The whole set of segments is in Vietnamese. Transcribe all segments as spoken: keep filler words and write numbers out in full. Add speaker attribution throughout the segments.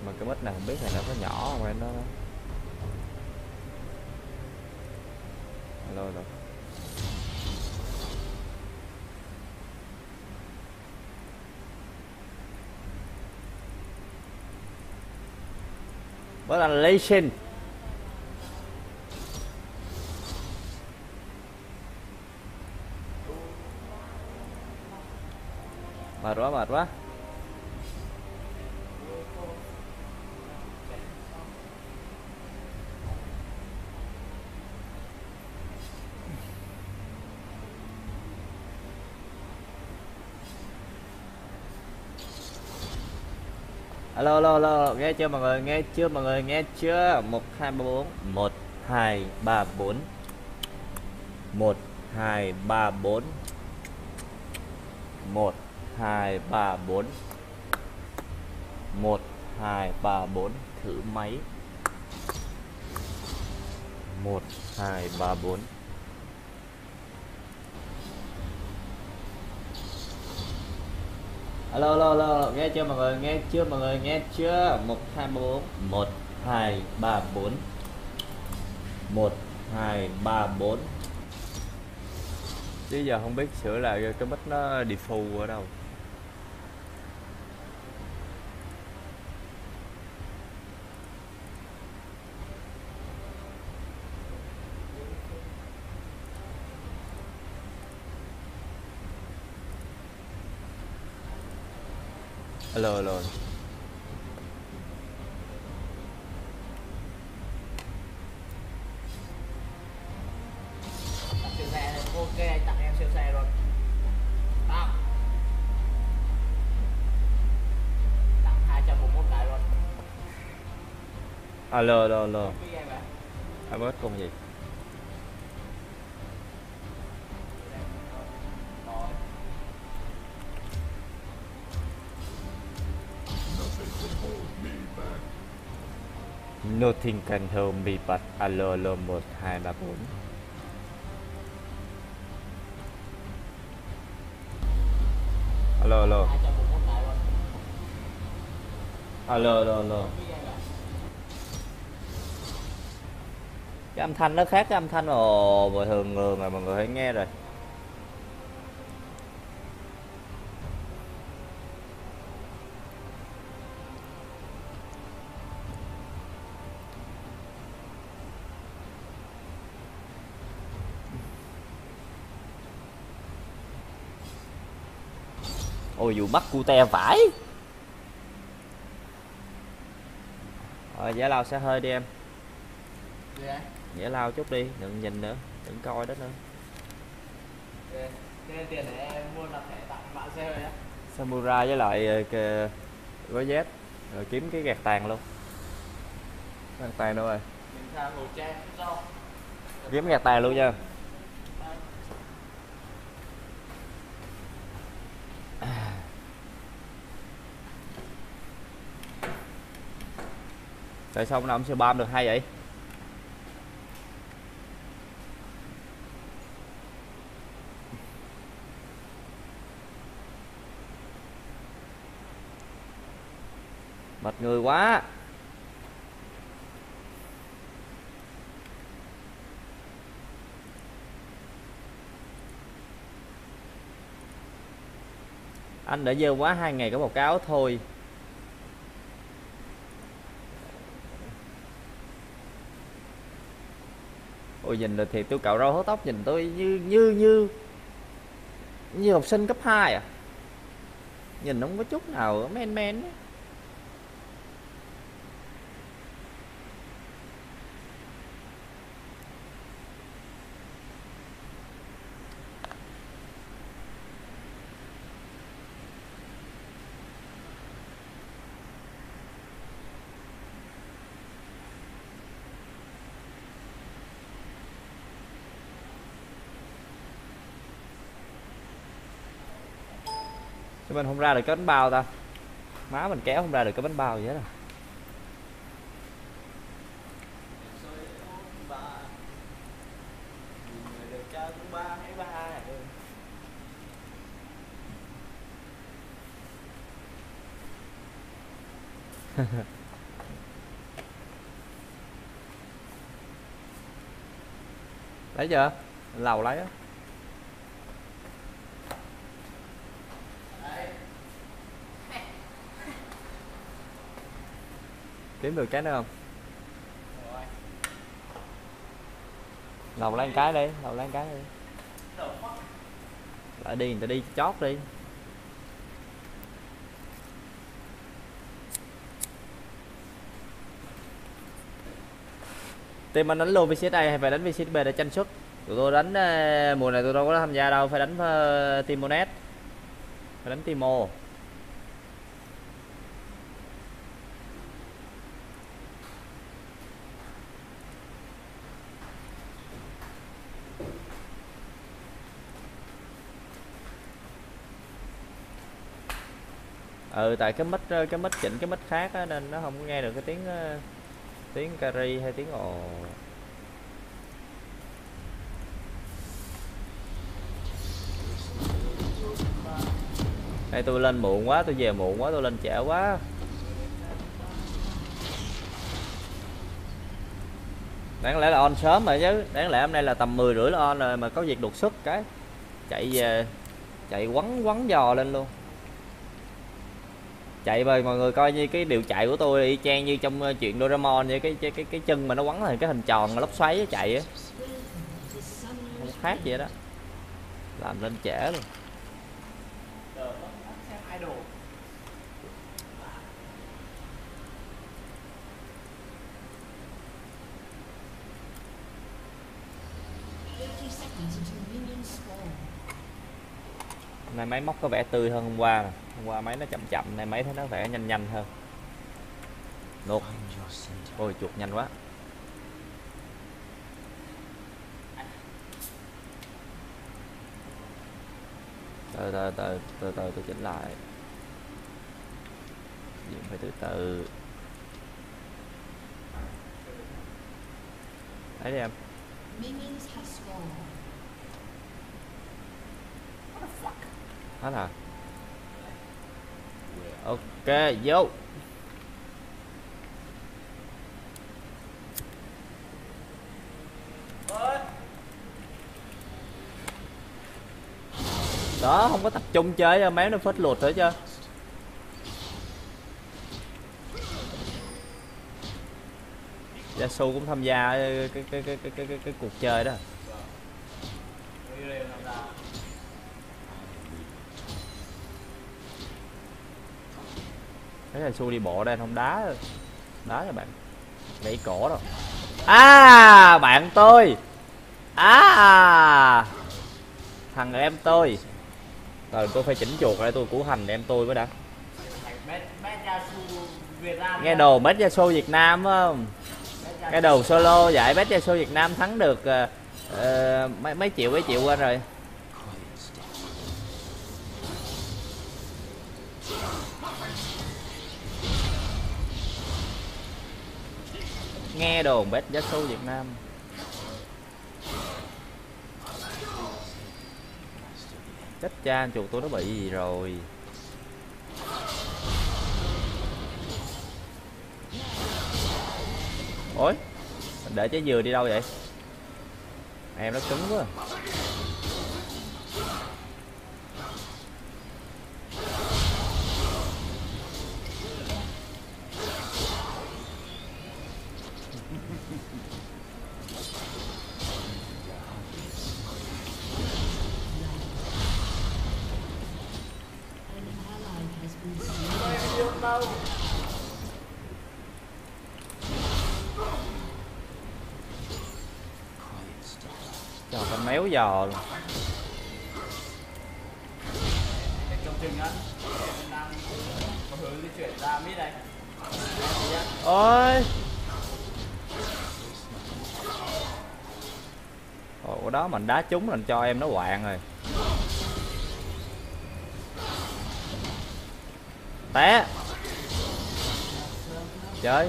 Speaker 1: Mà cái mic này không biết là nó có nhỏ không hay nó. Alo rồi. Bớt là lấy xin. Mệt quá, mệt quá. Alo, alo, alo, nghe chưa mọi người, nghe chưa mọi người, nghe chưa? Một hai ba bốn, một hai ba bốn, một hai ba bốn, một hai ba bốn, một hai ba bốn, thử máy. Một hai ba bốn. Alo, alo, alo, nghe chưa mọi người, nghe chưa mọi người, nghe chưa? Một hai ba bốn, một hai ba bốn, một hai ba bốn. Chứ giờ không biết sửa lại cái mic nó default ở đâu. Alo, alo.
Speaker 2: Siêu xe ok, anh tặng em siêu xe luôn. Tặng tặng hai trăm bốn mươi mốt cái luôn.
Speaker 1: Alo, alo, alo. Ai bớt không gì? Nothing can hold me but alo, alo, một hai ba bốn. Alo, alo. Alo, alo, alo. Cái âm thanh nó khác cái âm thanh ồ bình thường người mà mọi người hãy nghe rồi. Ôi dù bắt cute phải. Rồi giải lao xe hơi đi em. Giải lao chút đi, đừng nhìn nữa, đừng coi đó nữa.
Speaker 2: Cái tiền này em mua là thẻ tặng bạn xe hơi á.
Speaker 1: Samurai với lại cái gói Z rồi kiếm cái gạt tàn luôn. Gạt tàn đâu rồi?
Speaker 2: Mình ra Hồ Tre rau.
Speaker 1: Kiếm gạt tàn luôn nha. Tại sao nào ông siêu bam được hay vậy? Mệt người quá. Anh đã dơ quá, hai ngày có một cái áo thôi. Ôi nhìn là thì tôi cạo râu hớt tóc nhìn tôi như như như như học sinh cấp hai à. Nhìn không có chút nào men men ấy. Sao mình không ra được cái bánh bao ta? Má mình kéo không ra được cái bánh bao gì hết à. Lấy chưa? Lầu lấy á. Kiếm được cái nữa không? Lầu lấy một cái đi, lầu lấy một cái đi. Lại đi, người ta đi chót đi. Team anh đánh luôn vê xê A hay phải đánh vê xê bê để tranh suất? Tụi tôi đánh mùa này tụi tôi có tham gia đâu, phải đánh uh, Timonet. Phải đánh Timo. Ừ, tại cái mic cái mic chỉnh cái mic khác á, nên nó không có nghe được cái tiếng tiếng carry hay tiếng ồ. Đây tôi lên muộn quá, tôi về muộn quá, tôi lên trễ quá. Đáng lẽ là on sớm rồi chứ, đáng lẽ hôm nay là tầm mười rưỡi là on rồi mà có việc đột xuất cái chạy về chạy quấn quấn giò lên luôn. Chạy về mọi người coi như cái điều chạy của tôi y chang như trong chuyện Doraemon vậy, cái cái cái, cái chân mà nó quấn thành cái hình tròn lốc xoáy á, chạy á. Không khác vậy đó. Làm lên trễ luôn. Hôm nay máy móc có vẻ tươi hơn hôm qua nè. Hôm qua máy nó chậm chậm, nay máy thấy nó vẻ nhanh nhanh hơn. Nột. Ôi chuột nhanh quá. Từ từ từ từ từ tôi chỉnh lại. Điện phải từ từ. Đấy đi em. Hết hả? Ok, vô. Đó, không có tập trung chơi, méo nó phết lụt nữa chứ. Yasuo cũng tham gia cái cái cái cái cái cái, cái cuộc chơi đó. Thấy Yasuo đi bộ đây không đá đá cho bạn gãy cổ đâu. À, bạn tôi. À, thằng em tôi. Rồi tôi phải chỉnh chuột lại, tôi củ hành em tôi mới đã. Nghe đồ Best Yasuo Việt Nam không? Cái đồ solo giải Best Yasuo Việt Nam thắng được uh, uh, mấy mấy triệu mấy triệu qua rồi. Nghe đồn Best Yasuo Việt Nam. Chết cha, chuột tôi nó bị gì rồi. Ôi, để trái dừa đi đâu vậy? Em nó cứng quá. Cho con méo giò luôn. Ôi. Ồ, đó mình đá trúng là cho em nó quạng rồi. Té. Chơi.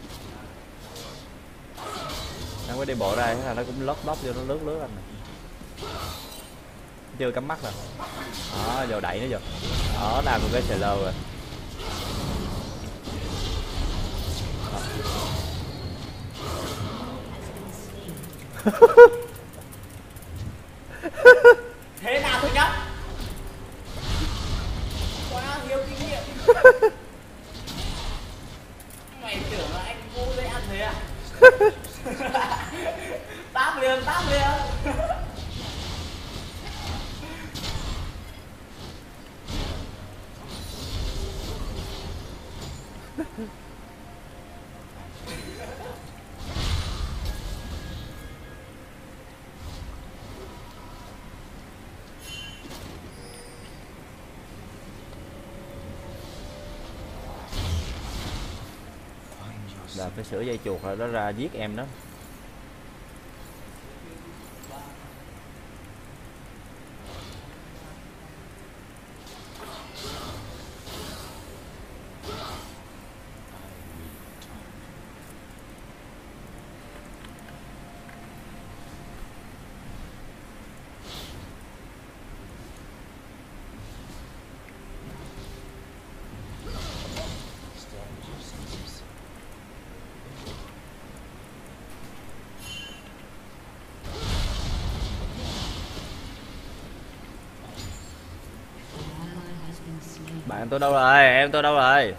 Speaker 1: Đang có đi bộ đây, thế là nó cũng lóp lóp vô, nó lướt lướt anh này. Chưa cắm mắt rồi. Đó, vô đẩy nó vô. Đó, làm một cái sờ lơ rồi.
Speaker 2: Thìa. Tám liền, tám liền.
Speaker 1: Là phải sửa dây chuột rồi đó ra giết em đó. Bạn tôi đâu rồi? Em tôi đâu rồi?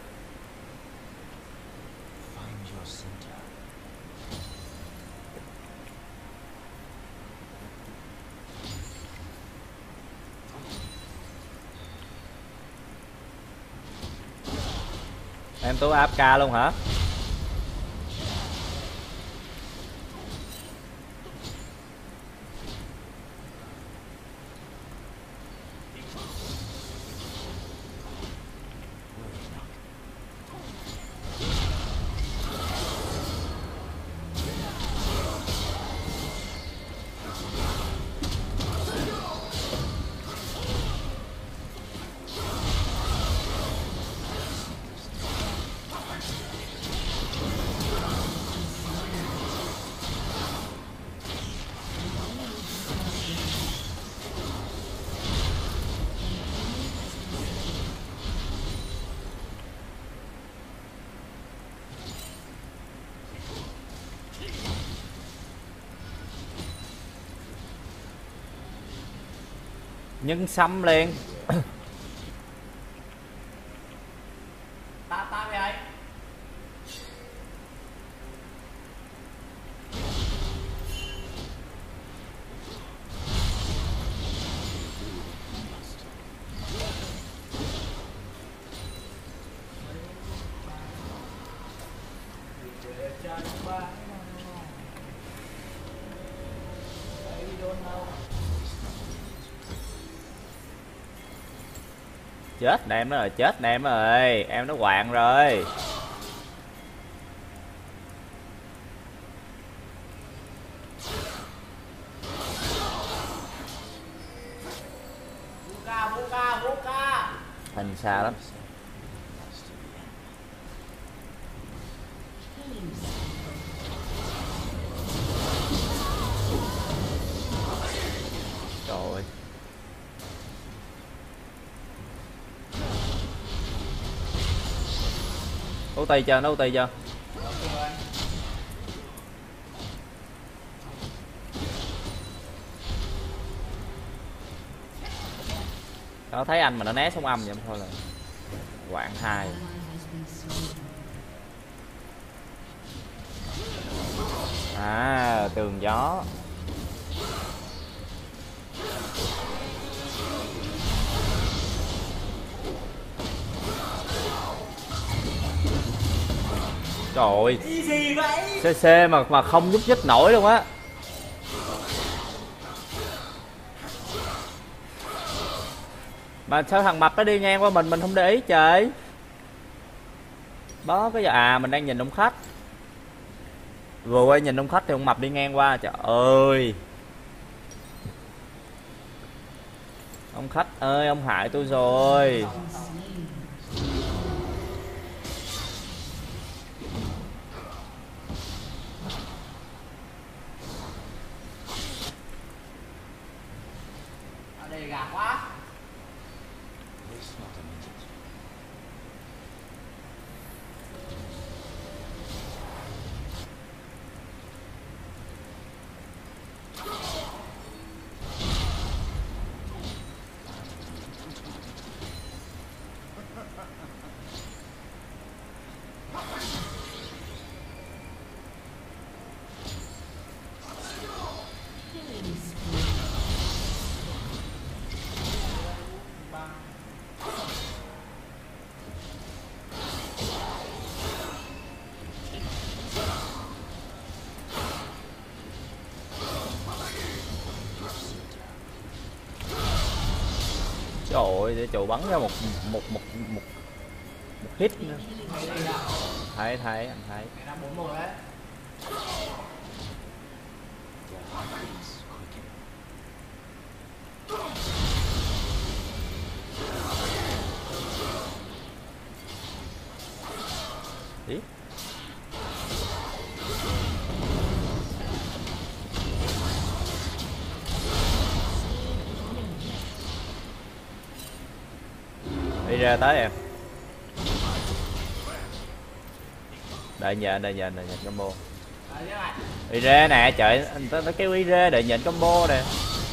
Speaker 1: Em tôi a ép ca luôn hả? Nhân xăm liền.
Speaker 2: Tám, tám vậy.
Speaker 1: Chết nè em nó rồi, chết nè em ơi, em nó quạng rồi.
Speaker 2: Vuka, Vuka, Vuka.
Speaker 1: Thành xa lắm. Trời ơi. Ấu tay chưa, nó ấu tay chưa? Nó thấy anh mà nó né xuống âm vậy thôi là quạng hai. À, tường gió. Trời ơi.
Speaker 2: Gì vậy?
Speaker 1: xê xê mà mà không nhúc nhích nổi luôn á. Mà sao thằng mập nó đi ngang qua mình mình không để ý trời. Đó cái giờ à mình đang nhìn ông khách. Vừa quay nhìn ông khách thì ông mập đi ngang qua, trời ơi. Ông khách ơi, ông hại tôi rồi.
Speaker 2: Ở đây gạt quá.
Speaker 1: Ôi để trụ bắn ra một một một một một hit nữa. Thấy thấy anh thấy.
Speaker 2: Mẹ nó bốn một đấy.
Speaker 1: Ý. Đi ra tới em. Đợi nhện, đợi nhện, đợi nhện combo. Đi ra nè, trời anh tới kêu đi ra đợi nhện combo nè.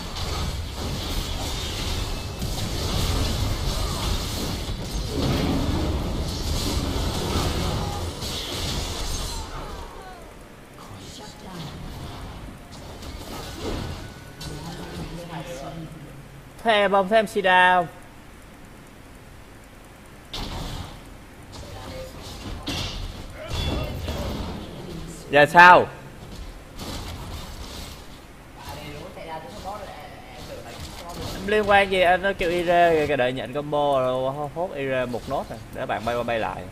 Speaker 1: Thêm bông thêm si đào. Giờ sao? Em liên quan gì anh nó kêu i rê kìa, đợi nhận combo rồi hốt i rê một nốt rồi để bạn bay qua bay lại.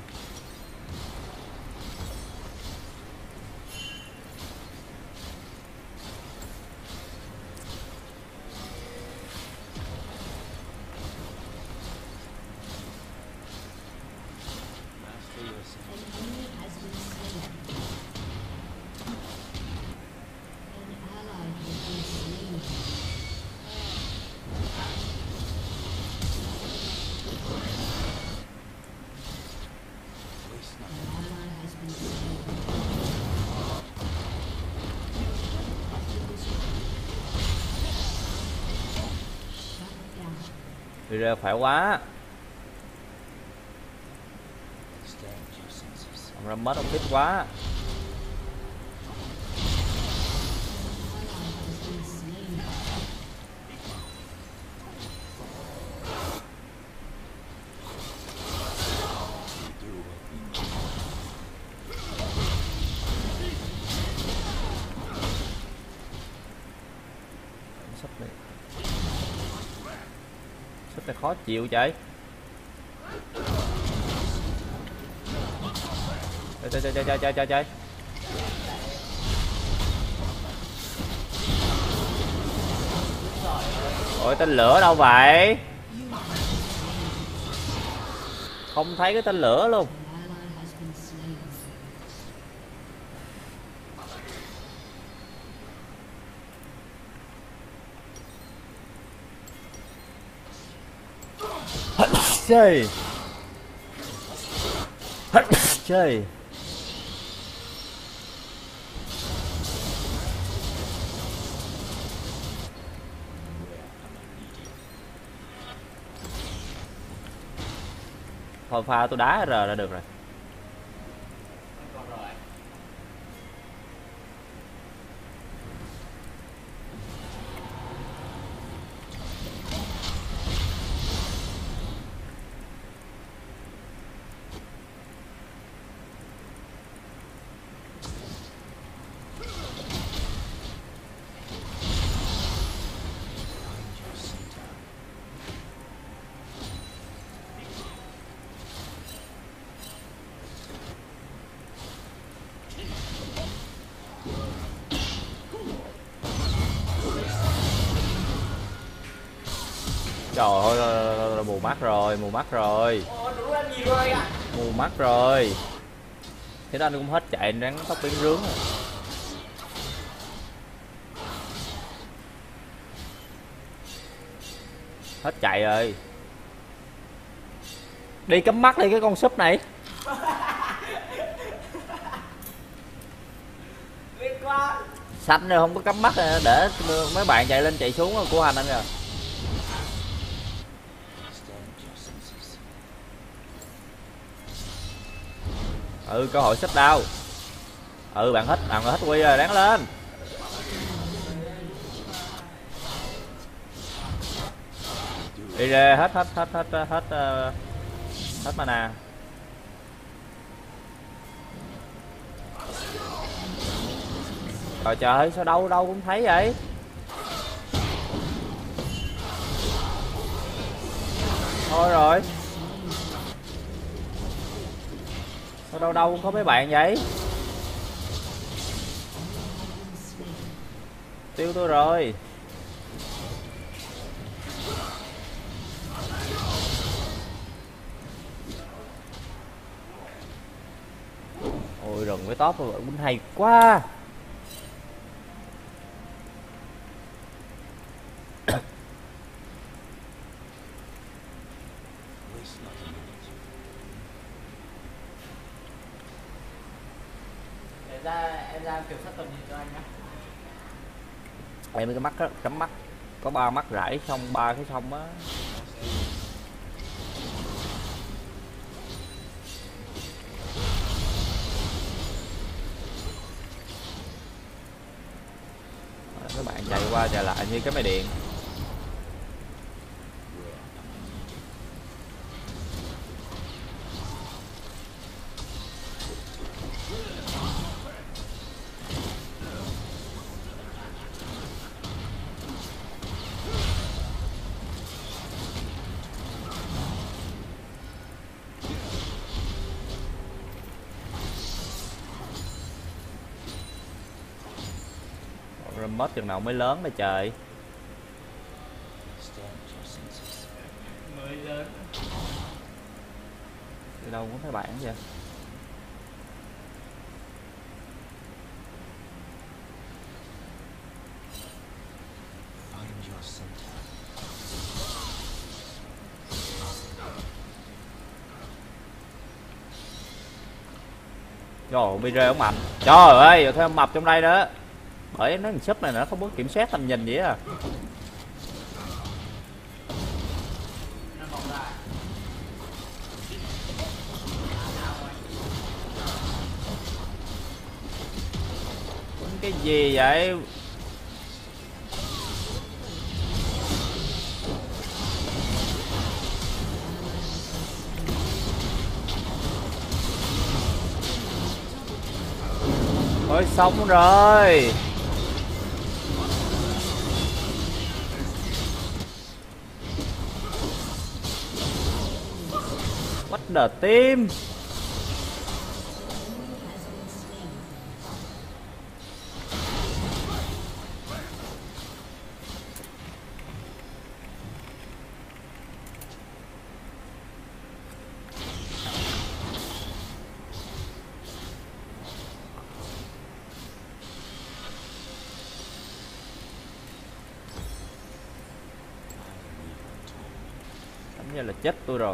Speaker 1: Đi ra phải quá. Ông ra mất ông thích quá. Sắp này. Sắp này khó chịu trời. Chơi chơi chơi chơi chơi chơi chơi. Ôi tên lửa đâu vậy? Không thấy cái tên lửa luôn. Chơi. Chơi. Thôi pha tôi đá R là được rồi. Trời ơi, mù mắt rồi, mù mắt rồi. Mù mắt rồi. Thế đó anh cũng hết chạy, rắn tóc biến rướng rồi. Hết chạy rồi. Đi cắm mắt đi cái con súp này. Xanh rồi không có cắm mắt để mấy bạn chạy lên chạy xuống của hành anh rồi. Ừ cơ hội xích đau. Ừ bạn hết bạn hết quy rồi, đáng lên. Đi ra hết hết hết hết hết hết, hết mana. Trời trời sao đâu đâu cũng thấy vậy. Thôi rồi. Sao đâu đâu cũng có mấy bạn vậy? Tiêu tôi rồi. Ôi rừng với top rồi, cũng hay quá.
Speaker 2: Để ra em ra kiểm soát tầm nhìn cho anh nhá.
Speaker 1: Em cái mắt á, cắm mắt có ba mắt rải xong ba cái xong á. Các bạn chạy qua chạy lại như cái máy điện. Remote chừng nào mới lớn đây trời.
Speaker 2: Mới lớn.
Speaker 1: Đi đâu cũng thấy bạn vậy. Trời bi rê ông mạnh. Trời ơi, giờ thấy ông mập trong đây đó. Bởi nó thằng súp này nó không có kiểm soát tầm nhìn gì á.
Speaker 2: Nó bóng lại.
Speaker 1: Cái gì vậy? Ôi xong rồi. What the team. Giống như là chết tôi rồi.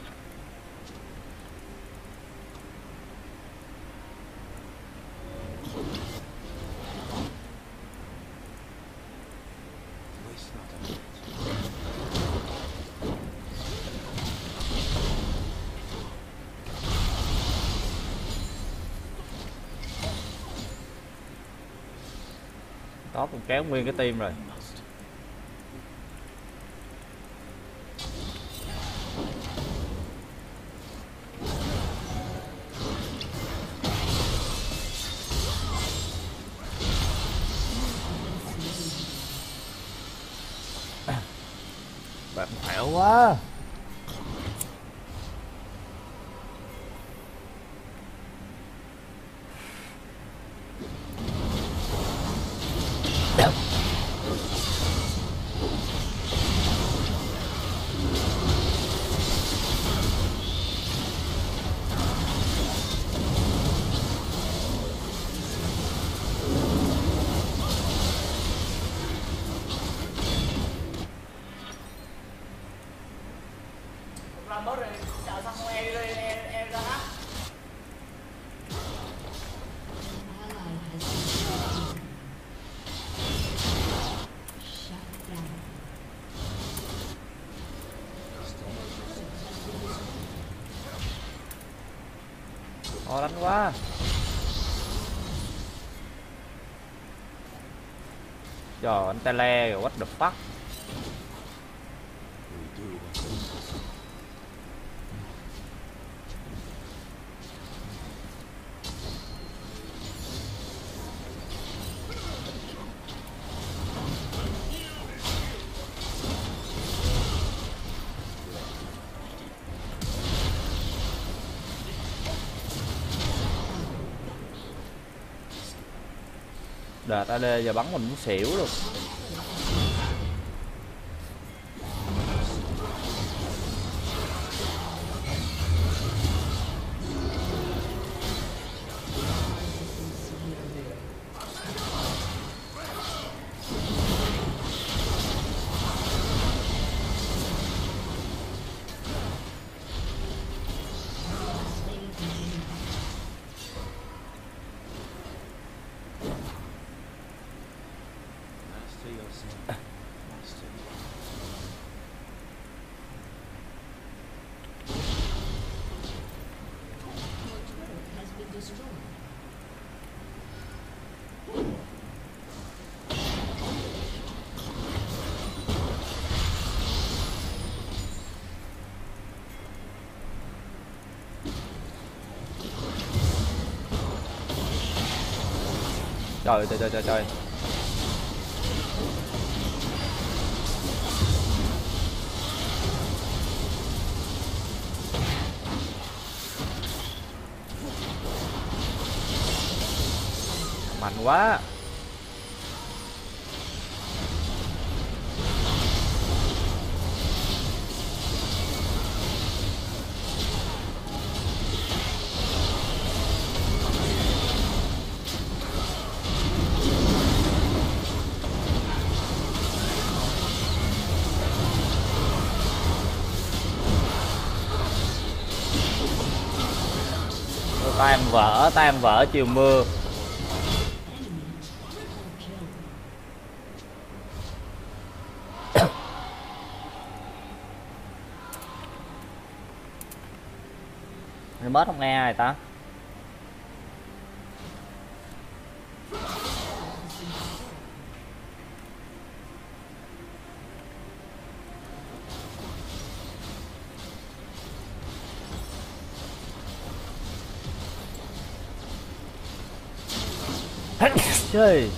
Speaker 1: Có cũng kéo nguyên cái team rồi. Bạn khỏe quá.
Speaker 2: Làm bớt rồi, chào xong không em em em, em ra hát.
Speaker 1: Ồ đánh quá. Trời anh tele rồi, what the fuck. Đợt a đê giờ bắn mình muốn xỉu luôn. Trời trời trời trời trời. Mạnh quá. Tan vỡ, tan vỡ chiều mưa. Mày bớt không nghe rồi ta. Chơi.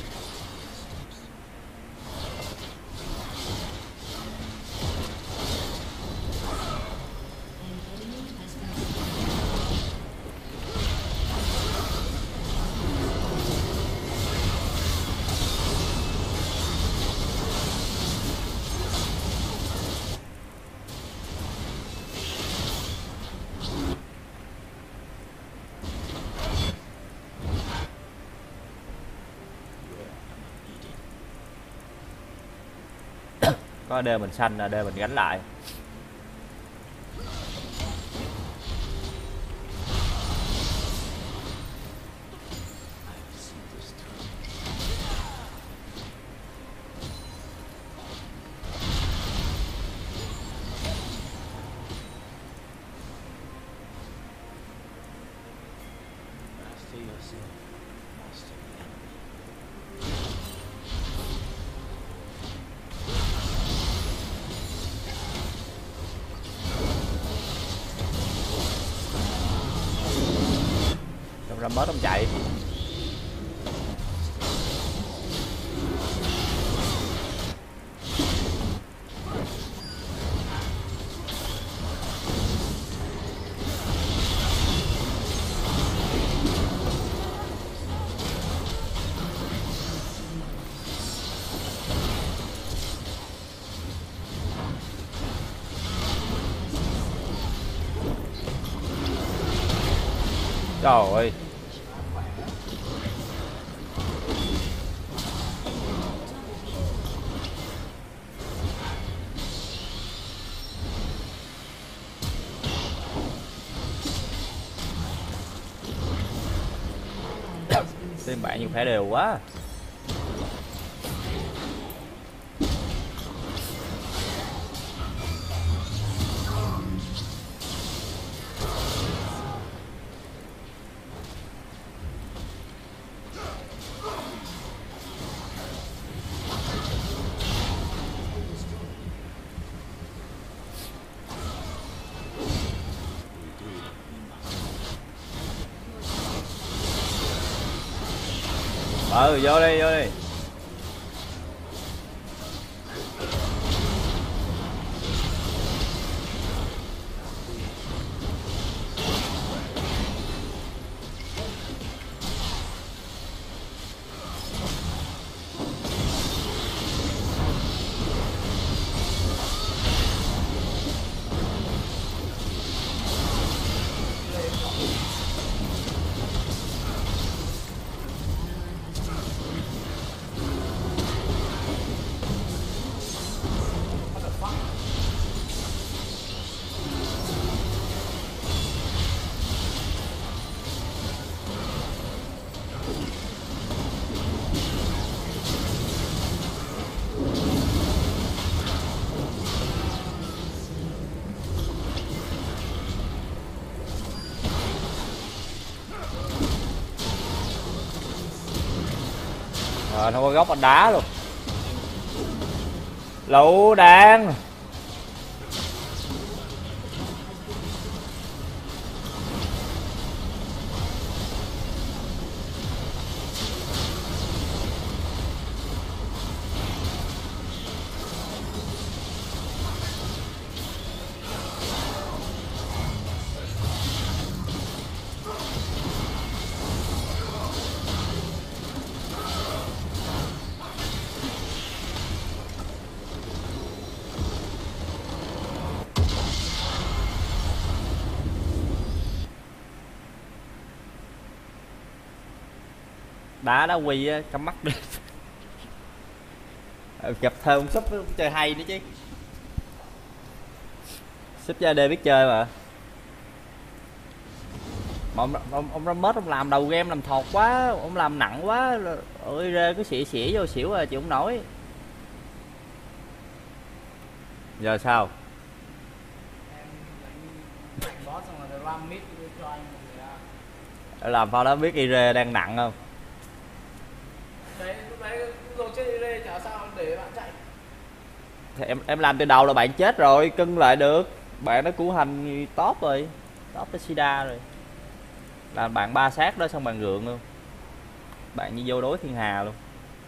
Speaker 1: Có đê mình xanh là đê mình gánh lại. Ra mớt không chạy. Trời ơi. Team bạn nhiều phải đều quá. Ừ, vô đi, vô đi. Rồi nó có góc anh đá luôn. Lựu đạn. Đá đá quy á, cắm mắt đi. Gặp thơ ông súp chơi hay nữa chứ. Súp ra đê biết chơi mà. Mà ông ông ông Ramus ông làm đầu game làm thọt quá, ông làm nặng quá, ơi ra cứ xỉa xỉa vô xỉu à chịu không nổi. Giờ sao? Làm pha đó biết Ire đang nặng không?
Speaker 2: Đấy, lúc đấy rồi chết Ire chả sao để bạn chạy.
Speaker 1: Thì em em làm từ đầu là bạn chết rồi, cưng lại được. Bạn nó củ hành top rồi. Top tới Sida rồi. Làm bạn ba sát đó xong bạn gượng luôn. Bạn như vô đối thiên hà luôn.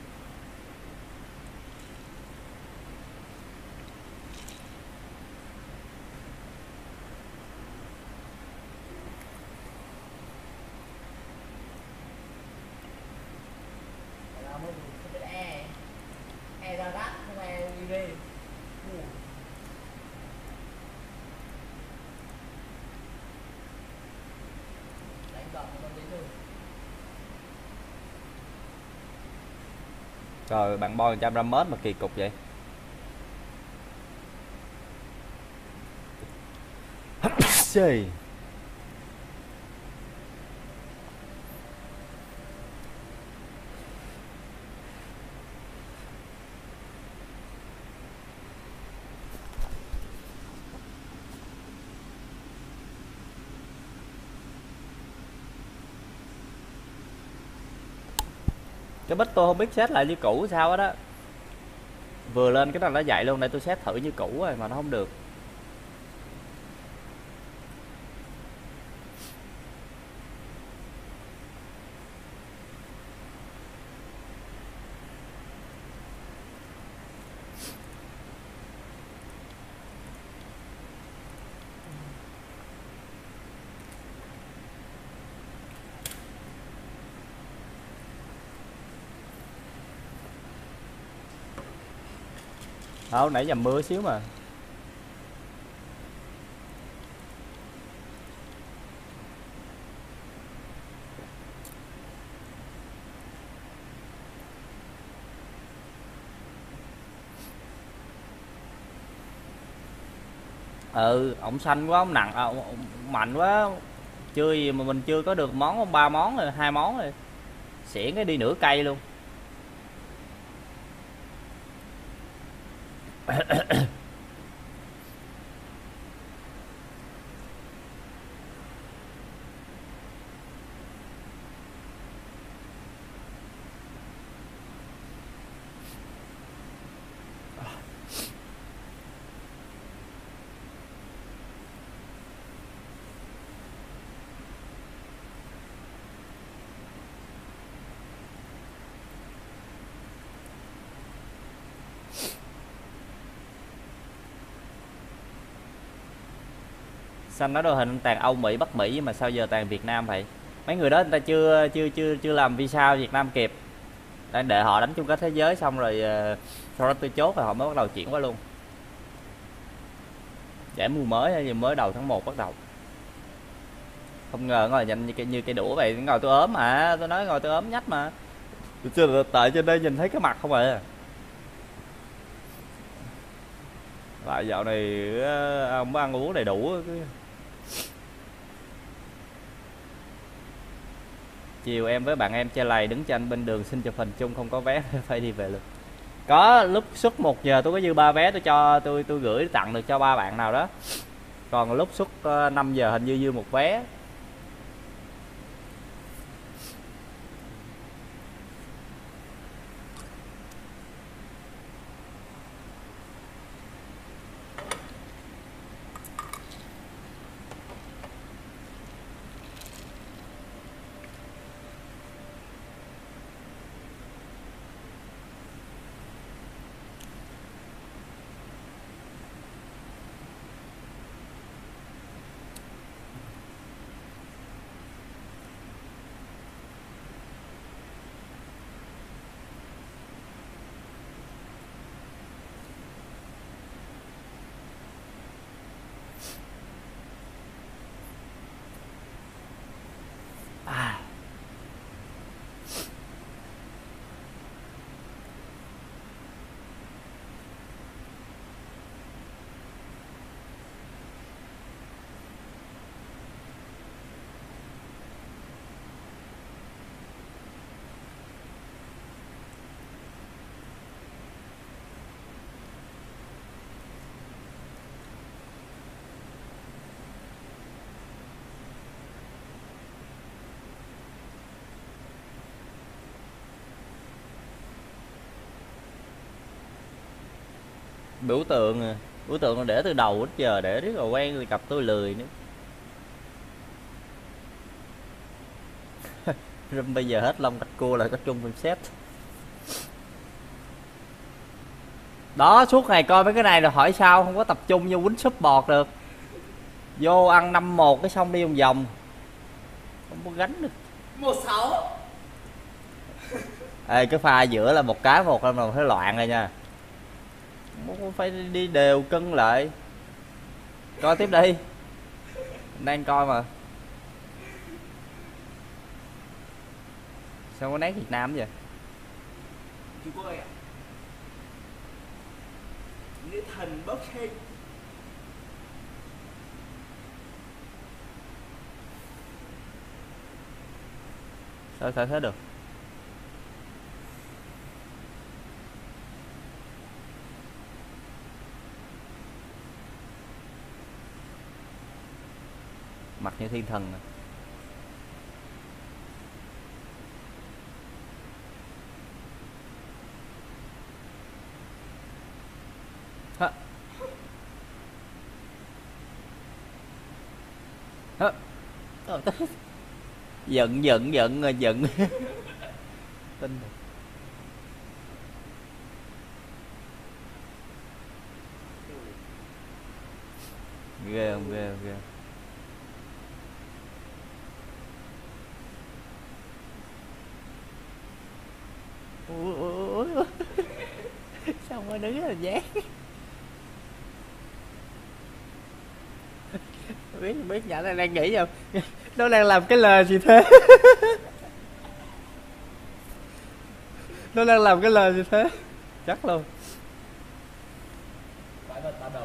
Speaker 1: Rồi bạn boy một trăm Ramus mà kỳ cục vậy. Xì. Cái bích tôi không biết set lại như cũ sao hết á. Vừa lên cái này nó dậy luôn, đây tôi set thử như cũ rồi mà nó không được. Đâu nãy giờ mưa xíu mà. Ừ, ổng xanh quá, ổng nặng, à, ổng mạnh quá. Chưa gì mà mình chưa có được món ba món rồi, hai món rồi. Xỉn cái đi nửa cây luôn. Xanh nói đội hình tàn Âu Mỹ Bắc Mỹ mà sao giờ tàn Việt Nam vậy? Mấy người đó người ta chưa chưa chưa chưa làm visa Việt Nam kịp, đang đợi họ đánh chung kết thế giới xong rồi uh, sau đó tôi chốt rồi họ mới bắt đầu chuyển qua luôn. Giải mùa mới hay mới đầu tháng một bắt đầu. Không ngờ ngồi nhanh như cái như cây đũa vậy, ngồi tôi ốm mà, tôi nói ngồi tôi ốm nhách mà. Tôi chưa tại trên đây nhìn thấy cái mặt không à. Lại dạo này ông ăn uống đầy đủ. Chiều em với bạn em chơi lầy đứng trên bên đường xin chụp hình chung, không có vé phải đi về luôn. Có lúc suốt một giờ tôi có dư ba vé, tôi cho tôi tôi gửi tặng được cho ba bạn nào đó. Còn lúc suốt năm giờ hình như dư một vé. Biểu tượng à. Biểu tượng là để từ đầu đến giờ, để rất là quen thì cặp tôi lười nữa. Room bây giờ hết lông cạch cua lại có chung concept. Đó, suốt ngày coi mấy cái này rồi hỏi sao không có tập trung vô quýnh súp bọt được. Vô ăn năm một cái xong đi vòng vòng. Không có gánh được.
Speaker 2: một sáu.
Speaker 1: Ê, cái pha giữa là một cái một là thấy loạn rồi nha. Không phải đi đều cân lại. Coi tiếp đi. Đang coi mà. Sao có nét Việt Nam vậy?
Speaker 2: Chú Quốc ơi ạ. Nữ thần boxing.
Speaker 1: Sao sao thế được? Mặt như thiên thần à. Hả? Hả? Giận giận giận rồi giận. Tin ghê không, ghê không, ghê không? Ui, ui, ui. Sao mà đứng là dán. biết biết nhỏ này đang nghĩ không, nó đang làm cái lời gì thế. Nó đang làm cái lời gì thế chắc luôn.
Speaker 2: Quái vật ba đầu.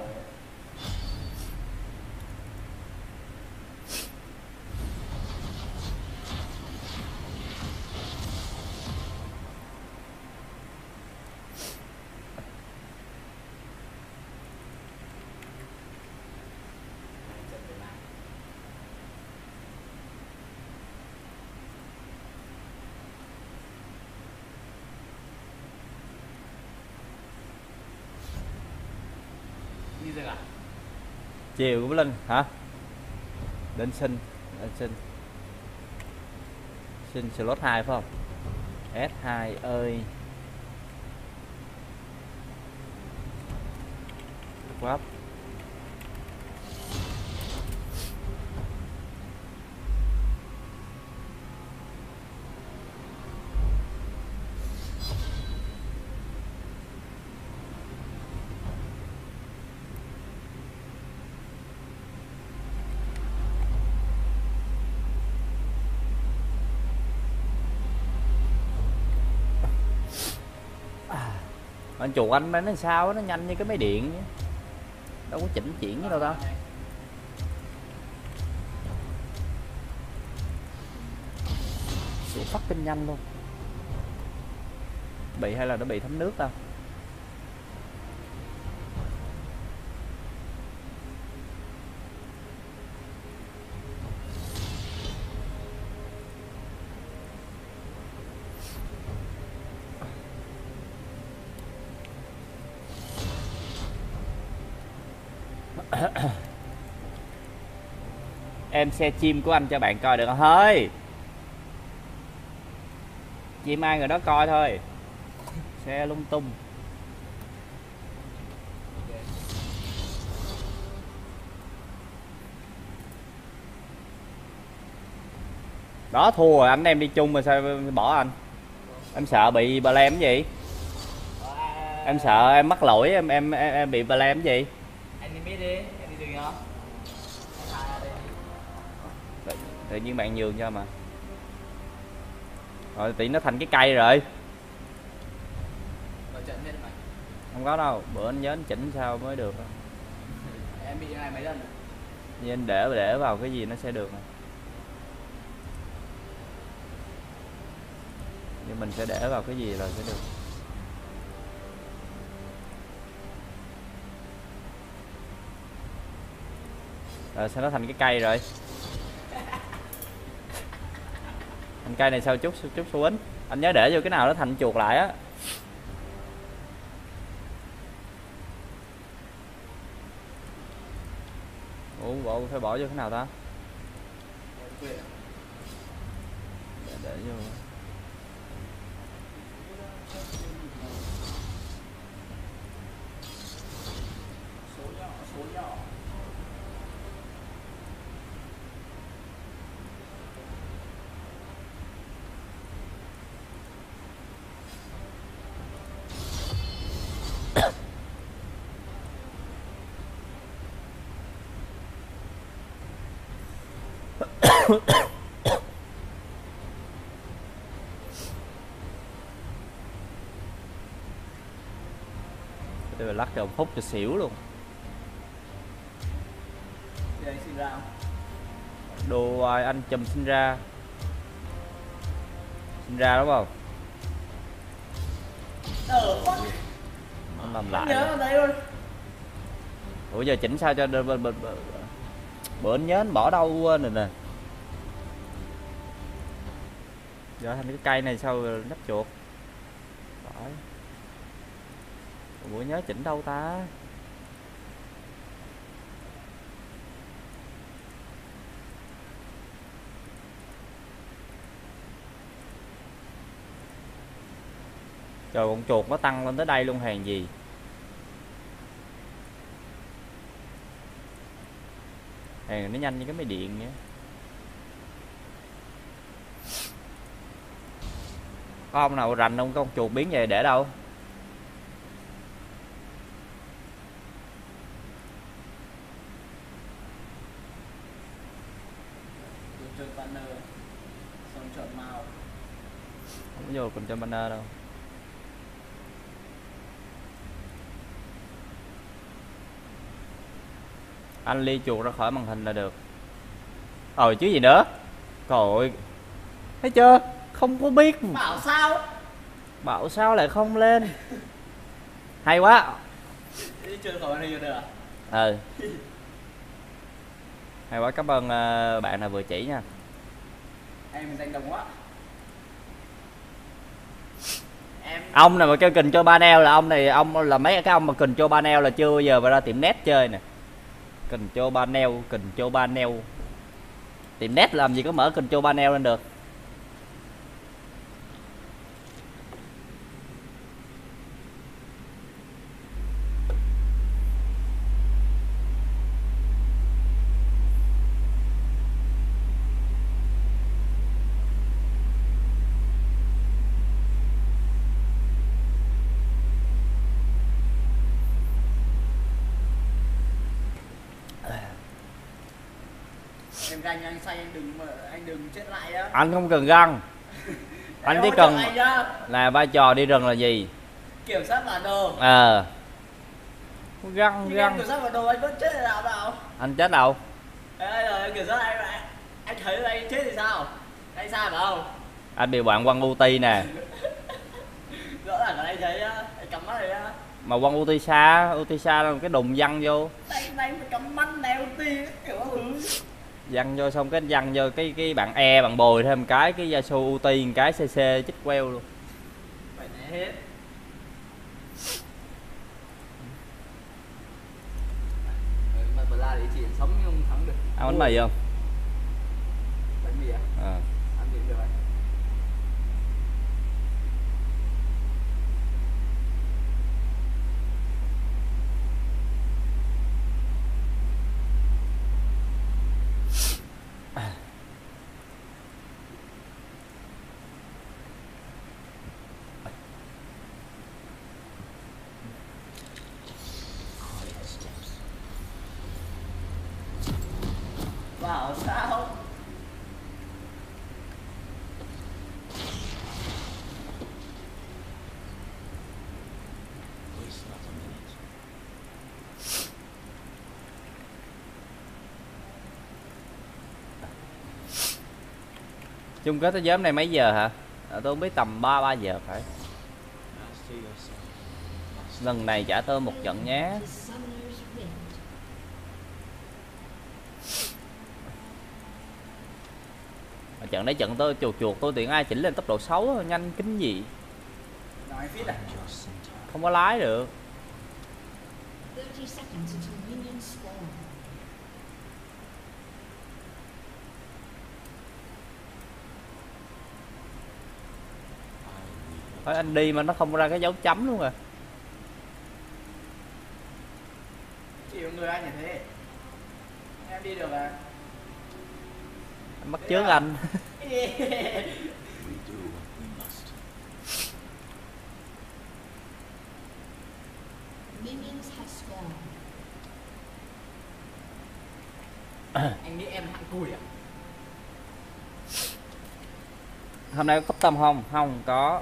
Speaker 2: Đi rồi à?
Speaker 1: Chiều của Linh hả? Đến xin đến xin xin slot hai phải không? S hai ơi. Quá. Anh chuột anh nó sao nó nhanh như cái máy điện vậy. Đâu có chỉnh chuyển cái đâu ta. Sự phát kinh nhanh luôn. Bị hay là nó bị thấm nước ta. Em xe chim của anh cho bạn coi được không? Hơi chim ai người đó coi thôi. Xe lung tung. Đó thua rồi, anh em đi chung mà sao bỏ anh? Em sợ bị bà lem cái gì? Em sợ em mắc lỗi em em em, em bị bà lem cái gì?
Speaker 2: Anh đi biết đi, em đi rừng không?
Speaker 1: Tự nhiên bạn nhường cho mà. Rồi tí nó thành cái cây rồi.
Speaker 2: Ở trận hết mày.
Speaker 1: Không có đâu, bữa anh nhớ anh chỉnh sao mới được.
Speaker 2: Em bị này mấy lần rồi?
Speaker 1: Như anh để để vào cái gì nó sẽ được. Nhưng mình sẽ để vào cái gì là sẽ được. Rồi sao nó thành cái cây rồi? Thành cây này sao chút chút xuống. Anh nhớ để vô cái nào nó thành chuột lại á. bộ phải bỏ vô cái nào ta? Để, để vô.
Speaker 2: Số nhỏ, số nhỏ.
Speaker 1: Đây là lắc cho ông hút cho xỉu luôn.
Speaker 2: Đây anh sinh ra không?
Speaker 1: Đồ ai anh chùm sinh ra. Sinh ra đúng không?
Speaker 2: Ờ quá.
Speaker 1: Anh làm
Speaker 2: Anh
Speaker 1: lại.
Speaker 2: nhớ ở đây luôn.
Speaker 1: Ủa giờ chỉnh sao cho bữa bữa bữa anh nhớ anh bỏ đâu quên rồi nè. Giờ thành cái cây này sao nắp chuột. Phải. Bữa nhớ chỉnh đâu ta? Trời, con chuột nó tăng lên tới đây luôn hàng gì. Hàng nó nhanh như cái máy điện vậy. Có ông nào rành không, con chuột biến về để đâu?
Speaker 2: Chơi banner. Xong chọn màu.
Speaker 1: Không có vô còn cho banner đâu. Anh ly chuột ra khỏi màn hình là được. Ờ chứ gì nữa. Trời ơi. Thấy chưa? Không có biết.
Speaker 2: Bảo sao?
Speaker 1: Bảo sao lại không lên. Hay quá.
Speaker 2: Đi chơi khỏi banner được à?
Speaker 1: Ừ. Hay quá, cảm ơn uh, bạn nào vừa chỉ nha.
Speaker 2: Em danh đồng quá. Em
Speaker 1: Ông nào mà kêu kình cho panel là ông này, ông là mấy cái ông mà kình cho panel là chưa bao giờ mà ra tiệm net chơi nè. Kình cho panel, kình cho panel. Tiệm net làm gì có mở kình cho panel lên được.
Speaker 2: em ganh anh say anh đừng mà anh đừng chết lại á.
Speaker 1: Anh không cần găng. Anh chỉ cần là vai trò đi rừng là gì?
Speaker 2: Kiểm soát bản đồ.
Speaker 1: Ờ. Găng
Speaker 2: Nhưng
Speaker 1: găng.
Speaker 2: em kiểm soát bản đồ anh vẫn chết là nào nào?
Speaker 1: Anh chết đâu?
Speaker 2: Đây rồi em kiểm soát anh, anh anh thấy là anh chết thì sao? Anh sai phải không?
Speaker 1: Anh bị bạn quăng ulti nè.
Speaker 2: Rõ ràng là anh thấy á, anh cắm mắt này á.
Speaker 1: Mà quăng ulti xa, ulti xa là cái đùng văng vô.
Speaker 2: Đánh đánh phải cắm mắt này ulti kiểu thứ.
Speaker 1: Văng vô xong cái văng vô cái cái bạn E bạn bồi thêm cái cái Yasuo ulti một cái xê xê chích queo luôn.
Speaker 2: Phải né hết. Mà bờ la thì chỉ sống nhưng không thắng được.
Speaker 1: Ăn bánh mì không?
Speaker 2: Bánh mì à?
Speaker 1: Ờ.
Speaker 2: Ăn được rồi. Bảo sao?
Speaker 1: Chung kết thế giới này mấy giờ hả? À, tôi không biết, tầm ba ba giờ phải. Lần này trả tôi một trận nhé. Ở trận đấy trận tôi chuột chuột tôi tiện ai chỉnh lên tốc độ xấu nhanh kính gì.
Speaker 2: Nói phít à?
Speaker 1: Không có lái được. Thôi anh đi mà nó không ra cái dấu chấm luôn à.
Speaker 2: Chịu người anh như thế. Em đi được à?
Speaker 1: Anh bắt chước anh.
Speaker 3: Minions have spawned.
Speaker 2: Anh nghĩ em hạng cùi à?
Speaker 1: Hôm nay có custom không? Không có.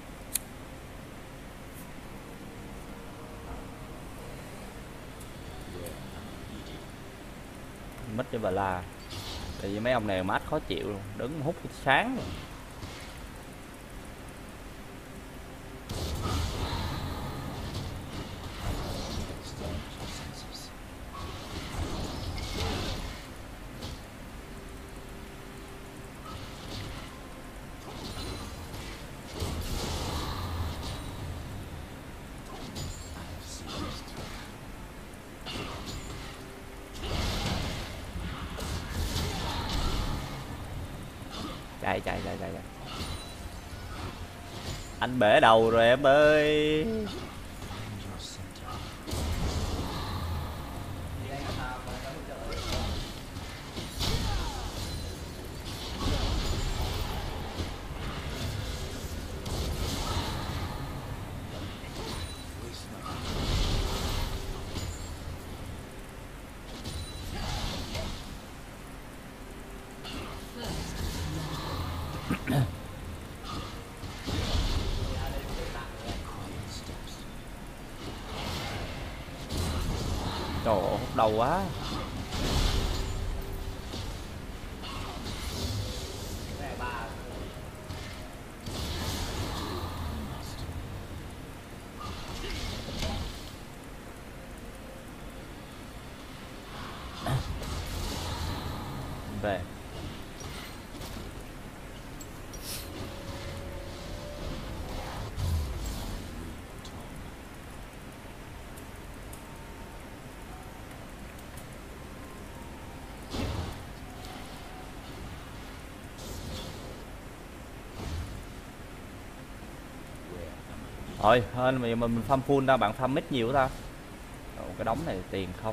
Speaker 1: Mất cho bà la. Tại vì mấy ông này mát khó chịu luôn, đứng hút sáng rồi. Chạy chạy chạy chạy chạy. Anh bể đầu rồi em ơi. Trời ơi, hút đầu quá. Về. Thôi, hơn mà mình farm full ra, bạn farm mid nhiều ta. Ồ, cái đống này tiền không.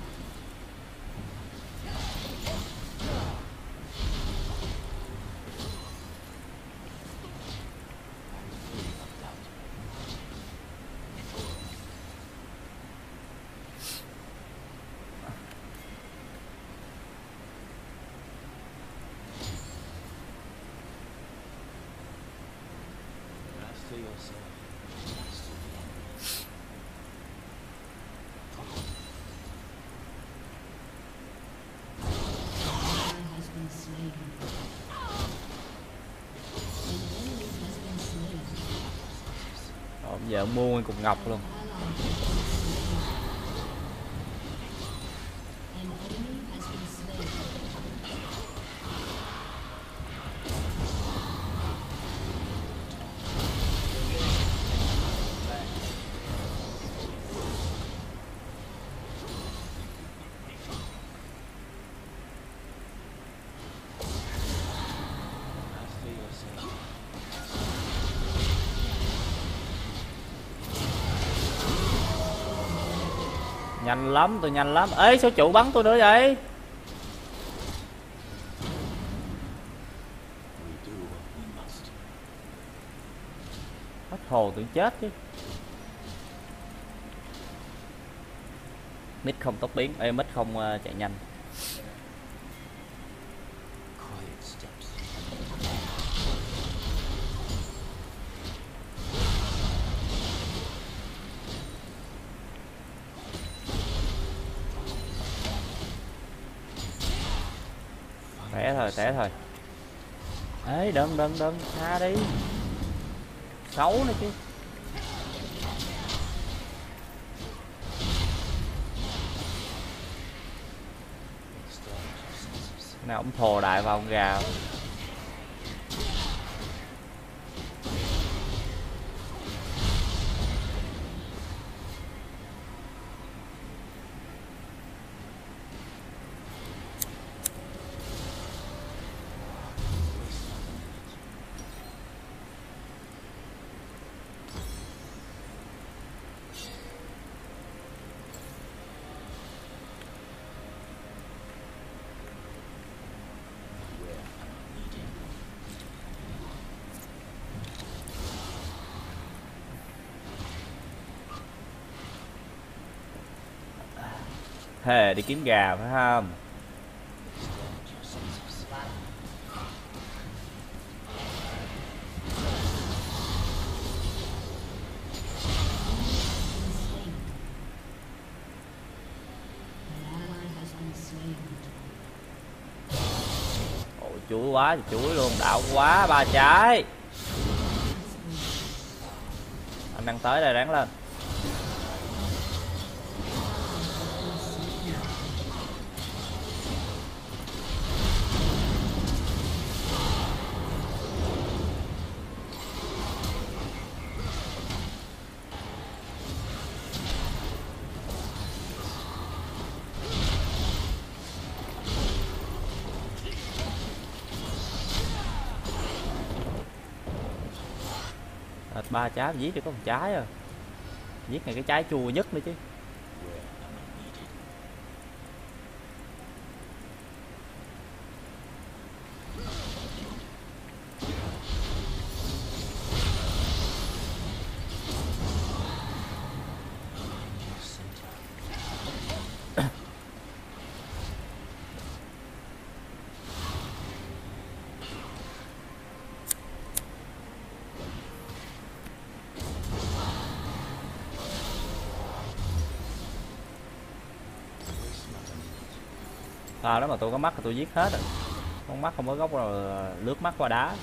Speaker 3: Has been slain. An enemy has been slain.
Speaker 1: Rồi, giờ mua nguyên cục ngọc luôn.
Speaker 3: Ally has been slain. An enemy has been slain.
Speaker 1: Nhanh lắm, tôi nhanh lắm. Ê, sao trụ bắn tôi nữa vậy? Hết hồ tưởng chết chứ. Mid không tốc biến, ê mid không uh, chạy nhanh. Té thôi, té thôi. Ê, đừng đừng đừng, tha đi. Xấu nữa chứ. Nào ông thồ đại vào con gà. Hề đi kiếm gà phải không?
Speaker 3: An ally has been slain.
Speaker 1: Ôi chuối quá thì chuối luôn, đạo quá ba trái. Anh đang tới đây, ráng lên. Ba trái giết được có một trái à, giết ngay cái trái chua nhất nữa chứ. À, đó mà tôi có mắt thì tôi giết hết rồi, con mắt không có góc rồi lướt mắt qua đá.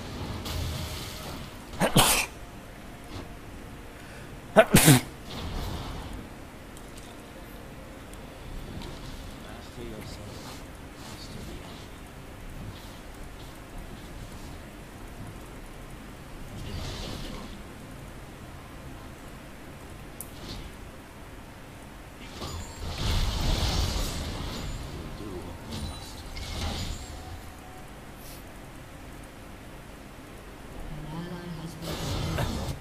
Speaker 3: An ally has been slain.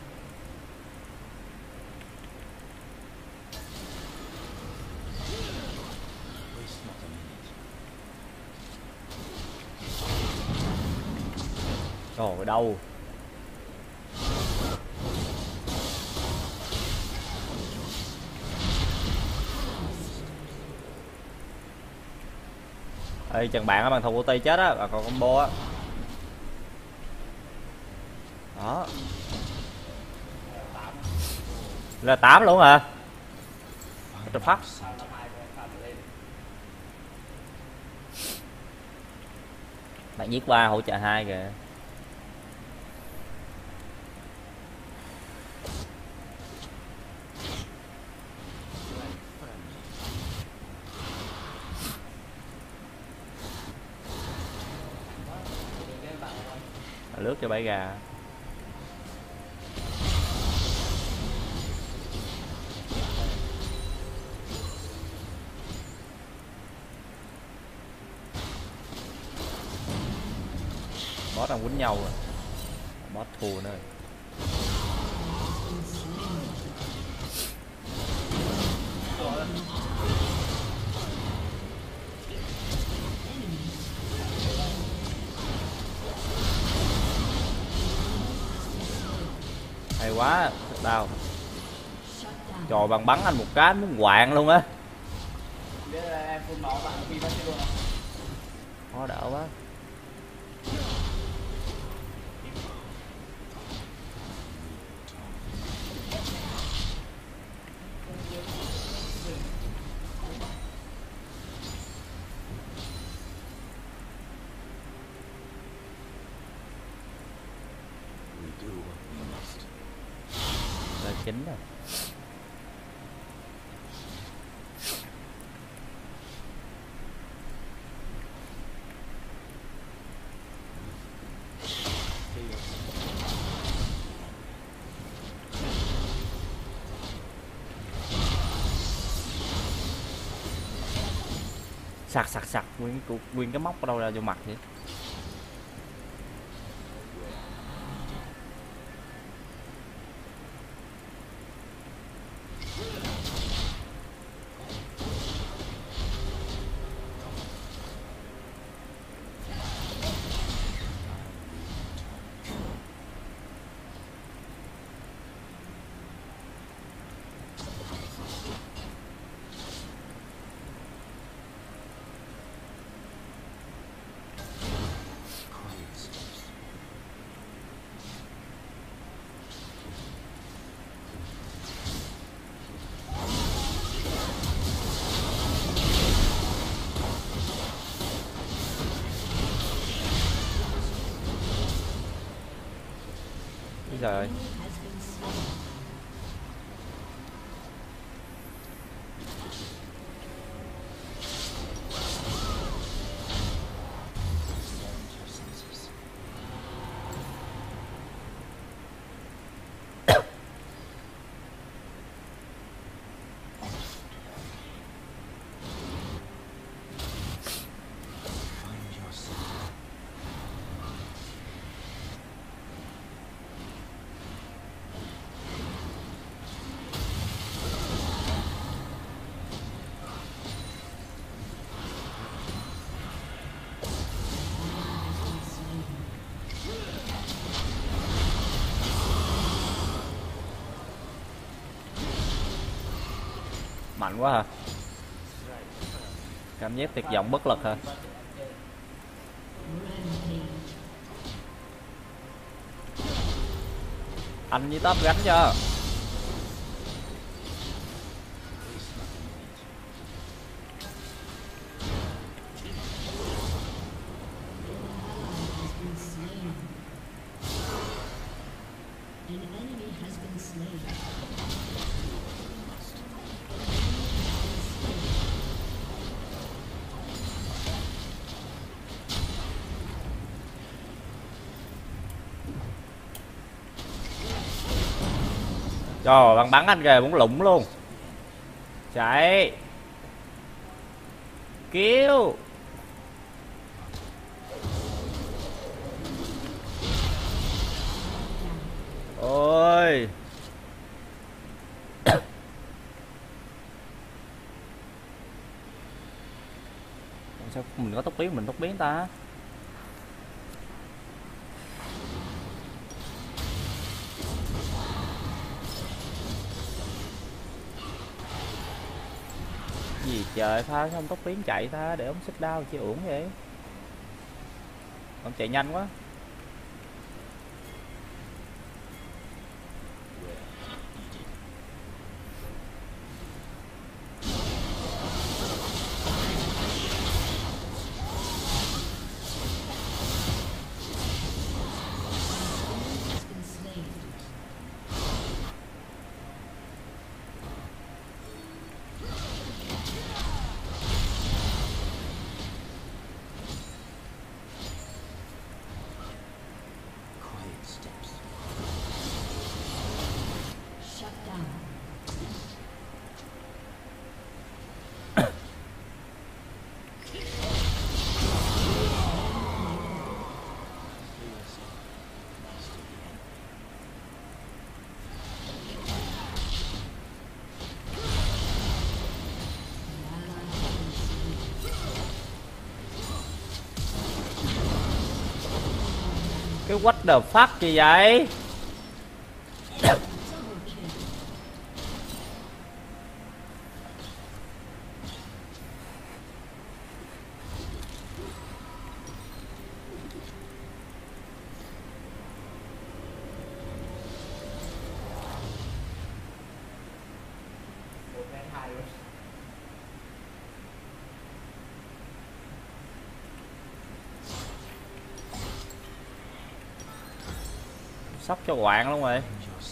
Speaker 1: Rồi đâu ê chừng bạn á, bằng thù ulti chết á, bạn còn combo á. Đó là tám luôn hả? What the fuck? Bạn giết qua hỗ trợ hai kìa. Lướt cho bẫy gà. Boss đang quýnh nhau rồi, boss thua nữa. Hay quá, đau. Trời, bằng bắn anh một cái muốn quạng luôn á.
Speaker 2: Biết là em phun máu bạn vì bác sĩ luôn không?
Speaker 1: Khó đỡ quá. Là chính rồi. Sặc sặc sặc nguyên nguyên cái móc ở đâu ra vô mặt vậy? Bây giờ mạnh quá hả? Cảm giác tuyệt vọng bất lực hả? Anh với top gánh cho. Trời, bạn bắn anh kìa, muốn lụng luôn. Chạy. Cứu. Ôi. Sao mình có tốc biến, mình tốc biến ta? Gì trời, pha xong tốc biến chạy ta để ông xích đau chứ uổng vậy. Ông chạy nhanh quá. Cái what the fuck gì vậy? Sắp cho quạng luôn rồi.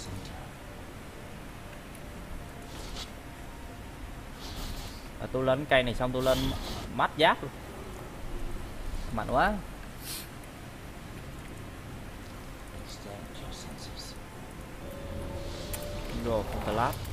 Speaker 1: À, tôi lên cây này xong tôi lên mát giáp luôn. Mạnh quá. Rồi không thể lát.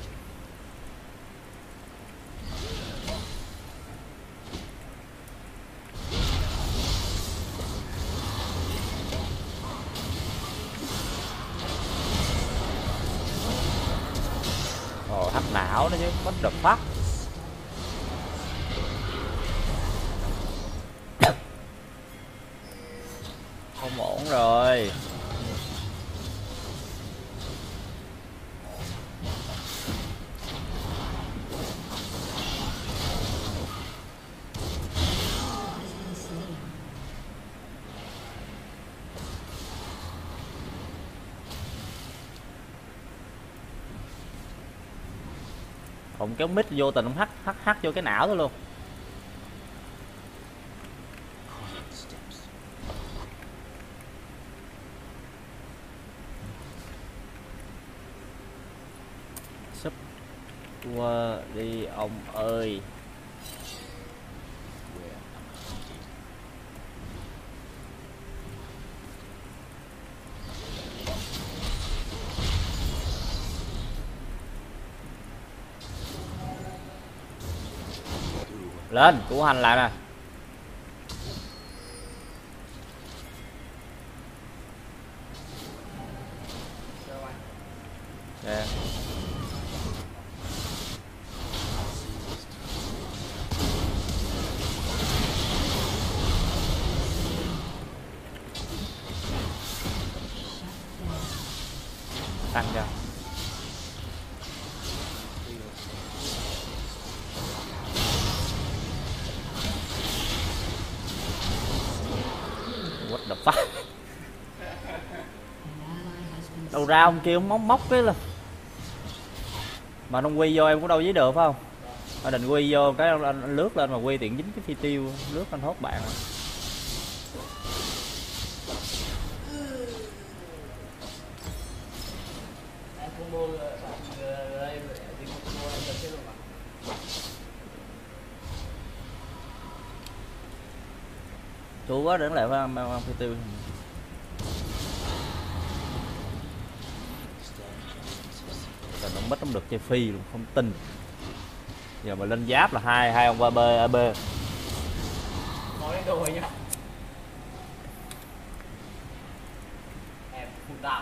Speaker 1: Ồ, hắc não đó chứ, what the fuck. Không ổn rồi. Ông kéo mít vô tình ông hắt hắt hắt vô cái não thôi luôn. súp qua đi ông ơi. Lên củ hành lại nè. Nè. Tăng cho. What the fuck. Đầu ra ông kia ông móc móc cái là mà ông quy vô em cũng đâu dí được phải không? Anh định quy vô cái anh, anh lướt lên mà quy tiện dính cái phi tiêu, lướt anh hốt bạn. Chú quá đứng lại phải không? Mang phi tiêu. Là nó mất không được chơi phi luôn, không tin. Giờ mà lên giáp là hai hai ông ba b a b.
Speaker 2: Nói đến đùi nhá. Em phụ đạo.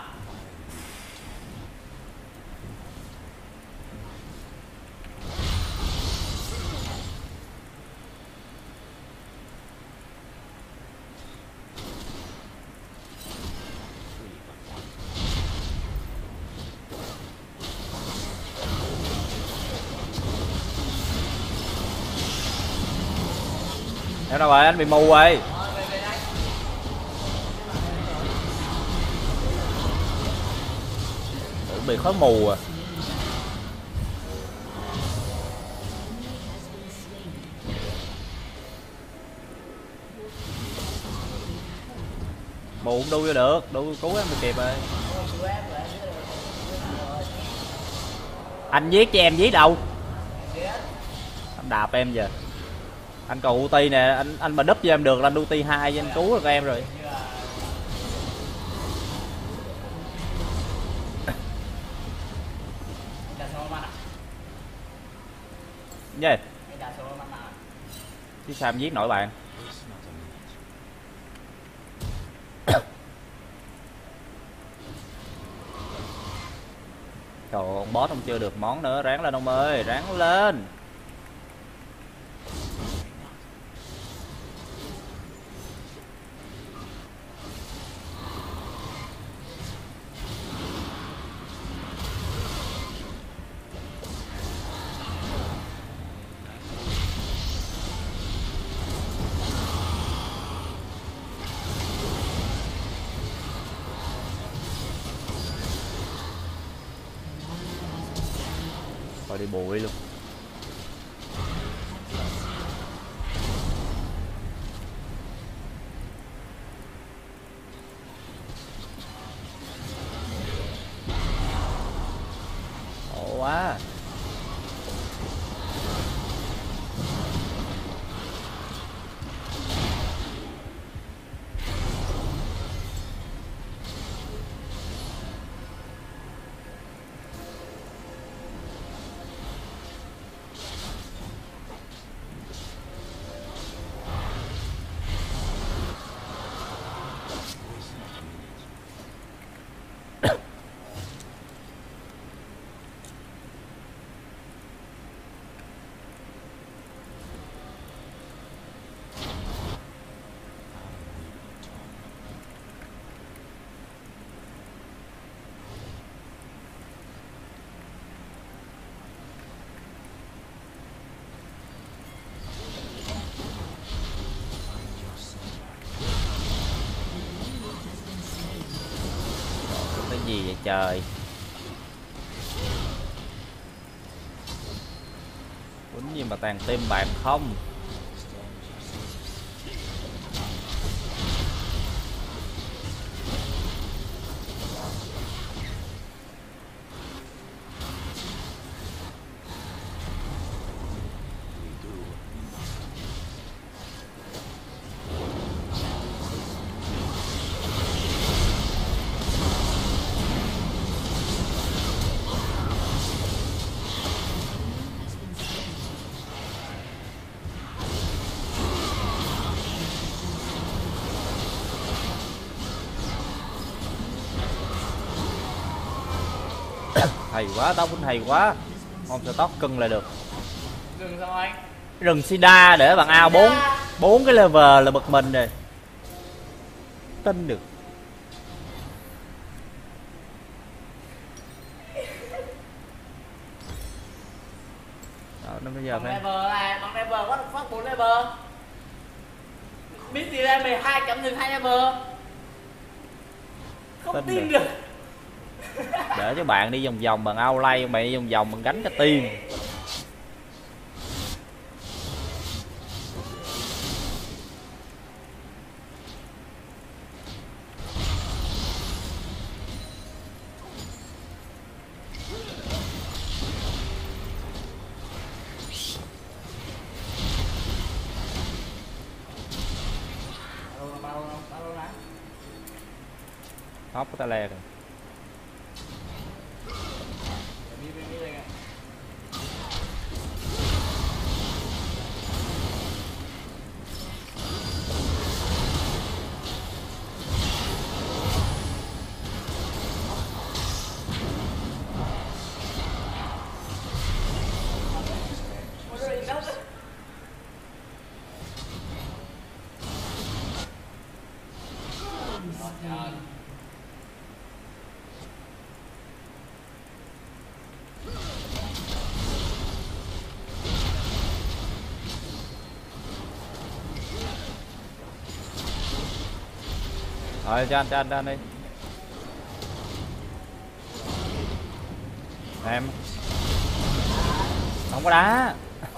Speaker 1: Em đâu rồi, anh bị mù rồi. Bị khói mù à. Mù cũng đu vô được, đu cứu em bị kịp rồi. Anh giết cho em giết đâu. Anh đạp em giờ. Anh cầu ulti nè, anh anh mà đúp cho em được là anh ulti hai cho anh cứu được em rồi. Gì? Chứ sao em giết nổi bạn. Trời ơi, ông boss ông chưa được món nữa, ráng lên ông ơi, ráng lên. Rồi đi bụi luôn. Ồ quá. Cái gì vậy trời. Quýnh gì mà tàn tim bạn không. Hay quá, tóc cũng hay quá. Không sao tóc cưng lại được.
Speaker 2: Dừng sao anh?
Speaker 1: Rừng sida để bằng ao bốn bốn cái level là bực mình rồi. Tin được. Đó, nó bây giờ
Speaker 2: Bằng
Speaker 1: phải
Speaker 2: level này, bằng level what the fuck bốn level. Biết gì đây mười hai chấm dừng hai level. Không
Speaker 1: Tin
Speaker 2: tin
Speaker 1: được.
Speaker 2: được.
Speaker 1: để cho bạn đi vòng vòng bằng ao lay, bạn đi vòng vòng bằng gánh cái tim. Hóc cái ta le rồi. Rồi cho anh cho anh cho anh đi. Em không có đá.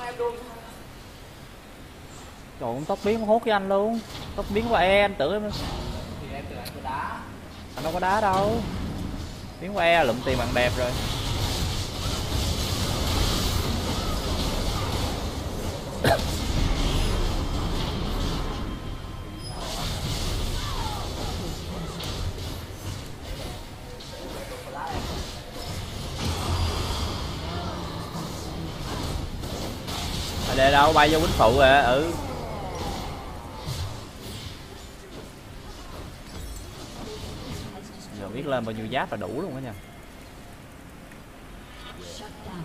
Speaker 1: Trời ơi, tóc biến hốt với anh luôn. Tóc biến qua E anh tưởng em.
Speaker 2: Thì em tưởng anh có đá.
Speaker 1: Anh đâu có đá đâu. Biến qua E lụm tiền bằng đẹp rồi. Để đâu bay vô quýnh phụ rồi. Ừ giờ biết lên bao nhiêu giáp là đủ luôn đó nha.
Speaker 3: Shut down.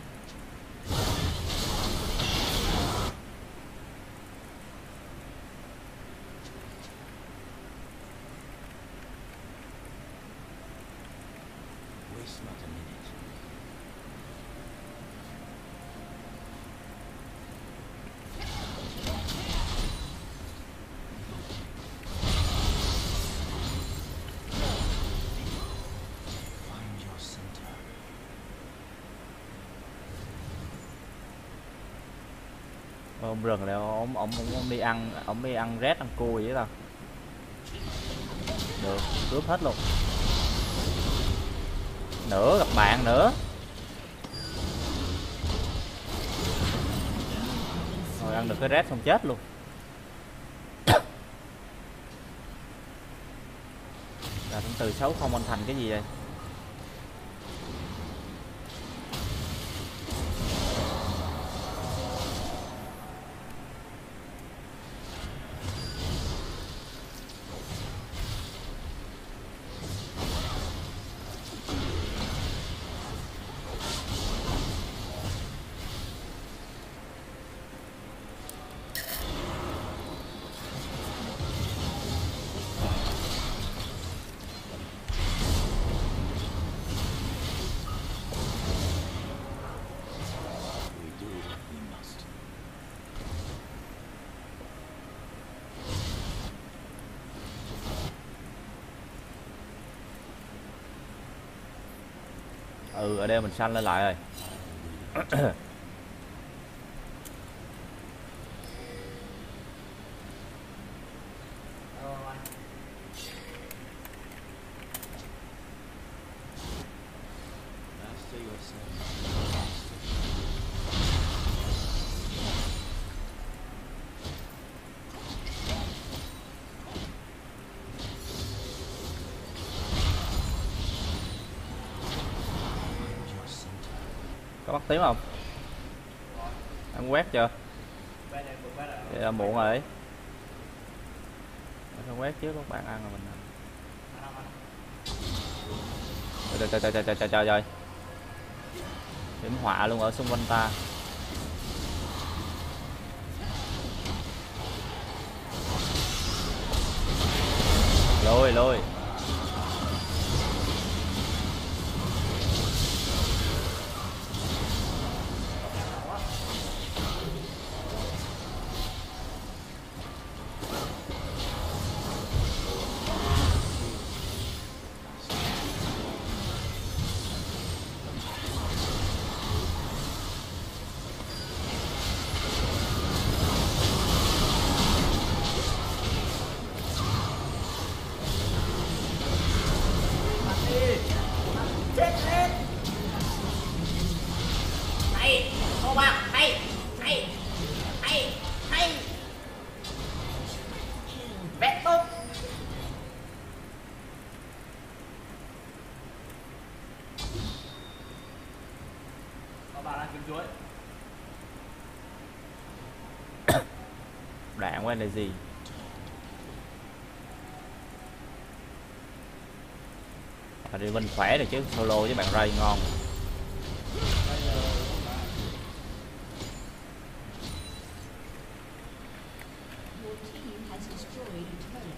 Speaker 1: Ông rừng này ông, ông, ông, ông đi ăn ông đi ăn rét ăn cua vậy tao được cướp hết luôn. Nữa gặp bạn nữa rồi ăn được cái rét xong chết luôn. Là thông từ xấu không anh thành cái gì vậy. Ừ ở đây mình xanh lên lại rồi. Có bắt tím không? Ăn quét chưa? Vậy là muộn rồi. Ăn quét trước các bạn ăn rồi mình. Trời trời trời trời trời trời trời. Điểm họa luôn ở xung quanh ta. Lôi lôi.
Speaker 2: Chết hết. Hay, cô bác, hay, hay, hay, hay. Vẽ tốt. Có bà đang kiếm chuối.
Speaker 1: Đạn quen là gì? À, đi bên khỏe rồi chứ, solo với bạn Ray ngon.
Speaker 3: Your team has destroyed a turret.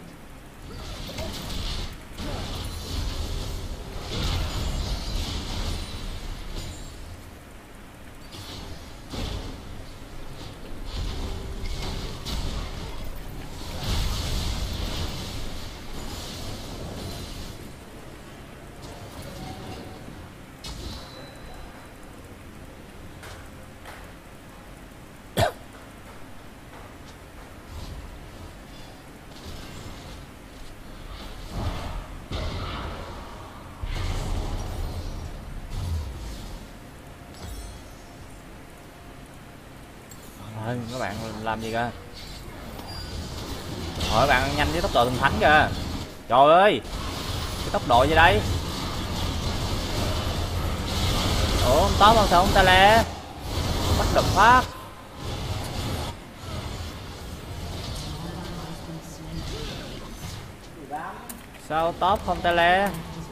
Speaker 1: Thôi các bạn làm gì cơ? Hỏi các bạn ăn nhanh với tốc độ thần thánh kìa. Trời ơi, cái tốc độ gì đây? Ủa không tốt không sao không ta lẹ? Bắt đập phát. Sao top không ta lẹ?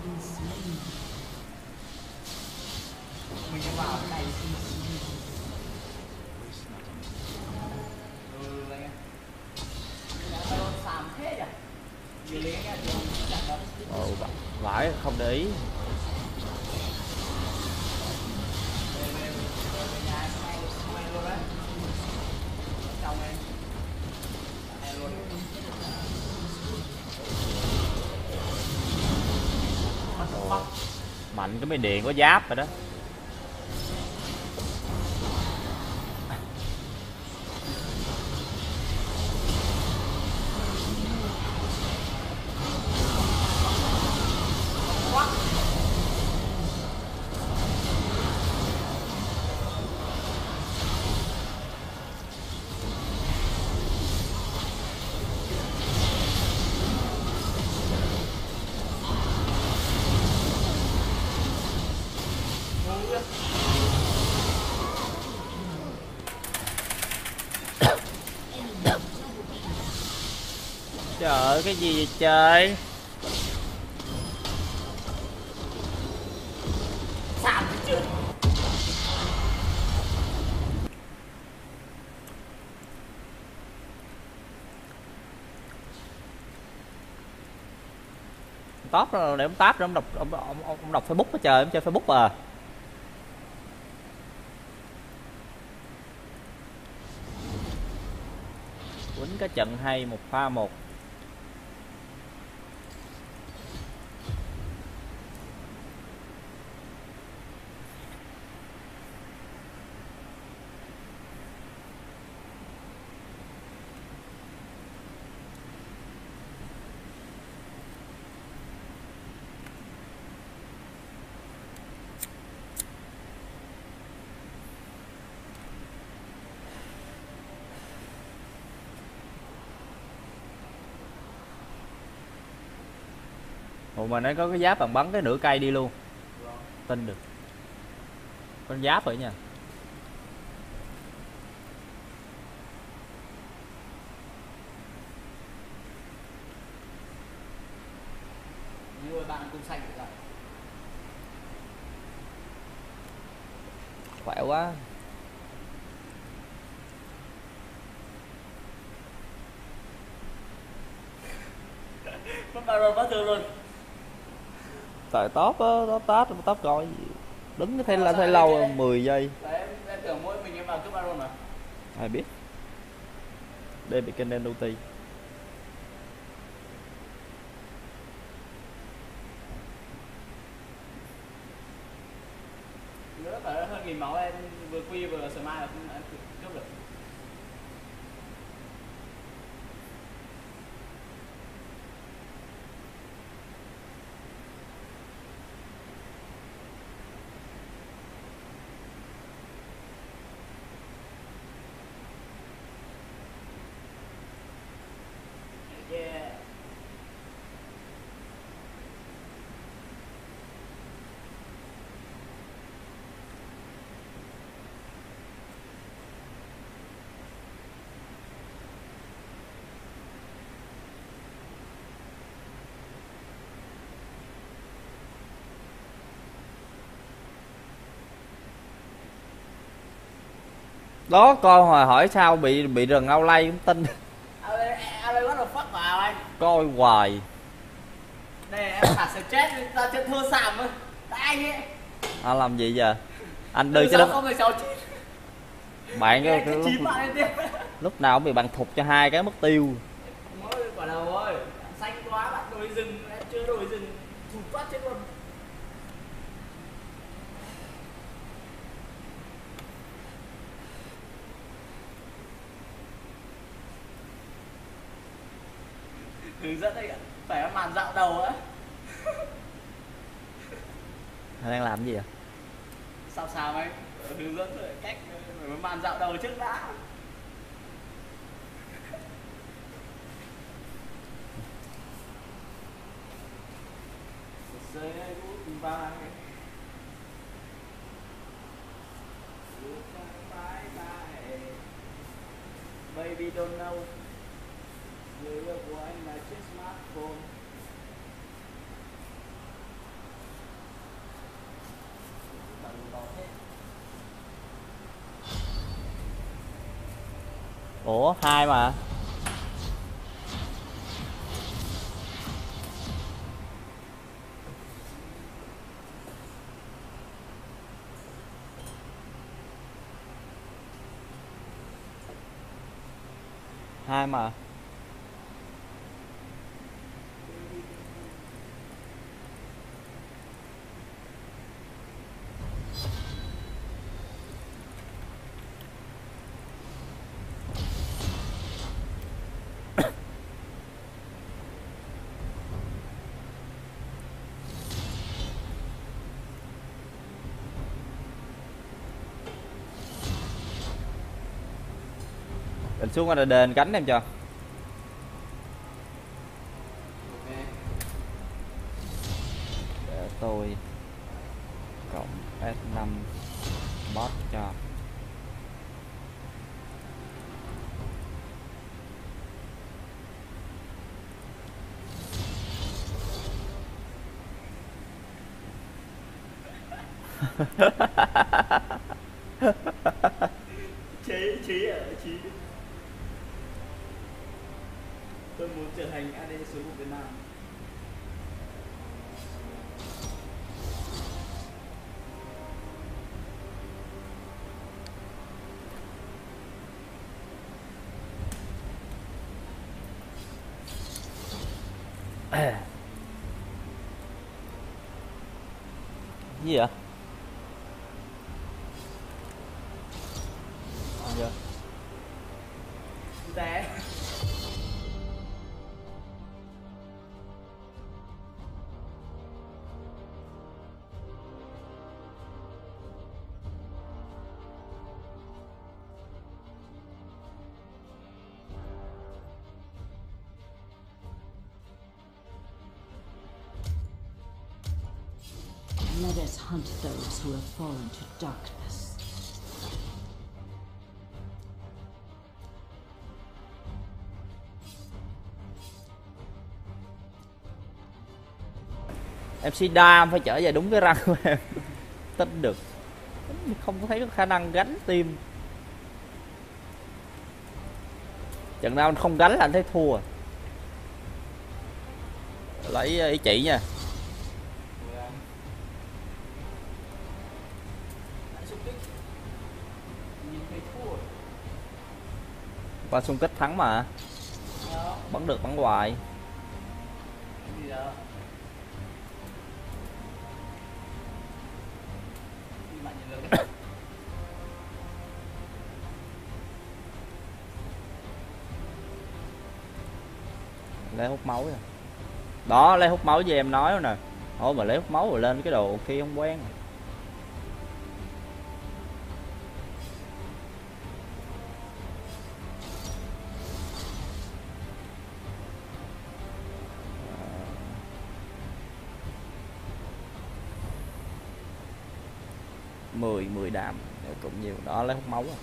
Speaker 2: Mình vào cái này. Ừ anh em. Tao đồn xàm thế nhỉ? Nhiều lý anh em thì chặt đó.
Speaker 1: Ồ vãi không để ý.
Speaker 2: Về về về nhà em ngay ngay luôn đấy. Trong em. Em luôn.
Speaker 1: Ồ, mạnh cái mấy điện có giáp rồi đó. Trời ơi cái gì vậy trời?
Speaker 2: Xàm chứ.
Speaker 1: Top rồi để ông táp rồi ông đọc ông, ông, ông, ông đọc Facebook hết trời, em chơi Facebook à. Quýnh cái trận hay một pha một. Ủa mà nó có cái giáp bằng bắn cái nửa cây đi luôn. Tin được. Con giáp vậy nha.
Speaker 2: Như bạn cung xanh vậy.
Speaker 1: quẹo quá.
Speaker 2: Mất Baron mất thương luôn.
Speaker 1: Tại top á, top tát, top coi đứng cái thay là thay lâu mười giây.
Speaker 2: Đấy, em, em tưởng mỗi mình em vào cướp Baron à?
Speaker 1: Ai biết. Đây bị kênh ulti.
Speaker 2: Nữa phải hơn nghìn máu em vừa quy vừa smite là cũng đã cướp được. Yeah.
Speaker 1: Đó coi hồi hỏi sao bị bị rừng ao lay cũng tin.
Speaker 2: À đây, à đây bắt đầu fuck vào anh.
Speaker 1: Coi hoài.
Speaker 2: Đây em thả stress ra chân thua sàm thôi. Tại anh ấy.
Speaker 1: À, làm gì giờ? Anh đưa
Speaker 2: Từ
Speaker 1: cái
Speaker 2: sáu
Speaker 1: đất
Speaker 2: không mười sáu chín.
Speaker 1: bạn cái,
Speaker 2: Cái
Speaker 1: lúc,
Speaker 2: chín bạn lên tiếp.
Speaker 1: lúc nào cũng bị bạn thục cho hai cái mất tiêu.
Speaker 2: Mỗi quả đầu thôi. Xanh quá bạn đổi rừng, em chưa đổi rừng. Thụt phát chết luôn. Hướng dẫn đây ạ. Phải có màn dạo đầu á.
Speaker 1: Anh đang làm gì à?
Speaker 2: Sao sao anh? Hướng dẫn rồi cách phải có màn dạo đầu trước đã. Say goodbye. Goodbye, bye. Baby don't know. Người yêu của anh là chiếc smartphone.
Speaker 1: Ủa hai mà. Hai mà. Định xuống qua đền cánh em cho. Để tôi cộng S năm bot cho.
Speaker 2: Chí, Chí ở Chí. Tôi muốn trở thành a đê số một Việt Nam.
Speaker 1: Gì vậy? À, dạ.
Speaker 2: Té.
Speaker 3: Let us hunt those who have fallen to darkness.
Speaker 1: em xê đam phải trở về đúng cái răng của em. Tính được. Không có thấy có khả năng gánh team. Trận nào anh không gánh là anh thấy thua. Lấy ý chỉ nha. Qua xung kích thắng mà. Bắn được bắn hoài. Lấy hút máu rồi. Đó, lấy hút máu với em nói nè. Ôi mà lấy hút máu rồi lên cái đồ kia không quen. mười mười đam cũng nhiều. Đó, lấy hút máu rồi.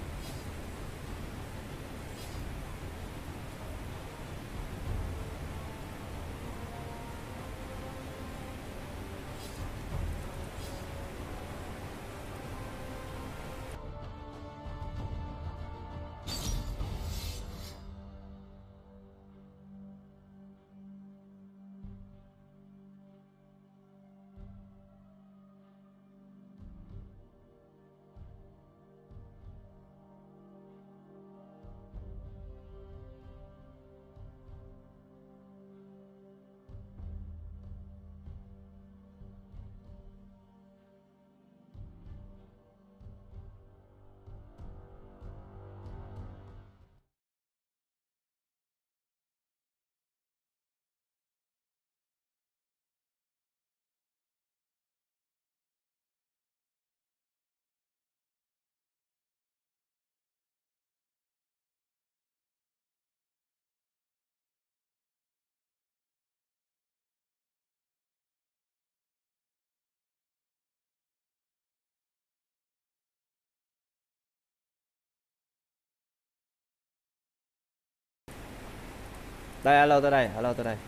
Speaker 1: Đây, alo tới đây, alo tới đây.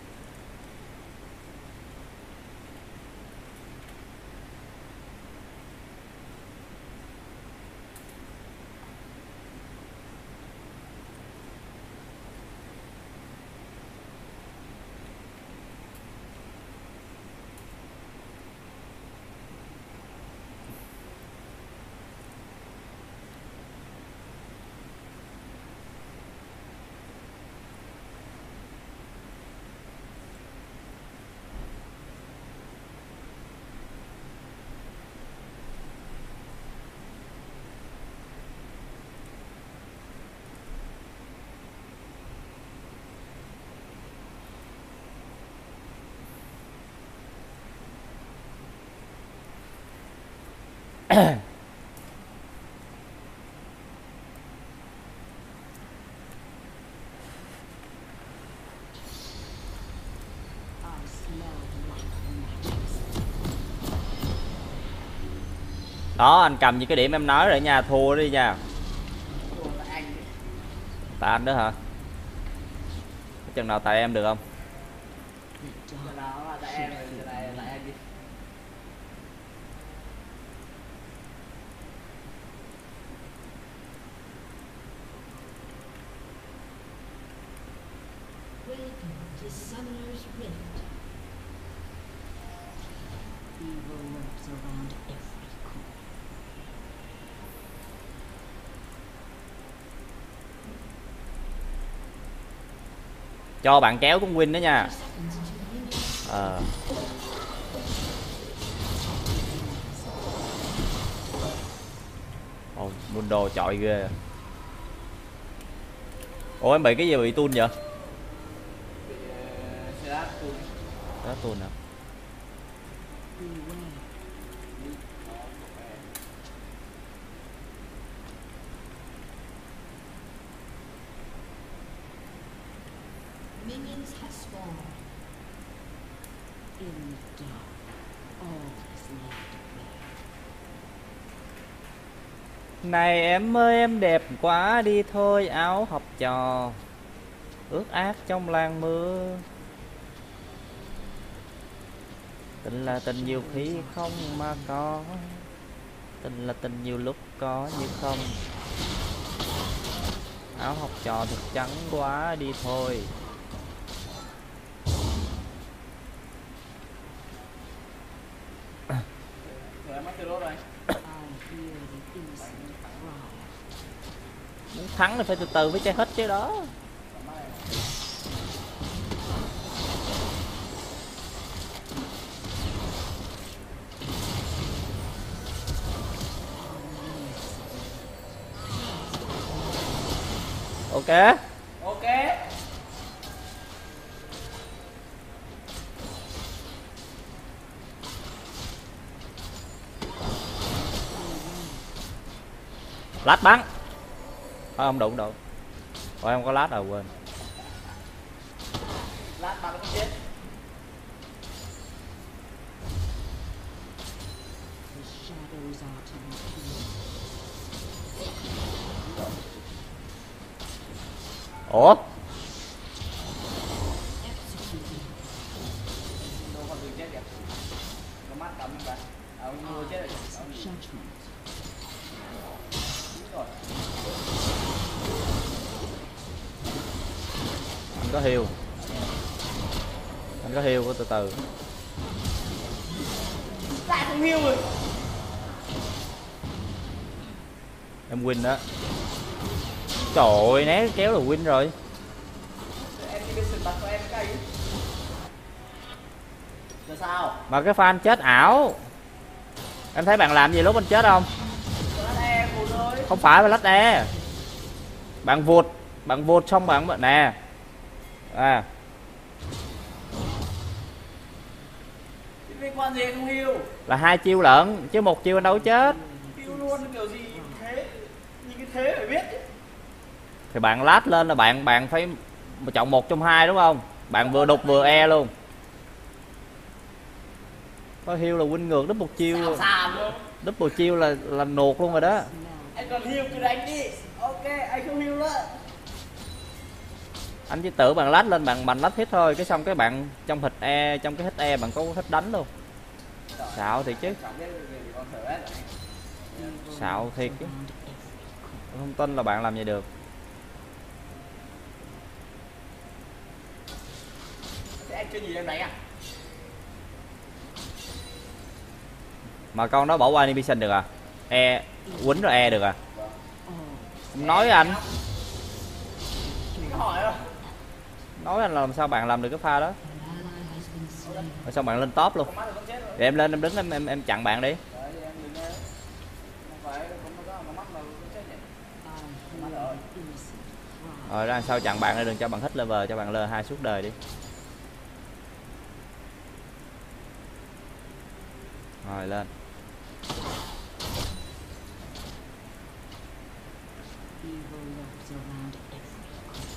Speaker 1: Đó, anh cầm những cái điểm em nói rồi nha, thua đi nha. Tại anh đó hả? Chừng nào tại em được không?
Speaker 3: Welcome to Summoner's Rift. Evil lurks around every corner.
Speaker 1: Cho bạn kéo cũng win đó nha. Ờ. Ồ, Mundo chọi ghê. Ủa em bị cái gì bị tun vậy? Đó tun à?
Speaker 3: Minions have spawned. In the dark, all is laid bare.
Speaker 1: Này em ơi em đẹp quá đi thôi áo học trò. Ướt át trong làng mưa. Tình là tình nhiều khi không mà có. Tình là tình nhiều lúc có như không. Áo học trò thật trắng quá đi thôi.
Speaker 2: Rồi em mất tiêu đốt rồi.
Speaker 3: I hear the innocent cry.
Speaker 1: Muốn thắng thì phải từ từ với chơi hết chứ đó. Ok.
Speaker 2: Ok.
Speaker 1: Lát bắn. Thôi không đụng đụng. Ôi không có lát rồi quên.
Speaker 2: Lát bắn nó không chết.
Speaker 3: The shadows are to be feared.
Speaker 1: Ủa?
Speaker 3: Executed.
Speaker 2: Đâu còn người chết kìa. Nó mắt cắm mình bạn. À, người chết rồi.
Speaker 3: Eyes of judgment.
Speaker 2: Đúng rồi.
Speaker 1: Anh có heal. Anh có heal của từ từ.
Speaker 2: Lại không hiu rồi.
Speaker 1: Em win đó. Trời ơi, né kéo là win rồi.
Speaker 2: Em đi bên sườn mặt của em cái gì? Rồi sao?
Speaker 1: Mà cái fan chết ảo. Em thấy bạn làm gì lúc anh chết không?
Speaker 2: Lát em một rồi.
Speaker 1: Không phải là lách e. Bạn vụt, bạn vụt xong bạn nè. À,
Speaker 2: Liên quan gì không hiu?
Speaker 1: là hai chiêu lận chứ một chiêu anh đâu có chết.
Speaker 2: Hiu luôn kiểu gì thế? Như cái thế phải biết chứ.
Speaker 1: Thì bạn lát lên là bạn bạn phải chọn một trong hai đúng không? Bạn vừa đục vừa e luôn. Có heal là win ngược double chiêu.
Speaker 2: Xàm xàm luôn.
Speaker 1: Double chiêu là là nuột luôn rồi đó.
Speaker 3: Smell.
Speaker 2: Anh còn hiu cứ đánh đi. Ok, anh không hiu nữa.
Speaker 1: Anh chỉ tự bạn lát lên bạn bạn lát hit thôi, cái xong cái bạn trong hit e, trong cái hit e bạn có hit đánh luôn. Xạo thiệt chứ.
Speaker 2: Chẳng biết gì con thở hết rồi.
Speaker 3: Evil
Speaker 1: Xạo thiệt chứ.
Speaker 3: surround every corner.
Speaker 1: Tôi không tin là bạn làm vậy được.
Speaker 2: Thế anh chưa nhìn em đánh à?
Speaker 1: Mà con đó bỏ qua animation được à? E quýnh rồi e được à?
Speaker 3: All
Speaker 1: Em nói anh,
Speaker 2: Anh có hỏi không?
Speaker 1: nói anh là làm sao bạn làm được cái pha đó?
Speaker 3: an ally has been slain.
Speaker 1: Rồi sao bạn lên top luôn?
Speaker 2: Con mắt là con chết rồi.
Speaker 1: Để em lên em đứng em em, em chặn bạn đi.
Speaker 2: Đấy thì em đừng nghe. Không phải không có con mắt là con chết nhỉ?
Speaker 3: I hear the innocent cry.
Speaker 1: Rồi ra sao chặn bạn đi, đừng cho bạn hit level, cho bạn lên hai suốt đời đi. Rồi lên.
Speaker 3: Evil lurks around every corner.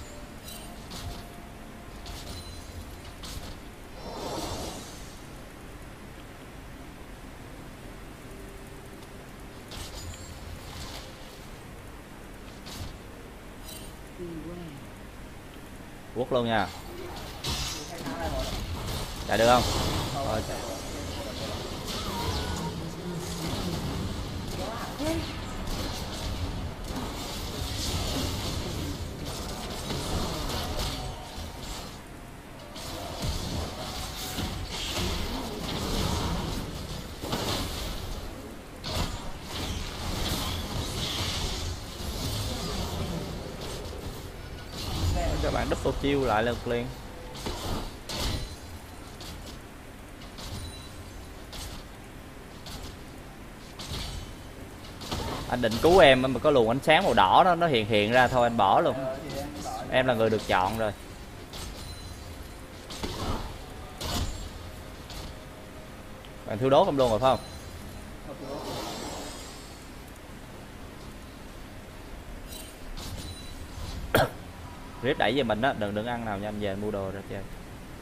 Speaker 3: Beware.
Speaker 1: Quất luôn nha. Chạy được không? Rồi chạy. Cho bạn double chiêu lại lên liền. Anh định cứu em mà có luồng ánh sáng màu đỏ đó nó hiện hiện ra thôi anh bỏ luôn.
Speaker 2: Ờ, thì em bảo
Speaker 1: Em là người được chọn rồi. Bạn thiếu đốt em luôn rồi phải không? Rip đẩy về mình á, đừng đừng ăn nào nha, anh về anh mua đồ ra chơi.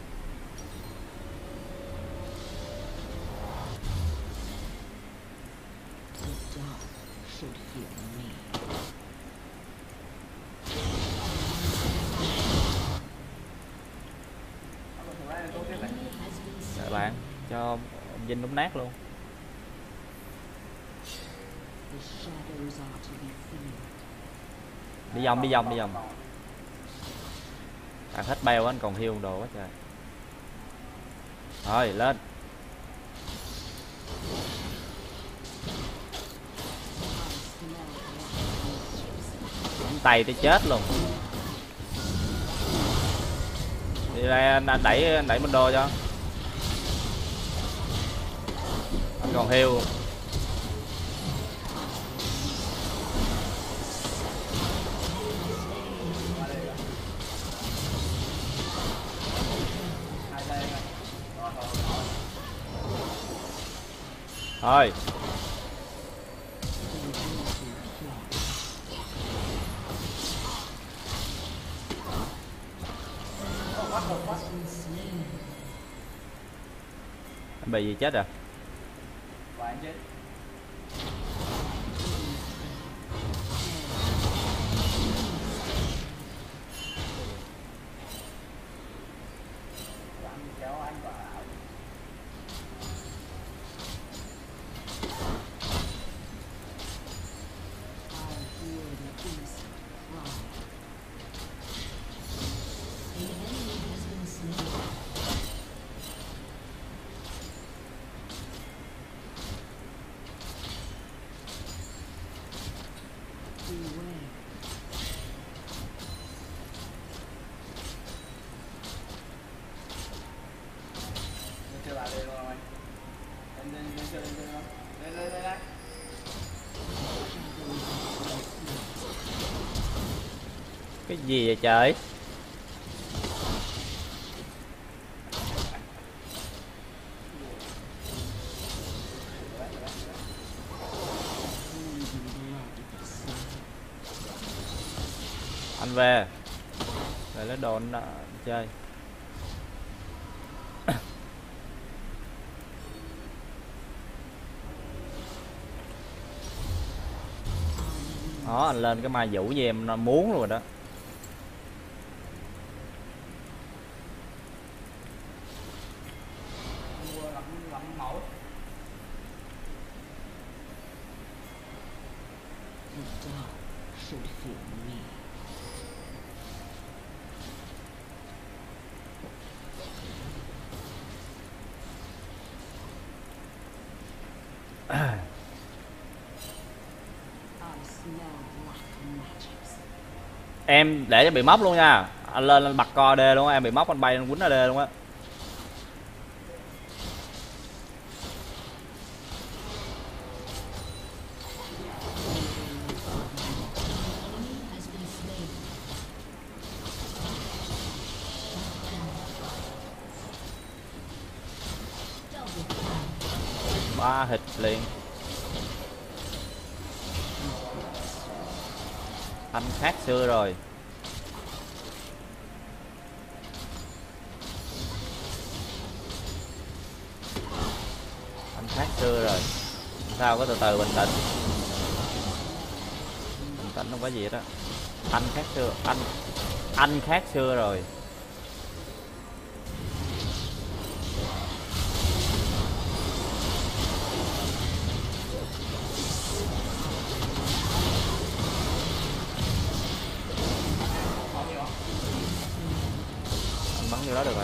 Speaker 3: The dark should fear me. Enemy has been
Speaker 1: Đợi
Speaker 3: slain.
Speaker 1: bạn cho ông Vinh đúng nát luôn.
Speaker 3: The shadows are to be feared.
Speaker 1: Đi vòng đi vòng đi vòng. Ăn hết beo anh còn hiêu đồ quá trời. Rồi lên. Đánh tay tới chết luôn. Đi đây anh, anh đẩy anh đẩy Mondo cho. Anh còn hiêu. Thôi. Anh bị gì chết rồi?
Speaker 2: Bạn chết. Bạn kéo anh vào. Chơi lại đây rồi. Lên lên lên chơi lên chơi lên. Lên lên lên lên.
Speaker 1: Cái gì vậy trời? Anh về. Để lấy đồ anh chơi. Đó, anh lên cái mai vũ với em nó muốn rồi đó.
Speaker 2: Mua lắm lắm máu.
Speaker 3: The dark should fear me. I smell black magics.
Speaker 1: Em để cho bị móc luôn nha. Anh lên anh bật co đê luôn á, em bị móc anh bay anh quýnh ở đê luôn á.
Speaker 3: Has been slain. Double kill.
Speaker 1: Ba hit liền. Anh khác xưa rồi. Anh khác xưa rồi. Sao có từ từ bình tĩnh. Bình tĩnh không có gì hết đó. Anh khác xưa, anh anh khác xưa rồi. Anh bắn vô đó được rồi.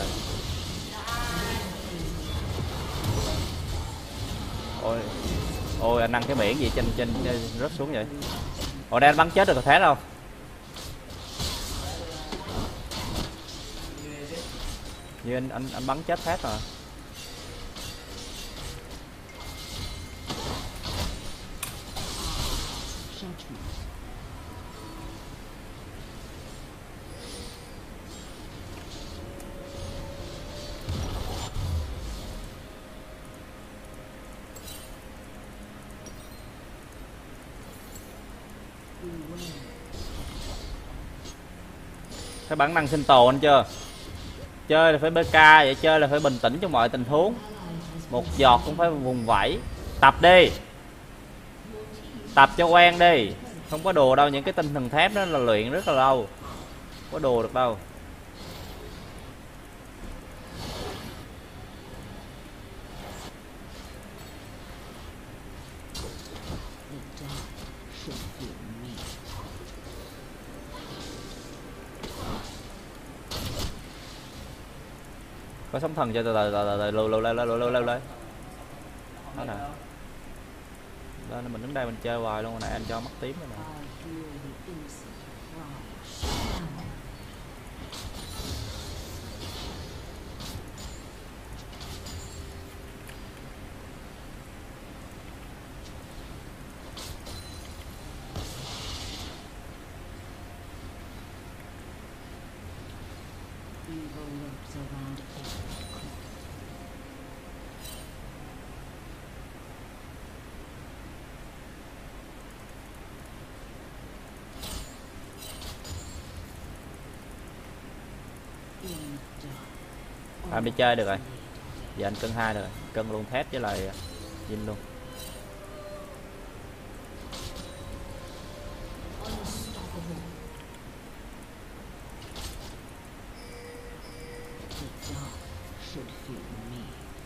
Speaker 1: Ôi, ôi anh ăn cái biển gì trên trên rớt xuống vậy? Ồ đây anh bắn chết được thế đâu? Như anh anh anh bắn chết hết rồi.
Speaker 3: Judgment.
Speaker 1: Cái bản năng sinh tồn chưa? Chơi là phải bê ca, vậy chơi là phải bình tĩnh trong mọi tình huống. Một giọt cũng phải vùng vẫy. Tập đi. Tập cho quen đi. Không có đùa đâu, những cái tinh thần thép đó là luyện rất là lâu. Không có đùa được đâu.
Speaker 3: The dark
Speaker 1: Có sóng thần cho từ từ từ từ từ lưu lưu lên lưu lưu lên lên. Đó nè. Đó nên mình đứng đây mình chơi hoài luôn, hồi nãy anh cho mắt tím rồi nè.
Speaker 3: I hear the innocent cry. Shut down. Evil lurks around every corner. In dark.
Speaker 1: Anh đi chơi được rồi. Giờ anh cân hai rồi, cân luôn thét với lại Jin luôn.
Speaker 3: Unstoppable. The dark should fear me.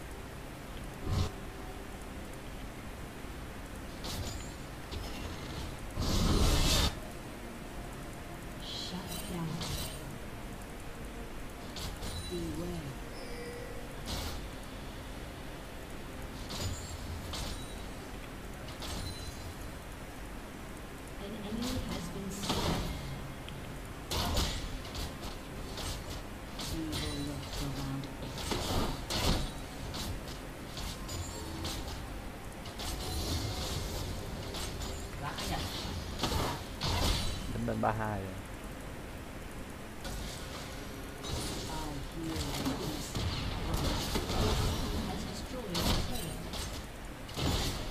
Speaker 3: Shut down. Beware. An enemy has been slain. Evil lurks around every
Speaker 2: Lắc nhỉ.
Speaker 1: Đánh bên ba hai rồi.
Speaker 3: I hear the innocent cry. Has destroyed a turret.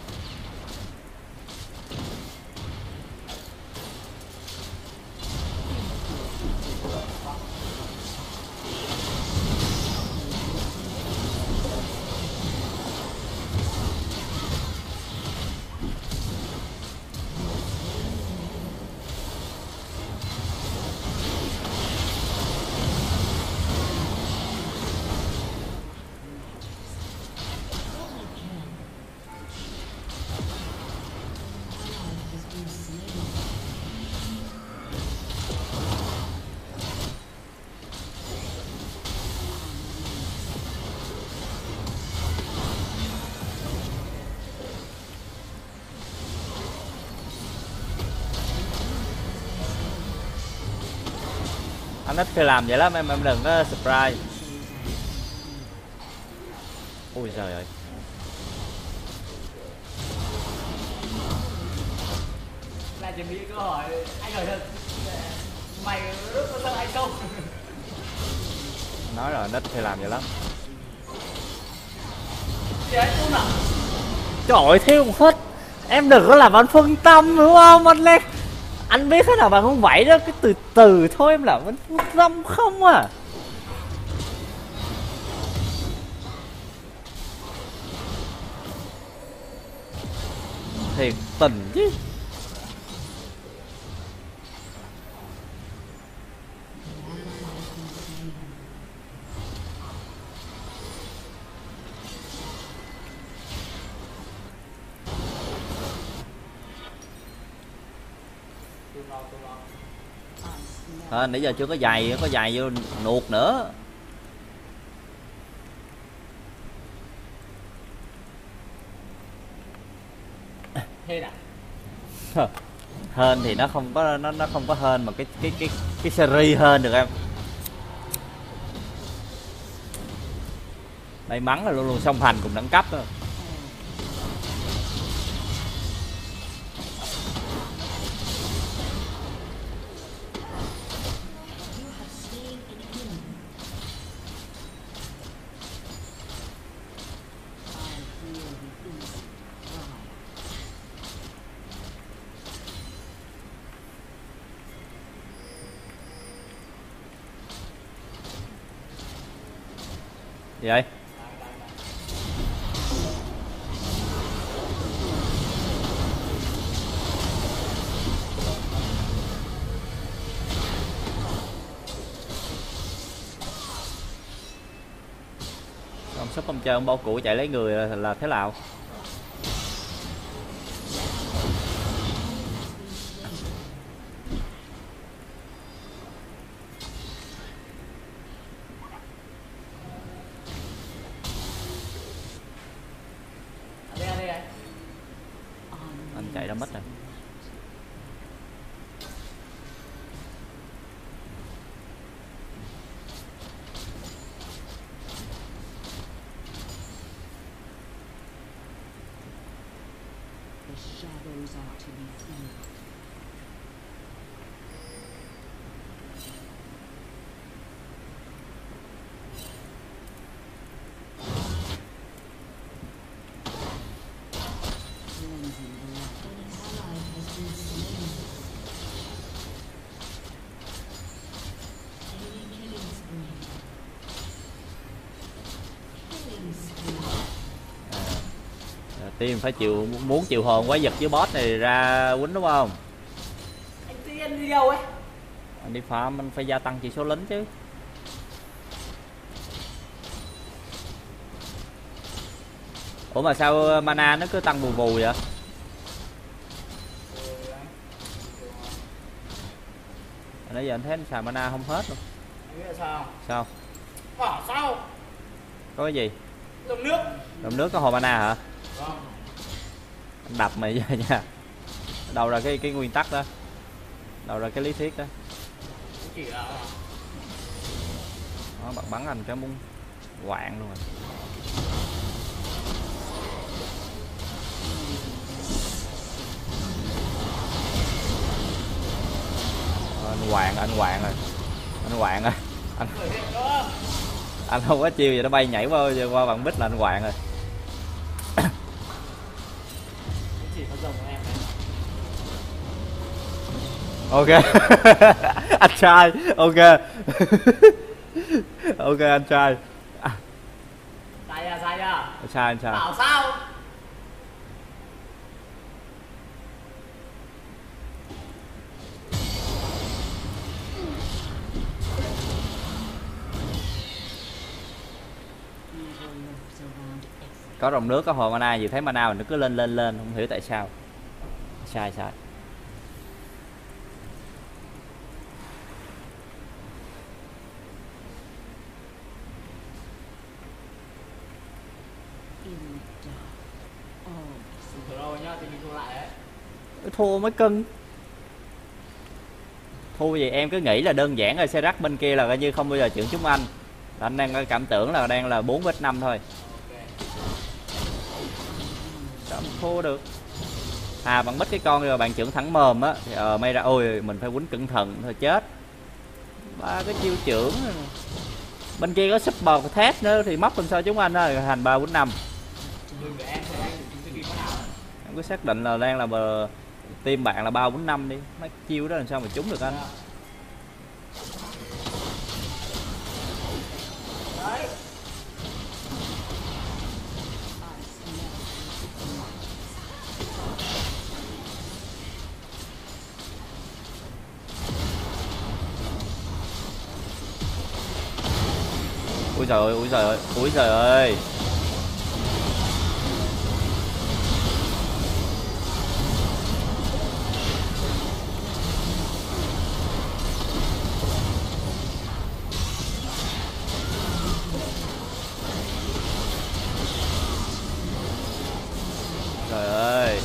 Speaker 3: Has been slain.
Speaker 1: Anh ít khi làm vậy lắm, em em đừng có surprise. Ui trời ơi.
Speaker 2: Là chuẩn bị câu hỏi anh hỏi thật. Mày rất có sợ anh không?
Speaker 1: Nói rồi, ít khi làm vậy lắm.
Speaker 2: Thì anh cũng nào.
Speaker 1: Trời ơi, thiếu một hết. Em đừng có làm anh phân tâm đúng không anh Lê? Anh biết thế nào bạn không vậy đó, cái từ từ thôi em làm anh phân tâm không à. Thiệt tình chứ.
Speaker 2: Tôi lo tôi lo.
Speaker 1: À, nãy giờ chưa có giày, có giày vô nuột nữa.
Speaker 2: Hên à?
Speaker 1: Hên thì nó không có nó nó không có hên mà cái cái cái cái series hên được em. May mắn là luôn luôn song hành cùng đẳng cấp thôi.
Speaker 3: You have slain an enemy. I hear the innocent cry.
Speaker 1: Gì vậy? Ông sắp không chơi ông bao củ chạy lấy người là, là thế nào? chạy ra mất rồi.
Speaker 3: The shadows are to be feared. Cleansing blood. An ally has been slain. Enemy killing spree. Killing spree.
Speaker 1: À, team phải chịu muốn chịu hồn quái vật với boss này ra quýnh đúng không?
Speaker 2: Anh Tiên đi đâu ấy?
Speaker 1: Anh đi farm anh phải gia tăng chỉ số lính chứ. Ủa mà sao mana nó cứ tăng bù bù vậy? Nãy giờ anh thấy anh xài mana không hết luôn.
Speaker 2: Anh biết là sao?
Speaker 1: Sao?
Speaker 2: Bảo sao?
Speaker 1: Có cái gì?
Speaker 2: Dòng nước.
Speaker 1: Đồng nước có hồ mana hả?
Speaker 2: Vâng.
Speaker 1: Anh đập mày ra nha. Đâu ra cái cái nguyên tắc đó? Đâu ra cái lý thuyết đó?
Speaker 2: Chỉ là
Speaker 1: Đó, bạn bắn anh cái muốn quạng luôn rồi. Ờ, anh quạng anh quạng rồi. Anh quạng rồi. Anh anh không có chiêu gì nó bay nhảy qua qua bạn bích là anh quạng rồi.
Speaker 2: chỉ có dòng của em này.
Speaker 1: Ok. Anh trai. Ok. Ok anh trai. À,
Speaker 2: Sai à, sai à?
Speaker 1: anh trai anh trai.
Speaker 2: Bảo sao?
Speaker 3: Evil lurks around every.
Speaker 1: Có dòng nước có hồ mana gì thấy mana mình nó cứ lên lên lên không hiểu tại sao. Sai sai.
Speaker 3: In the dark. All
Speaker 2: Thử rồi nhá, thì mình thua lại đấy.
Speaker 1: Thua mới cưng. Thua vậy em cứ nghĩ là đơn giản rồi, Serac bên kia là coi như không bao giờ chưởng chúng anh. Là anh đang cảm tưởng là đang là bốn vết năm thôi. Sao mà thua được. À bạn mất cái con rồi bạn trưởng thẳng mồm á thì ờ may ra ôi mình phải quýnh cẩn thận thôi chết. Ba cái chiêu trưởng này. Bên kia có super thét nữa thì móc làm sao chúng anh ơi, thành ba bốn năm.
Speaker 2: Đừng để em thấy anh chúng tôi có nào.
Speaker 1: Em cứ xác định là đang là bờ team bạn là ba bốn năm đi, mấy chiêu đó làm sao mà trúng được anh.
Speaker 2: Đấy.
Speaker 1: Ui trời ơi, ui trời ơi, ui trời ơi. Trời ơi.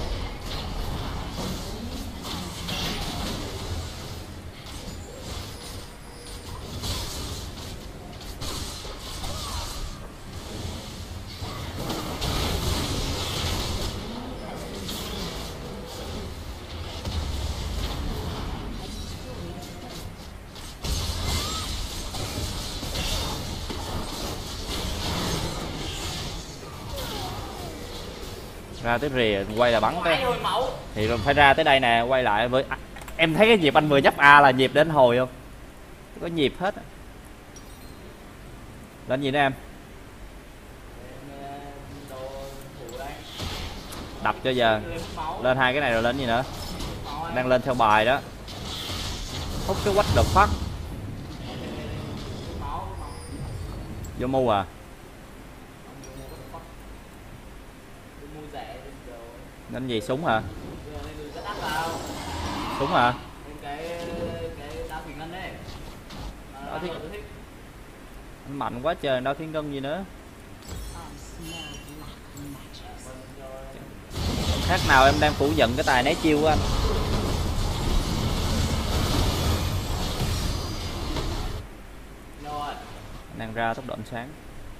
Speaker 1: Ra tới rìa quay là bắn
Speaker 2: Quái
Speaker 1: cái
Speaker 2: hồi máu.
Speaker 1: thì rồi phải ra tới đây nè, quay lại với à, em thấy cái nhịp anh vừa nhấp A là nhịp đến hồi không? Có nhịp hết. Lên gì nữa em?
Speaker 2: Đồ thủ đây.
Speaker 1: Đập cho giờ.
Speaker 2: Lên máu.
Speaker 1: Lên hai cái này rồi lên gì nữa?
Speaker 2: Máu em.
Speaker 1: Đang lên theo bài đó. Hút cái quách đột phát.
Speaker 2: Máu, máu.
Speaker 1: Vô mu à?
Speaker 2: Mua rẻ rồi.
Speaker 1: Nên gì súng hả?
Speaker 2: Giờ lên từ rất đắt vào.
Speaker 1: Súng hả?
Speaker 2: Lên cái cái đá thủy ngân đấy.
Speaker 1: Đá thủy-
Speaker 2: tôi thích.
Speaker 1: Anh mạnh quá trời, đâu thiên ngân gì nữa.
Speaker 3: I smell black magic.
Speaker 2: Vâng, rồi.
Speaker 1: Khác nào em đang phủ nhận cái tài né chiêu của anh.
Speaker 2: Rồi.
Speaker 1: Đang ra tốc độ ánh sáng.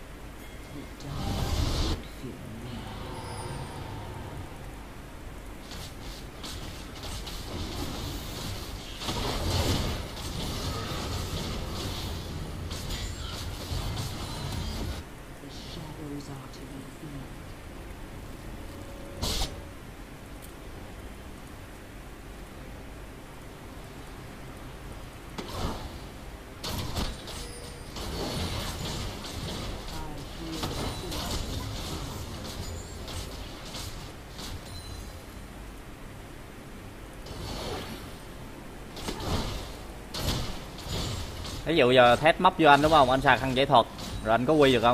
Speaker 1: Ví dụ giờ thét móc vô anh đúng không? Anh xài khăn giải thuật rồi anh có quy được không?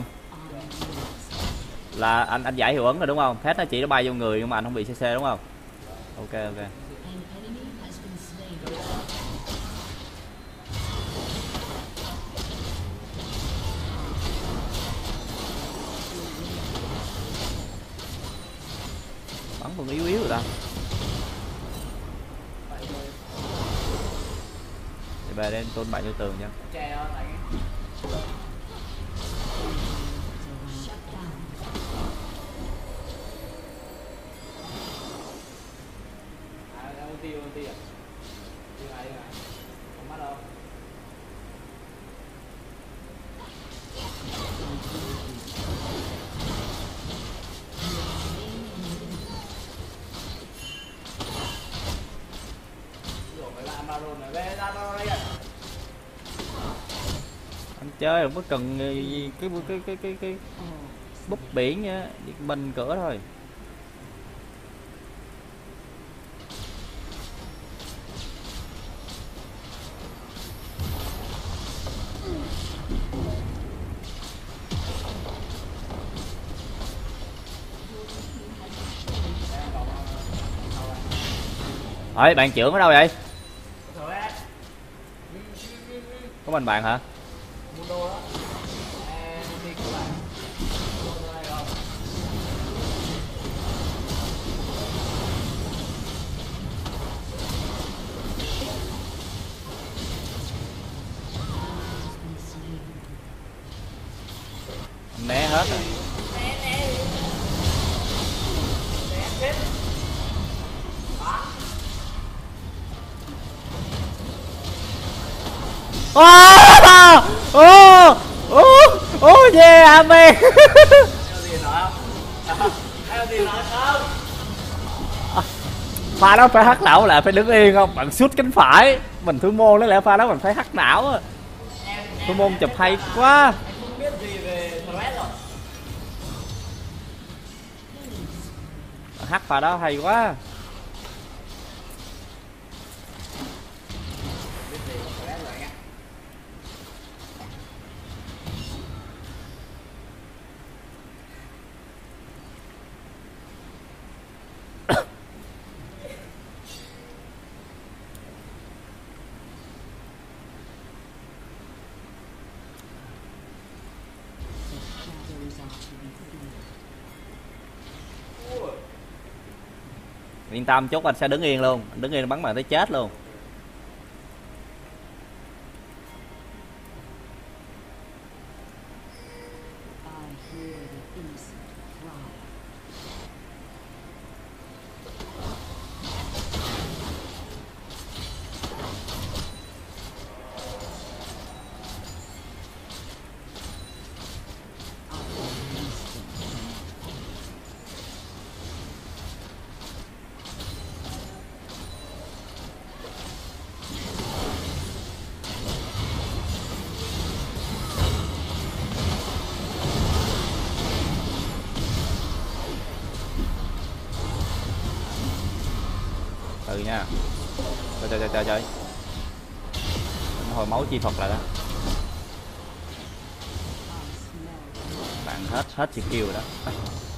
Speaker 1: Là anh anh giải hiệu ứng rồi đúng không? Thét nó chỉ nó bay vô người nhưng mà anh không bị xê xê đúng không? Ok ok.
Speaker 3: An enemy has been slain.
Speaker 1: Bắn còn yếu yếu rồi ta. Thì về đây tôn bạn vô tường nha.
Speaker 2: Che đó tại cái
Speaker 3: Shut down.
Speaker 2: à ulti ulti à. Đi lại đi lại. Không bắt đâu. Rồi mấy bạn Baron này về ra đâu đây à.
Speaker 1: Anh chơi không có cần cái cái cái cái cái, cái búp biển nha, mình cửa thôi. Ơi bạn trưởng ở đâu vậy?
Speaker 2: Rồi á.
Speaker 1: Có mình bạn hả?
Speaker 2: Mua đồ đó. Em đi của bạn. Mua đồ này không?
Speaker 3: Has been slain.
Speaker 1: Anh né hết rồi. Oh, oh, oh, oh yeah man.
Speaker 2: Có gì nói không? Có gì nói không?
Speaker 1: Pha đó phải hắc não lại phải đứng yên không? Bạn sút cánh phải. Mình thủ môn đó lẽ pha đó mình phải hắc não á. Thủ môn chụp hay quá.
Speaker 2: Em không biết gì về Thread rồi.
Speaker 1: Hắc pha đó hay quá.
Speaker 2: Biết gì về Thread rồi nha.
Speaker 3: Shadows are to be feared.
Speaker 2: Ui.
Speaker 1: Yên tâm chút anh sẽ đứng yên luôn. Anh đứng yên bắn bạn tới chết luôn.
Speaker 3: I hear the innocent cry.
Speaker 1: Ừ nha. Trời trời trời trời trời. Hồi máu chi thuật lại đó. Bạn hết hết skill rồi đó.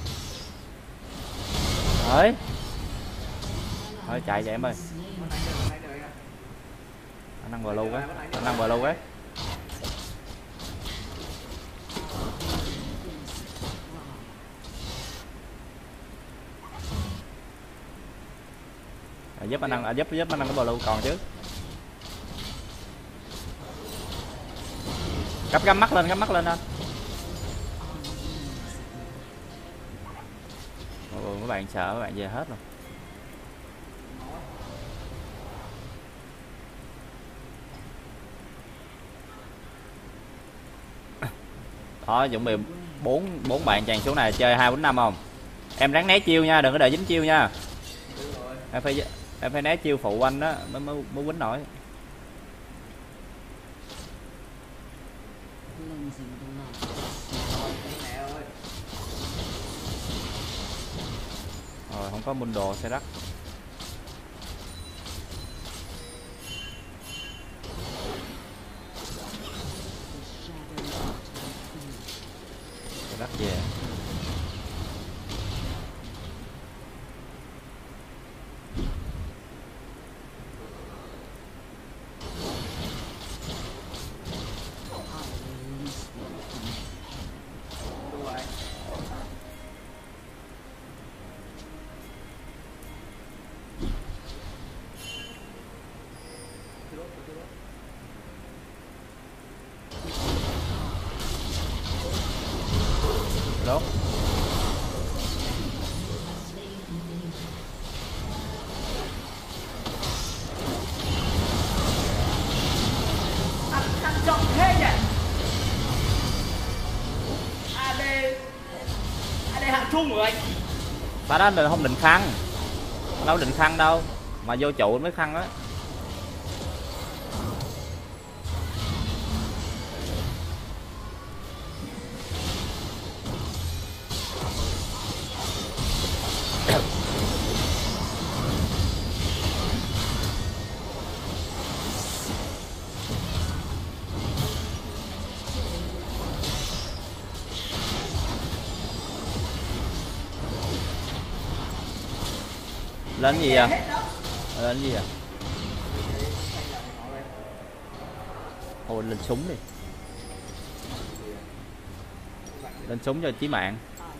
Speaker 1: Thôi. Thôi chạy chạy em ơi. Anh ăn bờ lâu quá. Anh ăn bờ lâu quá. À, giúp anh ăn, à, giúp giúp anh ăn cái blue còn chứ. Cắm cắm mắt lên, cắm mắt lên anh. Ồ, các bạn sợ các bạn về hết rồi. Đó, chuẩn bị bốn bốn bạn tràn xuống này chơi hai bốn năm không? Em ráng né chiêu nha, đừng có đợi dính chiêu nha. Em phải em phải né chiêu phụ anh đó mới mới, mới quýnh nổi. Rồi không có môn đồ xe đất. Xe đất về. Đốt.
Speaker 2: Anh anh chọn thế nhỉ? a đê a đê hạng trung rồi anh.
Speaker 1: Bà đó là không định khăn. Đâu định khăn đâu, mà vô trụ mới khăn á. Lên gì vậy? Lên gì vậy? Thôi lên súng đi. Lên súng cho chí mạng.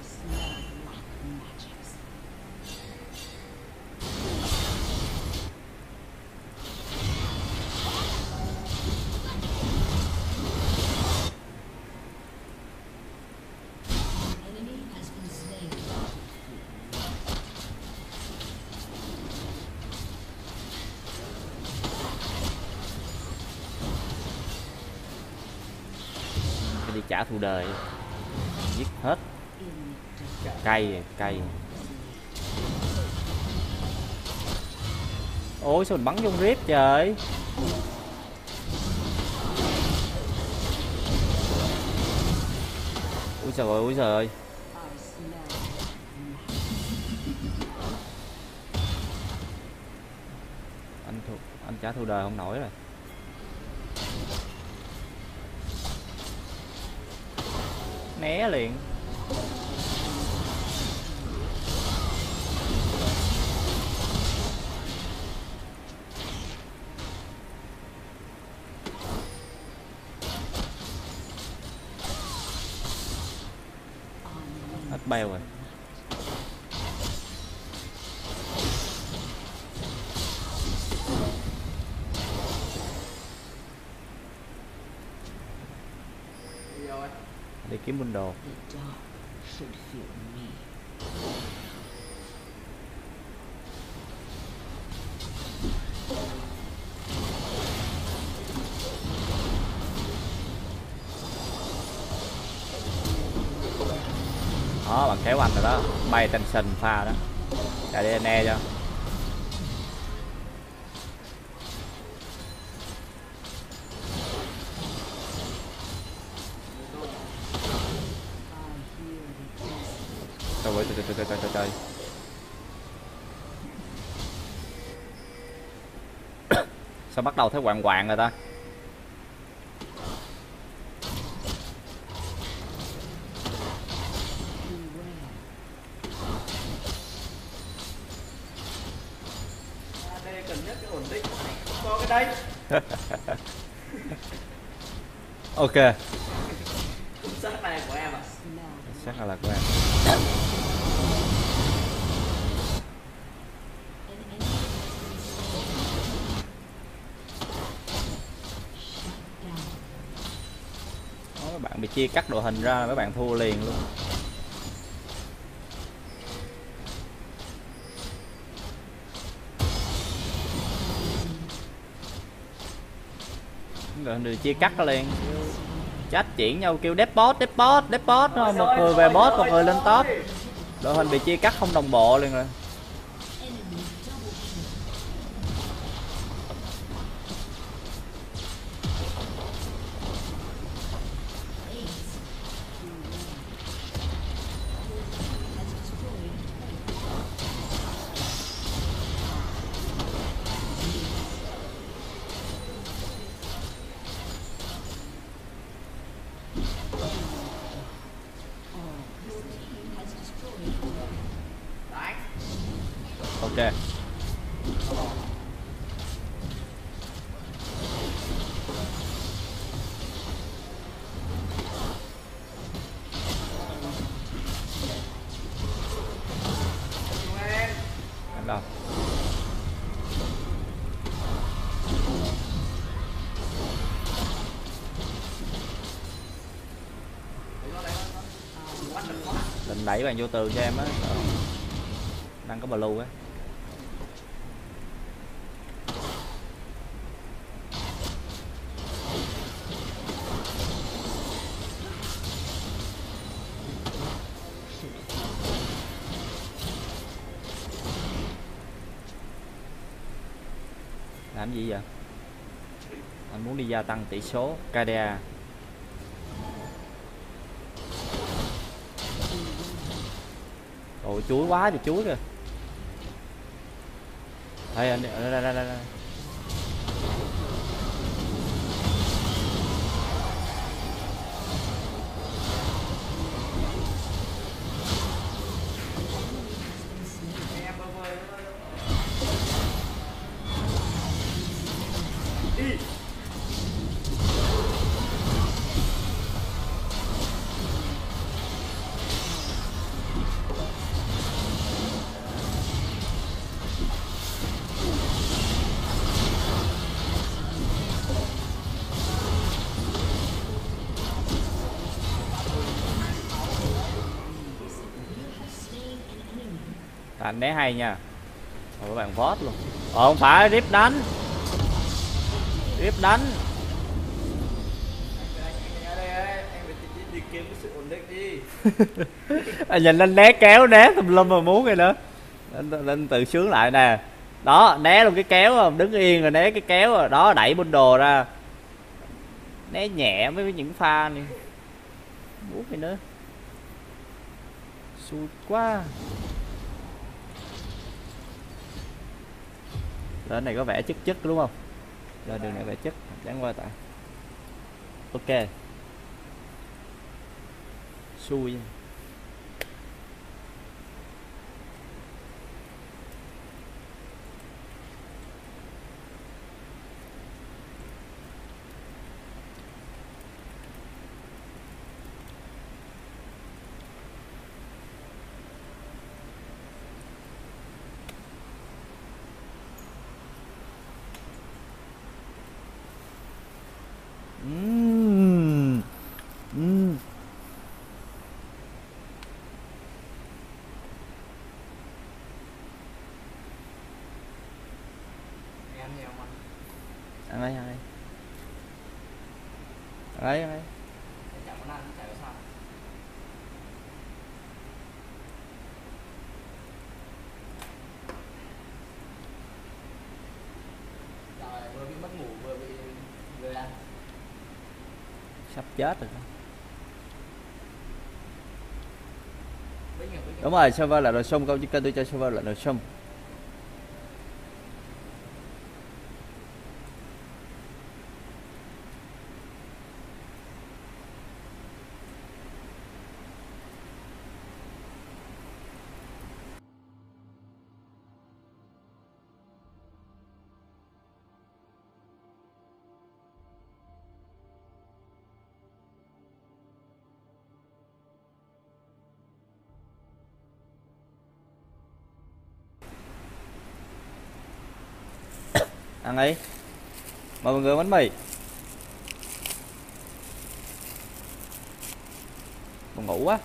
Speaker 1: Đi trả thù đời, giết hết. Cay cay. Ôi sao mình bắn vô rip trời. Ui trời ơi, ui trời ơi. Anh thu, anh trả thù đời không nổi rồi. Né liền. Hết beo rồi. Đi kiếm bundle đồ. Đó, bạn kéo anh rồi đó, bay tension pha đó. Chạy đi ne cho. Trời ơi, trời trời trời trời trời trời. Sao bắt đầu thấy quạng quạng rồi ta?
Speaker 2: a đê cần nhất cái ổn định, có cái đây.
Speaker 1: Ok.
Speaker 2: Sát này của em à?
Speaker 1: Chắc là của em. bị chia cắt đội hình ra mấy bạn thua liền luôn. Rồi được chia cắt ra liền, chat chuyển nhau kêu depot depot depot, một người về bot một người lên top, đội hình bị chia cắt không đồng bộ liền rồi. Ok. Em đâu? Định đẩy bạn vô tường cho em á, đang có blue á. Làm gì vậy? Anh muốn đi gia tăng tỷ số ca đê a. Ôi chuối quá thì chuối kìa. Đây anh, đây đây đây đây. Anh né hay nha. Ủa các bạn vote luôn. Ờ không phải, rip đánh. Rip đánh. Anh nhìn anh né kéo né tùm lum mà muốn rồi nữa. Anh, anh tự sướng lại nè. Đó, né luôn cái kéo, đứng yên rồi né cái kéo rồi. Đó, đẩy bundle ra. Né nhẹ với những pha này. Bút này nữa. Xui quá. Đường này có vẻ chất chất đúng không? Rồi đường này vẻ chất, chẳng qua tại. Ok. Xui. Uhm. Uhm.
Speaker 2: Ăn nhiều mà.
Speaker 1: Ăn đây, ăn đây. Ăn đây, ăn đây.
Speaker 2: Chẳng có ăn, chẳng có sao. Trời, vừa bị mất ngủ, vừa bị lười ăn.
Speaker 1: Sắp chết rồi.
Speaker 2: Bích nghiệp, bích nghiệp.
Speaker 1: Đúng rồi, server là đồ sung, câu kênh tôi cho server là đồ sung. Ăn đi. Mời mọi người bánh mì. Còn ngủ á.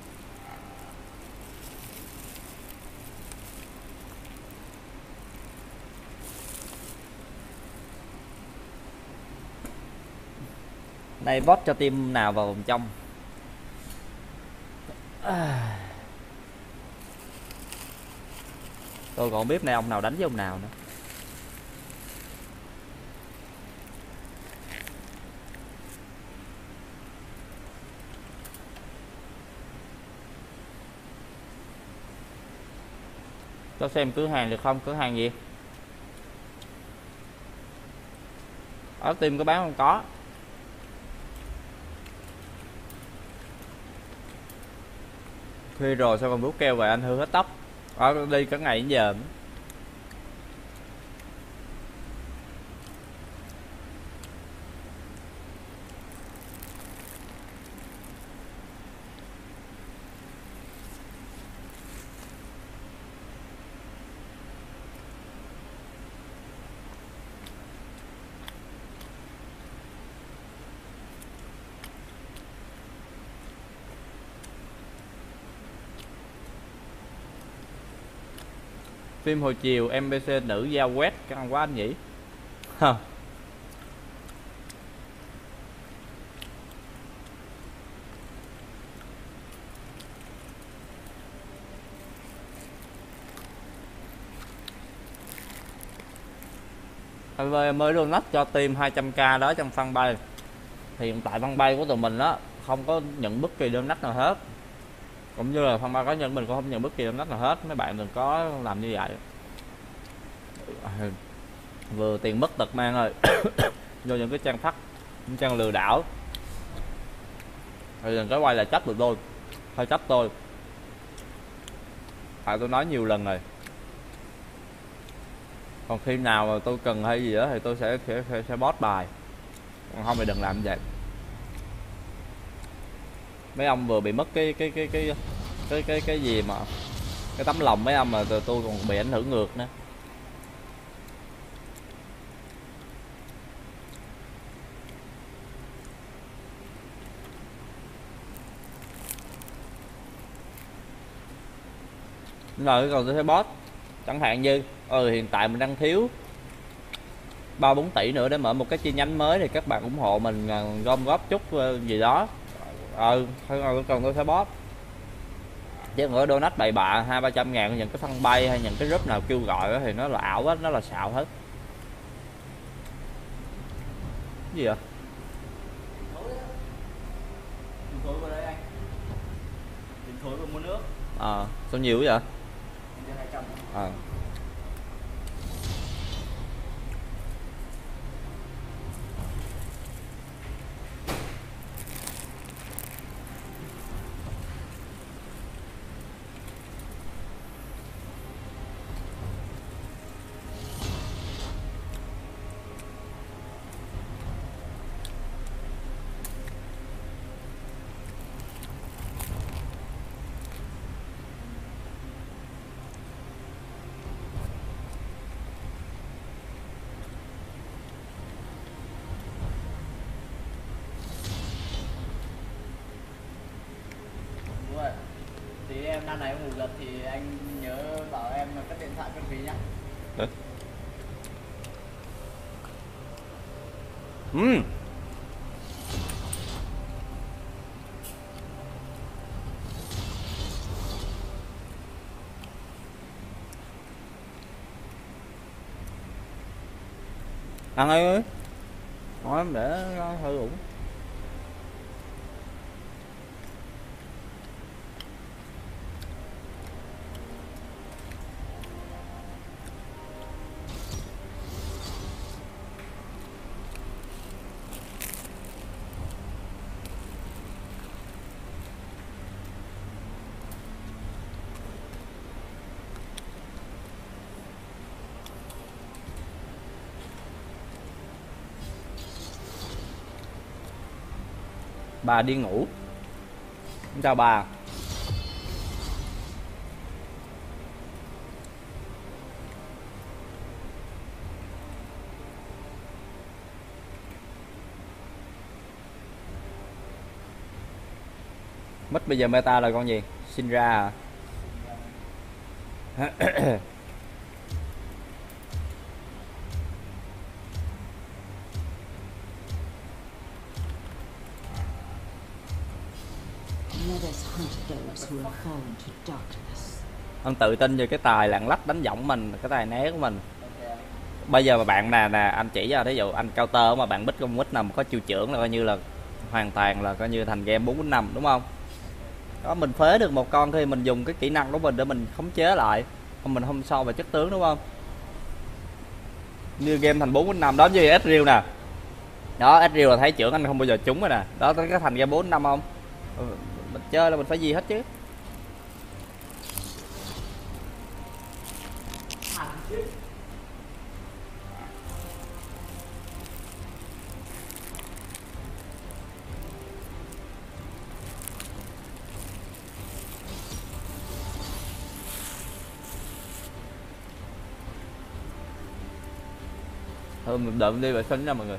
Speaker 1: Đây bot cho team nào vào vòng trong. À. Tôi còn không biết nay ông nào đánh với ông nào nữa. Cho xem cửa hàng được không? Cửa hàng gì? Ở team có bán không? Có. Khi rồi sao còn rút keo về anh hư hết tóc. Ở đi cả ngày đến giờ. Phim hồi chiều em bê xê nữ giao quét căng quá anh nhỉ. Hờ. Mới mới donate cho team hai trăm k đó trong fanpage. Thì hiện tại fanpage của tụi mình đó không có nhận bất kỳ donate nào hết. Cũng như là fanpage cá nhân mình cũng không nhận bất kỳ donate nào hết. Mấy bạn đừng có làm như vậy. Vừa tiền mất tật mang rồi. Vô những cái trang phát, những trang lừa đảo. Thì đừng có quay lại trách tụi tôi. Thôi trách tôi. Tại tôi nói nhiều lần rồi. Còn khi nào mà tôi cần hay gì đó thì tôi sẽ sẽ, sẽ, sẽ post bài. Còn không thì đừng làm như vậy. Mấy ông vừa bị mất cái cái cái cái cái cái cái gì mà cái tấm lòng mấy ông mà tôi còn bị ảnh hưởng ngược nữa. Rồi còn tôi sẽ post chẳng hạn như ừ hiện tại mình đang thiếu ba bốn tỷ nữa để mở một cái chi nhánh mới thì các bạn ủng hộ mình gom góp chút gì đó. Ừ còn tôi sẽ post chứ ở donate bậy bạ hai ba trăm ngàn những cái phân bay hay những cái group nào kêu gọi thì nó là ảo hết, nó là xạo hết. Cái gì vậy?
Speaker 2: Tiền thối vào đây anh. Tiền thối vào mua nước.
Speaker 1: Ờ à, sao nhiều vậy?
Speaker 2: hai trăm.
Speaker 1: Ờ.
Speaker 2: Tí em năm này em ngủ giật thì anh nhớ bảo em cất điện thoại cất phí nhá.
Speaker 1: Đấy. Uhm. Ăn ơi. Nói em để nó hơi ủng. Bà đi ngủ. Chào bà. Mất bây giờ meta là con gì? Syndra à?
Speaker 3: Let us hunt those who have fallen to darkness.
Speaker 1: Anh tự tin về cái tài lạng lách đánh giọng mình, cái tài né của mình. Bây giờ mà bạn nè nè anh chỉ cho, thí dụ anh counter mà bạn bích con quýt nào mà có chiêu trưởng là coi như là hoàn toàn là coi như thành game bốn năm đúng không? Đó, mình phế được một con khi mình dùng cái kỹ năng của mình để mình khống chế lại, không mình không so về chất tướng đúng không? Như game thành bốn năm đó, như Ezreal nè. Đó, Ezreal là thấy trưởng anh không bao giờ trúng rồi nè. Đó, cái thành game bốn năm không? Mình chơi là mình phải gì hết chứ. Thôi mình đợi đi vệ sinh nha mọi người.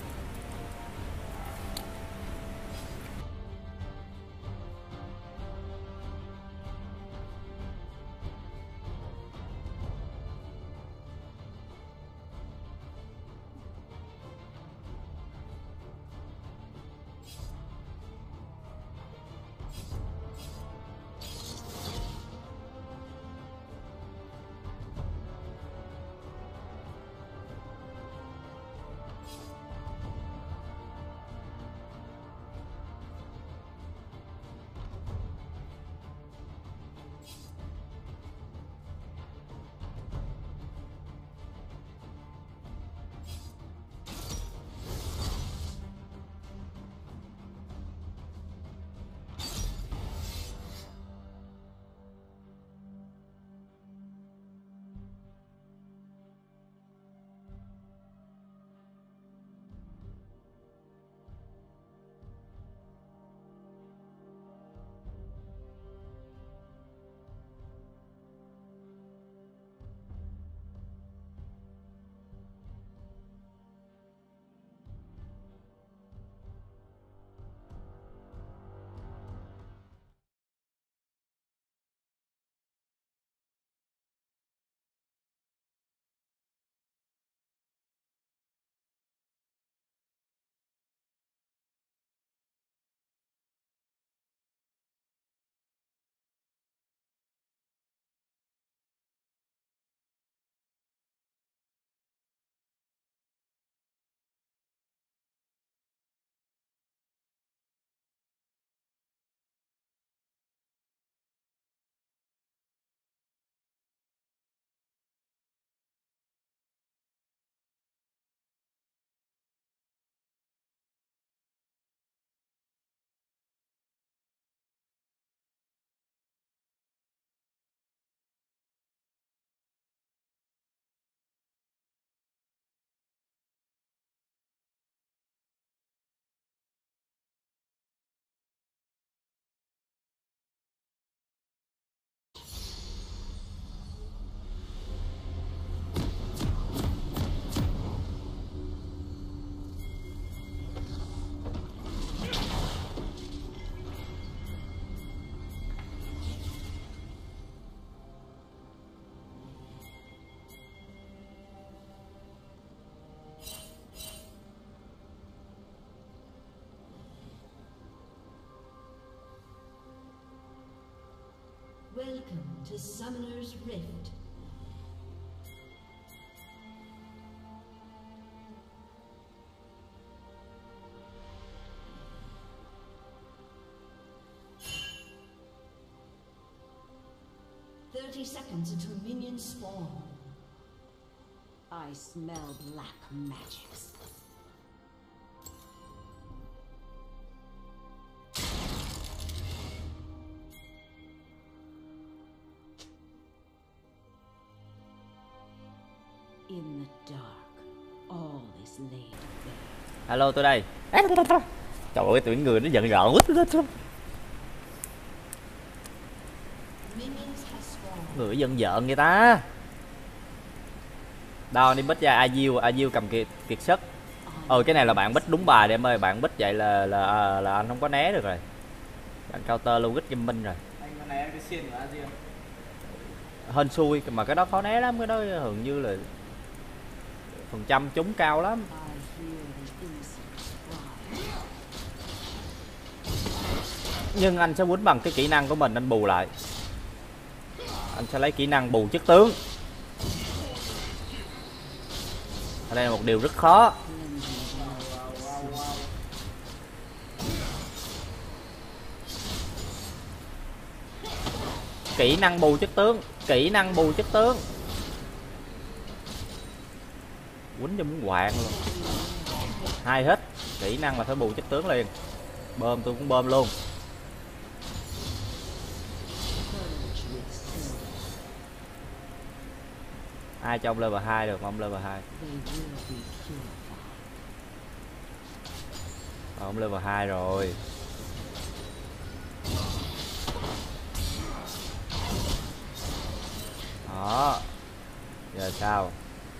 Speaker 3: Welcome to Summoner's Rift. Thirty seconds until minions spawn. I smell black magics. In the dark, all is laid bare.
Speaker 1: Alo tôi đây. Trời ơi tụi người nó giận rợn quá. Người giận giận người ta. Đâu đi bích ra Azil, Azil cầm kiệt kiệt sức. Ờ cái này là bạn bích đúng bài để em ơi, bạn bích vậy là là là anh không có né được rồi. Bạn counter logic gaming rồi.
Speaker 2: Anh con này cái xiên của Asia.
Speaker 1: Hên xui mà cái đó khó né lắm, cái đó hầu như là phần trăm trúng cao lắm. Nhưng anh sẽ quýnh bằng cái kỹ năng của mình, anh bù lại. Anh sẽ lấy kỹ năng bù chức tướng. Đây là một điều rất khó. Kỹ năng bù chức tướng, kỹ năng bù chức tướng. Quýnh cho muốn quạng luôn. Hai hết, kỹ năng là phải bù chức tướng liền. Bơm tôi cũng bơm luôn. Ai trong level hai được không? Level hai. Ông level hai rồi. Đó. Giờ sao?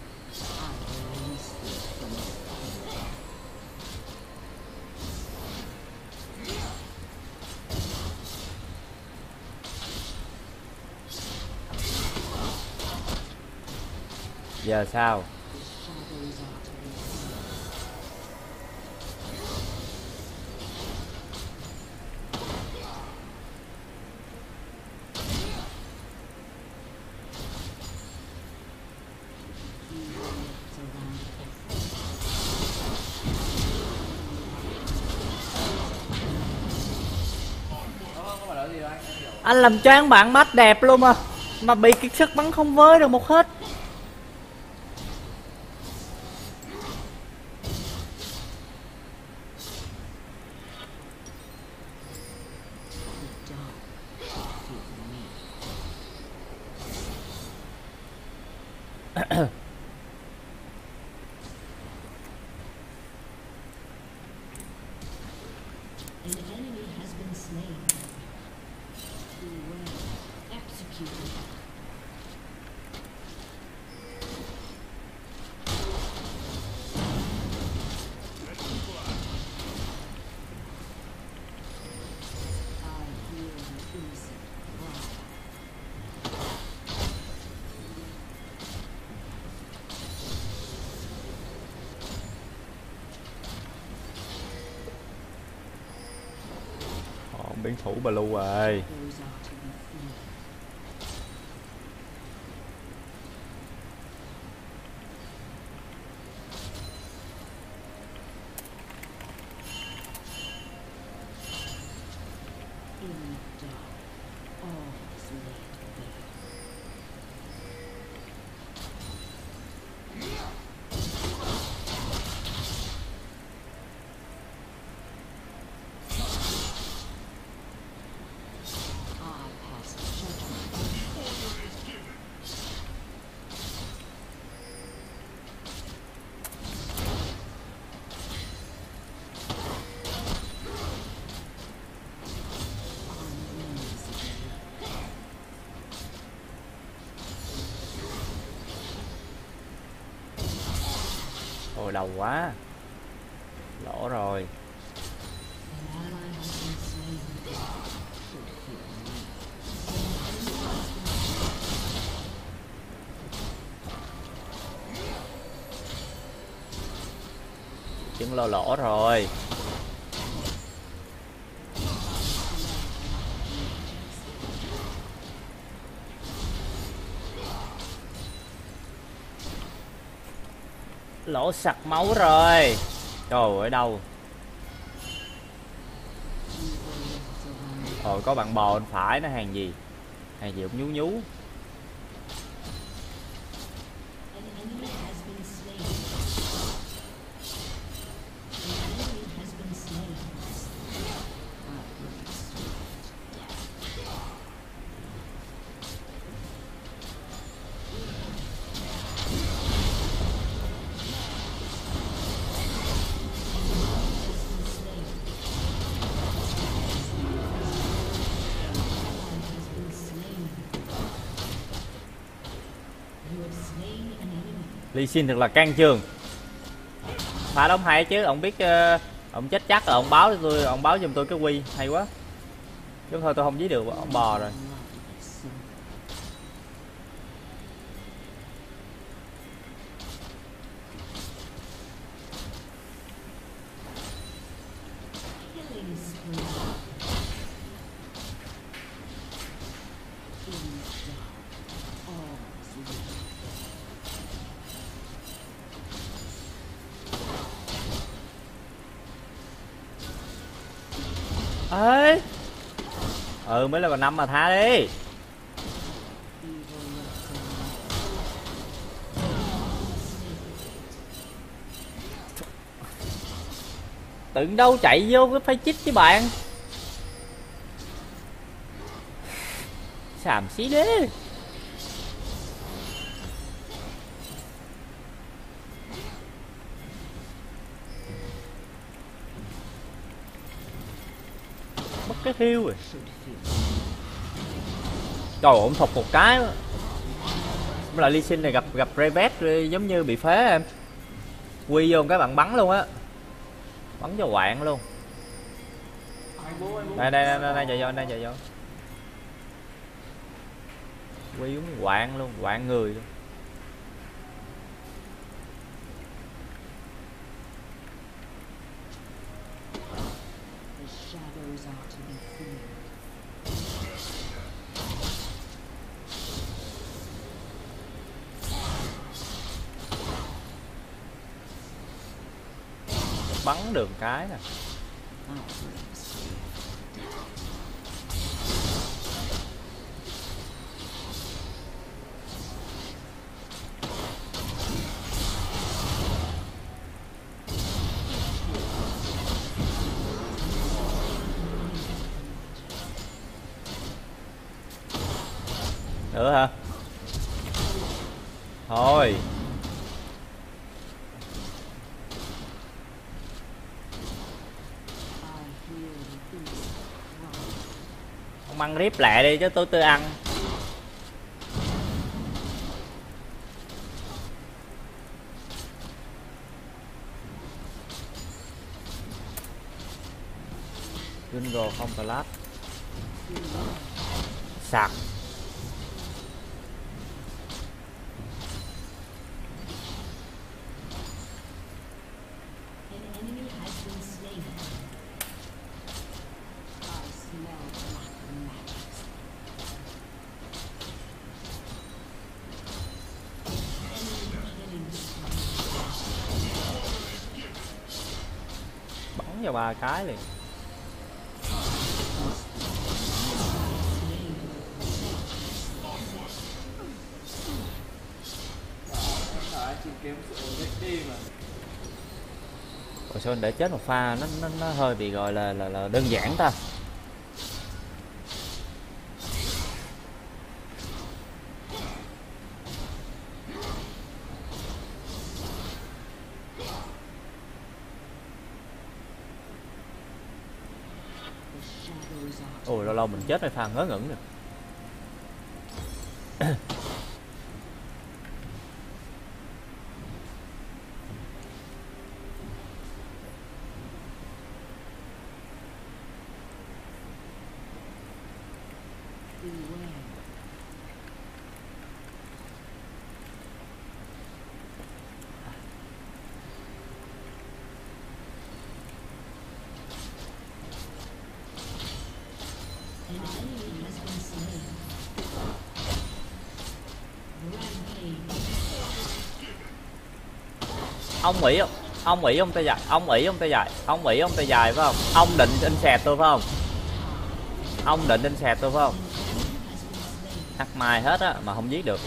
Speaker 1: Giờ sao? Anh làm choáng bạn mắt đẹp luôn mà. Mà bị kiệt sức bắn không với được một hết. Biến thủ blue rồi. Ôi đầu quá. Lỗ rồi. Chứng lô lỗ rồi. Lỗ sặc máu rồi. Trời ơi đâu. Rồi có bạn bò bên phải nó hàng gì? Hàng gì cũng nhú nhú. Lee Sin thật là can trường. Pha đóng hay chứ, ông biết uh, ông chết chắc là ông báo cho tôi, ông báo giùm tôi cái quy hay quá. Chứ thôi tôi không giết được ông bò rồi. Ê, ừ mới là vào năm mà tha đi. Tưởng đâu chạy vô cái phái chích với bạn. Xàm xí đế. Mất cái hiêu rồi. Trời ơi, thục một cái. Mới lại Lee Sin này gặp gặp Revet giống như bị phế em. Quy vô cái bạn bắn luôn á. Bắn cho quạng luôn. Đây đây đây đây chạy vô đây chạy vô. Quy giống quạng luôn, quạng người luôn. Bắn đường cái nè. Nữa hả? Thôi. Ông ăn rip lẹ đi chứ tôi tôi ăn. Jungle không class. Sạc. Bắn vào ba cái liền. Ủa sao để chết một pha nó nó, nó hơi bị gọi là, là là đơn giản ta. Ôi lâu lâu mình chết hay pha ngớ ngẩn rồi. Ông Mỹ không? Ông Mỹ ông tay dài, ông Mỹ ông tay dài, ông Mỹ ông tay dài phải không? Ông định in xẹt tôi phải không? Ông định in xẹt tôi phải không? Hắc mai hết á mà không giết được.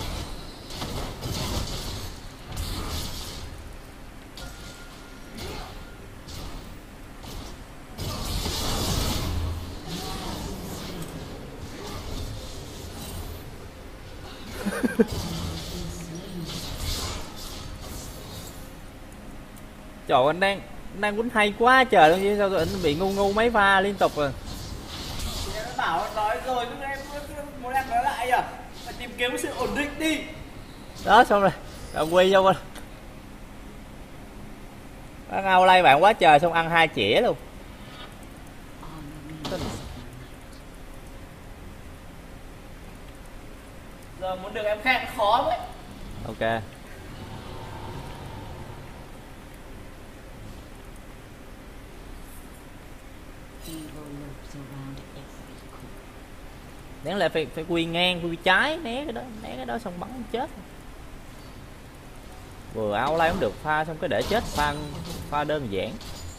Speaker 1: Trời anh đang đang quýnh hay quá trời luôn chứ sao tôi bị ngu ngu mấy pha liên tục rồi.
Speaker 2: Em đã bảo nói rồi nhưng em muốn em nói lại à? Phải tìm kiếm sự ổn định đi.
Speaker 1: Đó xong rồi, đồng quy vô. Nó ngao lay bạn quá trời xong ăn hai chĩa luôn.
Speaker 2: em khen khó đấy.
Speaker 1: Ok. Đáng lẽ phải phải quy ngang, quy trái, né cái đó, né cái đó xong bắn chết. Vừa áo lay cũng được, pha xong cái để chết, pha pha đơn giản.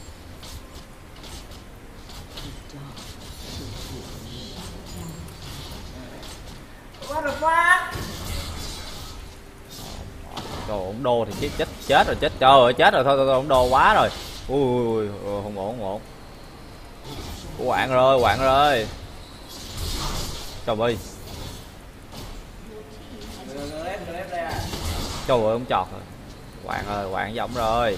Speaker 2: What the fuck?
Speaker 1: Trời ổng đô thì chết chết chết rồi, chết trời ơi, chết rồi, thôi thôi, thôi ổng đô quá rồi. Ui ui ui, không ổn không ổn. Quạng rồi, quạng rồi. Trời ơi. Trời ơi, ông chọt rồi. Quạng rồi, quạng với ổng rồi.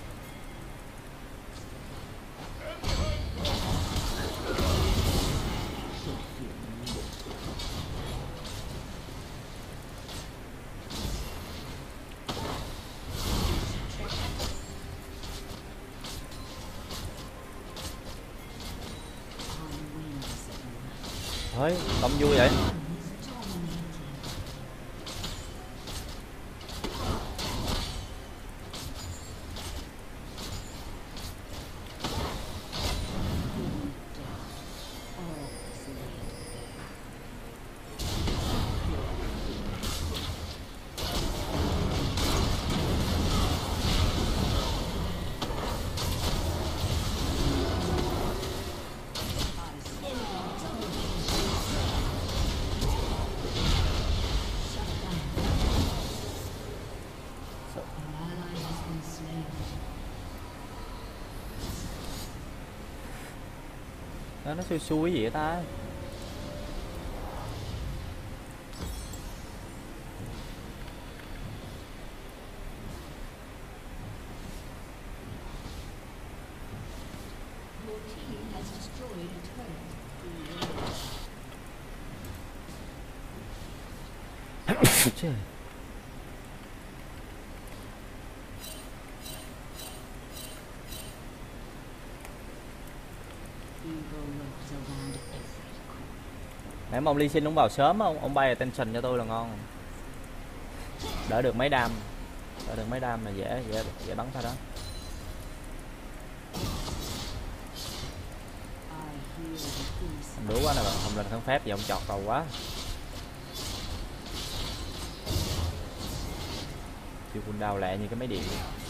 Speaker 1: Thôi, tông vui vậy. Đó, nó xui xui gì vậy ta? Trời. Nãy mà ông Lee Sin ông vào sớm ông ông bay attention cho tôi là ngon. Đỡ được mấy đam, đỡ được mấy đam là dễ dễ dễ bắn thôi đó. Không đủ quá nè, không lên kháng phép gì ông chọt đầu quá. Chiêu cooldown lẹ như cái máy điện.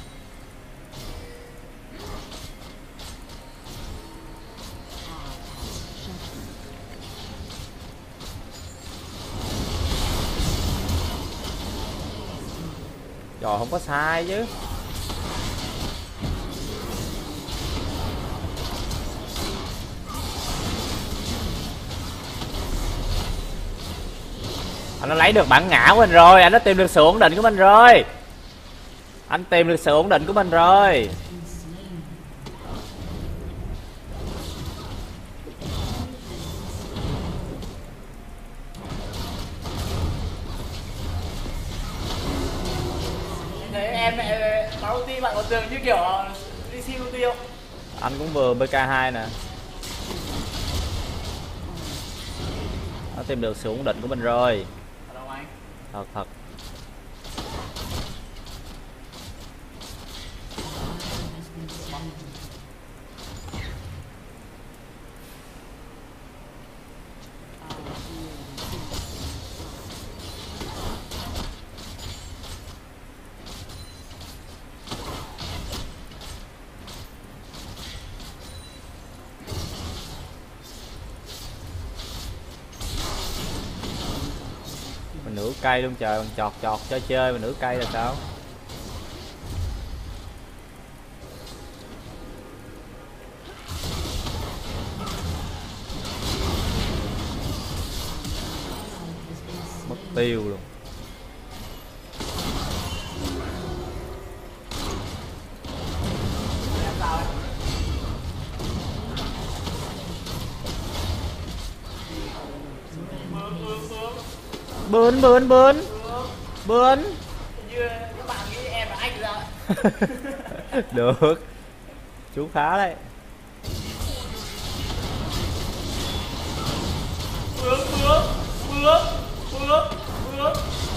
Speaker 1: Trời, không có sai chứ. Anh đã lấy được bản ngã của mình rồi, anh đã tìm được sự ổn định của mình rồi. Anh tìm được sự ổn định của mình rồi.
Speaker 2: Em mẹ bắn ulti bạn có tường như kiểu đi xin ulti không?
Speaker 1: Anh cũng vừa bê ca hai nè. Nó tìm được sự ổn định của mình rồi. Thật thật. Mình nửa cây luôn trời, mình chọt chọt cho chơi mình nửa cây là sao? Mất tiêu luôn. Bướn bướn bướn bướn.
Speaker 2: Như các bạn nghĩ em là anh ra.
Speaker 1: Được, chú khá đấy.
Speaker 2: Bướm bướm bướm bướm bướm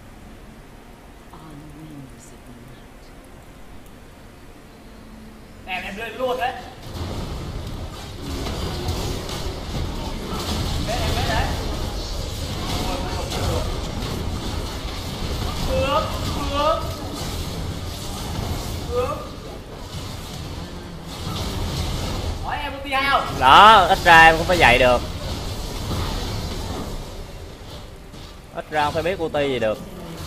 Speaker 2: Em em lên luôn đấy. Đấy em đấy đấy. Bước, bước. Bước. Hỏi em ulti hay không?
Speaker 1: Đó, ít ra em cũng phải dạy được. Ít ra không phải biết ulti gì được.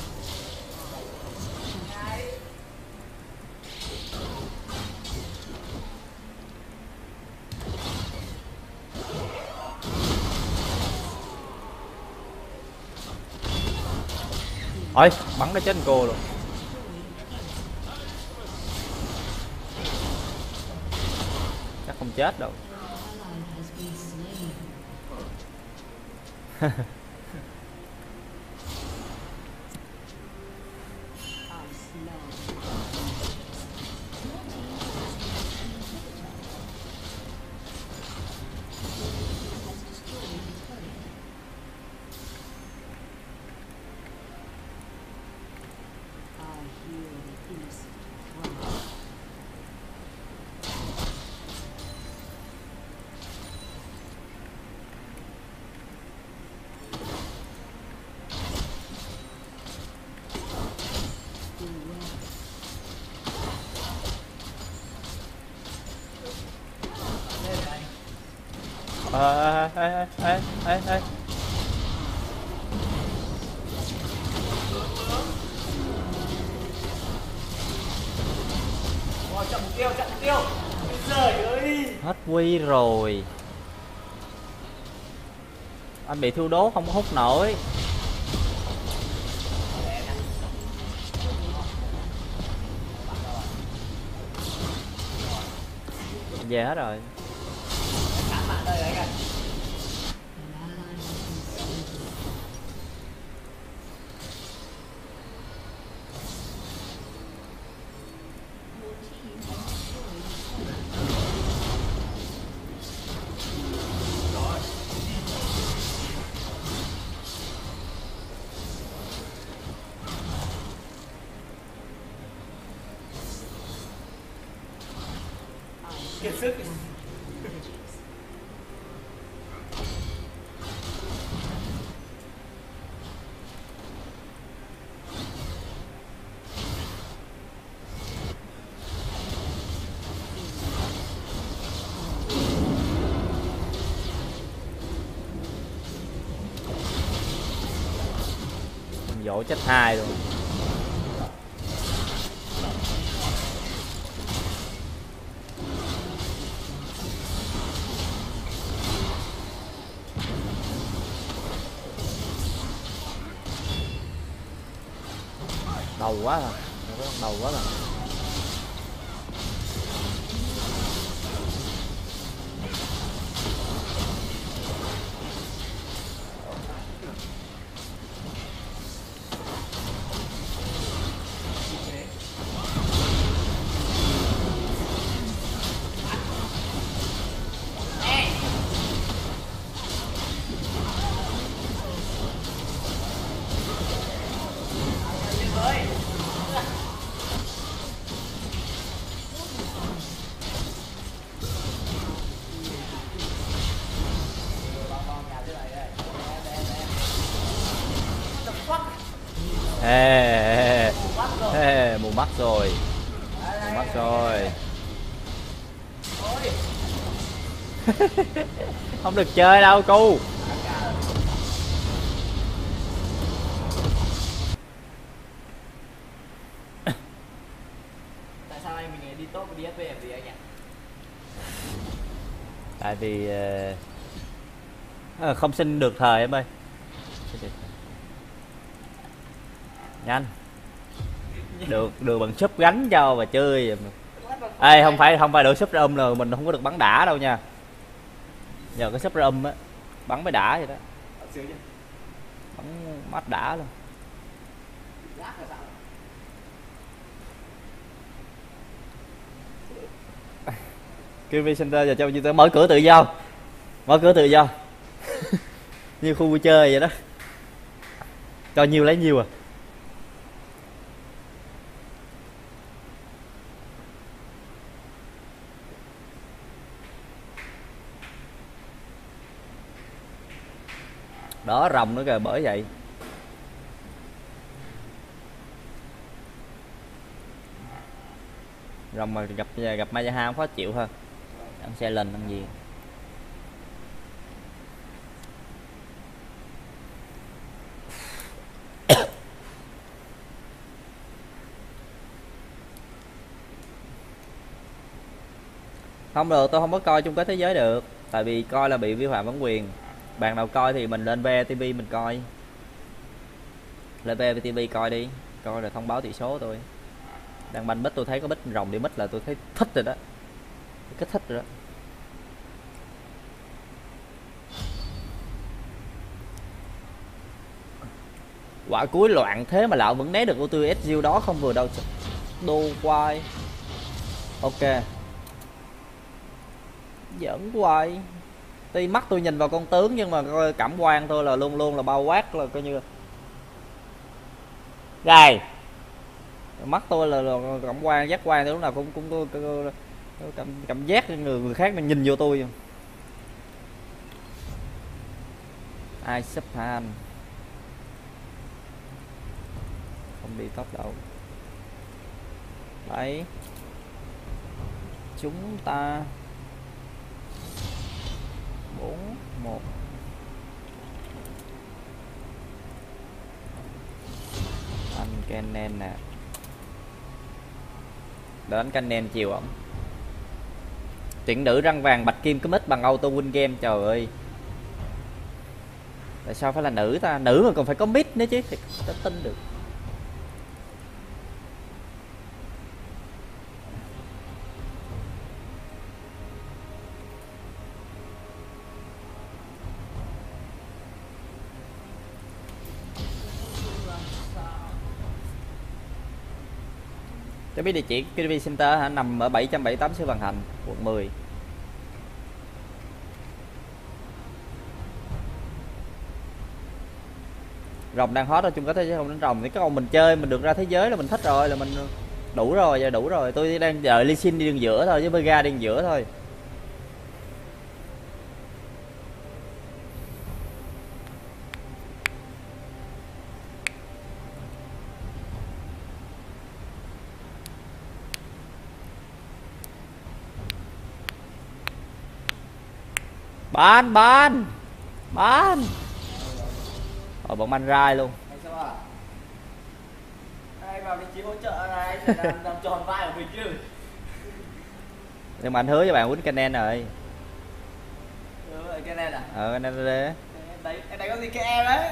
Speaker 1: Ôi, bắn nó chết cô luôn. Chắc không chết đâu. Ê, ê, ê, ê, ê.
Speaker 2: Rồi, chặn mục tiêu, chặn mục tiêu. Trời ơi.
Speaker 1: Hết quy rồi. Anh bị thiêu đốt không có hút nổi. Về hết rồi.
Speaker 2: Kiệt sức.
Speaker 1: Dỗ chết hai luôn. Đầu quá à. Đầu quá à. Ê, ê, ê, mù mắt rồi. Mù mắt rồi. Không được chơi đâu cu.
Speaker 2: Tại sao anh mình đi top đi ét pê em gì anh nhỉ?
Speaker 1: Tại vì uh, không xin được thời em ơi. Nhanh. Được được bằng súp gánh cho mà chơi. Ê, không phải không phải được súp ra um rồi mình không có được bắn đả đâu nha. Nhờ cái súp ra um á bắn mới đả vậy đó. Bắn mắt đả luôn. Kirby Center giờ cho tôi mở cửa tự do. Mở cửa tự do. Như khu vui chơi vậy đó. Cho nhiêu lấy nhiêu à. Đó rồng nữa kìa, bởi vậy. Rồng mà gặp gặp Mazaha khó chịu hơn. Ăn xe lên ăn gì. Không được, tôi không có coi chung kết thế giới được. Tại vì coi là bị vi phạm bản quyền. Bạn nào coi thì mình lên vê tê vê mình coi. Lên vê tê vê coi đi. Coi là thông báo tỷ số tôi. Đang banh bích tôi thấy có bích rồng đi bích là tôi thấy thích rồi đó. Cái thích rồi đó. Quả cuối loạn thế mà lão vẫn né được auto ét giê đó không vừa đâu. Đô quay. Ok. Giỡn hoài. Tuy mắt tôi nhìn vào con tướng nhưng mà coi cảm quan tôi là luôn luôn là bao quát là coi như rồi. Mắt tôi là, là cảm quan giác quan lúc nào cũng cũng có, có, có, có cảm, cảm giác người người khác đang nhìn vô tôi. Ai sắp han. Không đi top đâu. Đấy. Chúng ta bốn một. Anh Kennen nè. Để đánh Kennen chiều ổng. Tuyển nữ răng vàng bạch kim commit bằng auto win game, trời ơi. Tại sao phải là nữ ta? Nữ mà còn phải có mid nữa chứ, thì ta tin được. Cho biết địa chỉ ca tê vê Center hả? Nằm ở bảy trăm bảy mươi tám Sư Vạn Hạnh, quận mười. Rồng đang hot ở chung kết thế giới không đánh rồng thì cái ông mình chơi mình được ra thế giới là mình thích rồi, là mình đủ rồi, giờ đủ rồi. Tôi đang đợi Lee Sin đi đường giữa thôi, với Vega đi đường giữa thôi. Ban ban ban. Ở bọn man rai luôn.
Speaker 2: Ai vào vị trí hỗ trợ này để làm, làm tròn vai của mình chứ.
Speaker 1: Nhưng mà anh hứa với bạn quýnh Kennen rồi.
Speaker 2: Ừ, Kennen à?
Speaker 1: Ờ Kennen đấy.
Speaker 2: Đấy, cái này có gì cái em đấy.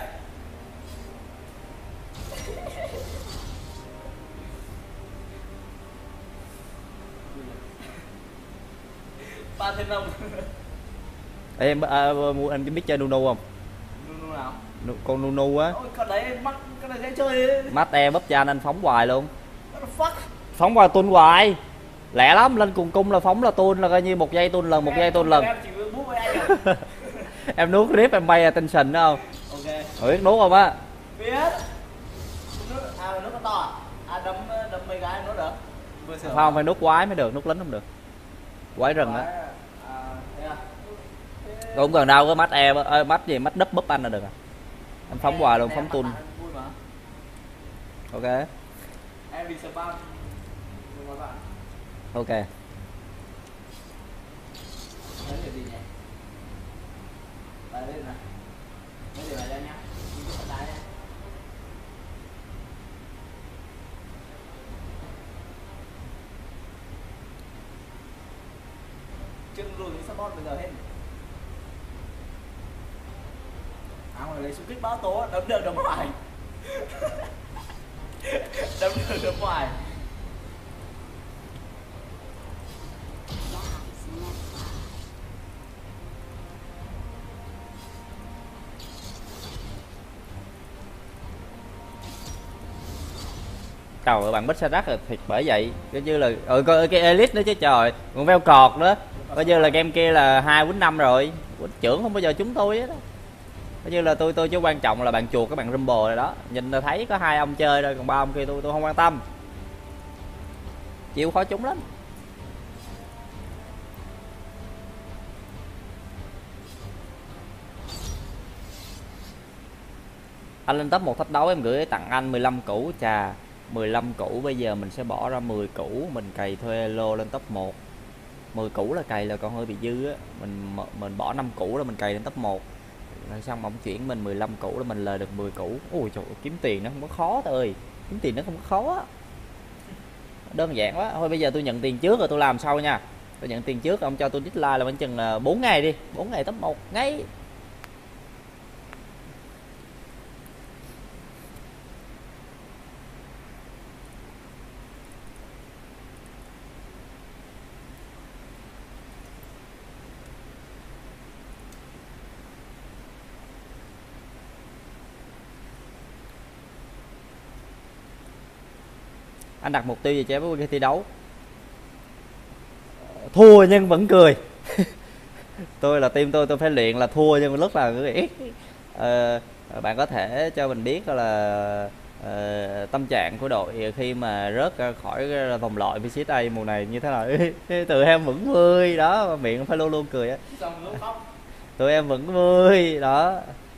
Speaker 2: Ba thêm năm.
Speaker 1: Ê, em à, mua anh biết chơi Nunu không?
Speaker 2: Nunu nào?
Speaker 1: Con Nunu á.
Speaker 2: Ôi, con đấy mắt con này dễ chơi ấy.
Speaker 1: Mắt e bắp chan anh phóng hoài luôn.
Speaker 2: What the fuck?
Speaker 1: Phóng hoài tuôn hoài. Lẹ lắm, lên cùng cung là phóng là tuôn là coi như một giây tuôn lần, một giây tuôn lần.
Speaker 2: Em chỉ bút với anh à?
Speaker 1: Em nuốt clip em bay attention đó không?
Speaker 2: Ok.
Speaker 1: Rồi biết nuốt không á?
Speaker 2: Biết. Nước, à nước nó to à? À đấm đấm mấy cái nuốt được. Vừa sửa
Speaker 1: Không, phải nuốt quái mới được, nuốt lính không được. Quái rừng á.
Speaker 2: À, thế à?
Speaker 1: Tôi không cần đâu, có mắt e, ơi, mắt gì, mắt đúp búp anh là được à. Anh phóng hoài luôn, phóng tuôn. Ok.
Speaker 2: Em bị spam.
Speaker 1: Ok.
Speaker 2: Đấy là gì nhỉ? Đấy đây này. Mấy điều này ra nhá. Mình cứ đá nhá. Chừng lùi những support bây giờ hết. À mà lấy xung kích báo tố đấm được đấm hoài. Đấm được đấm hoài.
Speaker 1: Trời ơi, bạn bích xa rắc rồi thiệt, bởi vậy coi như là ừ, coi cái elite nữa chứ trời, còn veo cọt nữa, coi như là game kia là hai quýnh năm rồi, quýnh trưởng không bao giờ chúng tôi á đó. Coi như là tôi tôi chứ quan trọng là bạn chuột các bạn rumble rồi đó, nhìn là thấy có hai ông chơi thôi, còn ba ông kia tôi tôi không quan tâm, chịu khó chúng lắm. Anh lên top một thách đấu em gửi tặng anh mười lăm củ trà, mười lăm củ bây giờ mình sẽ bỏ ra mười củ mình cày thuê lô lên top một. mười củ là cày là còn hơi bị dư á, mình mình bỏ năm củ là mình cày lên top một. Rồi xong ông chuyển mình mười lăm củ là mình lời được mười củ. Ôi trời ơi, kiếm tiền nó không có khó thôi. Kiếm tiền nó không có khó. Đơn giản quá. Thôi bây giờ tôi nhận tiền trước rồi tôi làm sau nha. Tôi nhận tiền trước ông cho tôi deadline là khoảng chừng bốn ngày đi, bốn ngày top một ngay. Anh đặt mục tiêu gì cho với cái thi đấu? Thua nhưng vẫn cười. Tôi là team tôi tôi phải luyện là thua nhưng lúc là ít. Ờ, bạn có thể cho mình biết là uh, tâm trạng của đội khi mà rớt ra khỏi vòng loại vê xê a mùa này như thế nào? Tụi em vẫn vui đó, miệng phải luôn luôn cười á. Tụi em vẫn vui đó.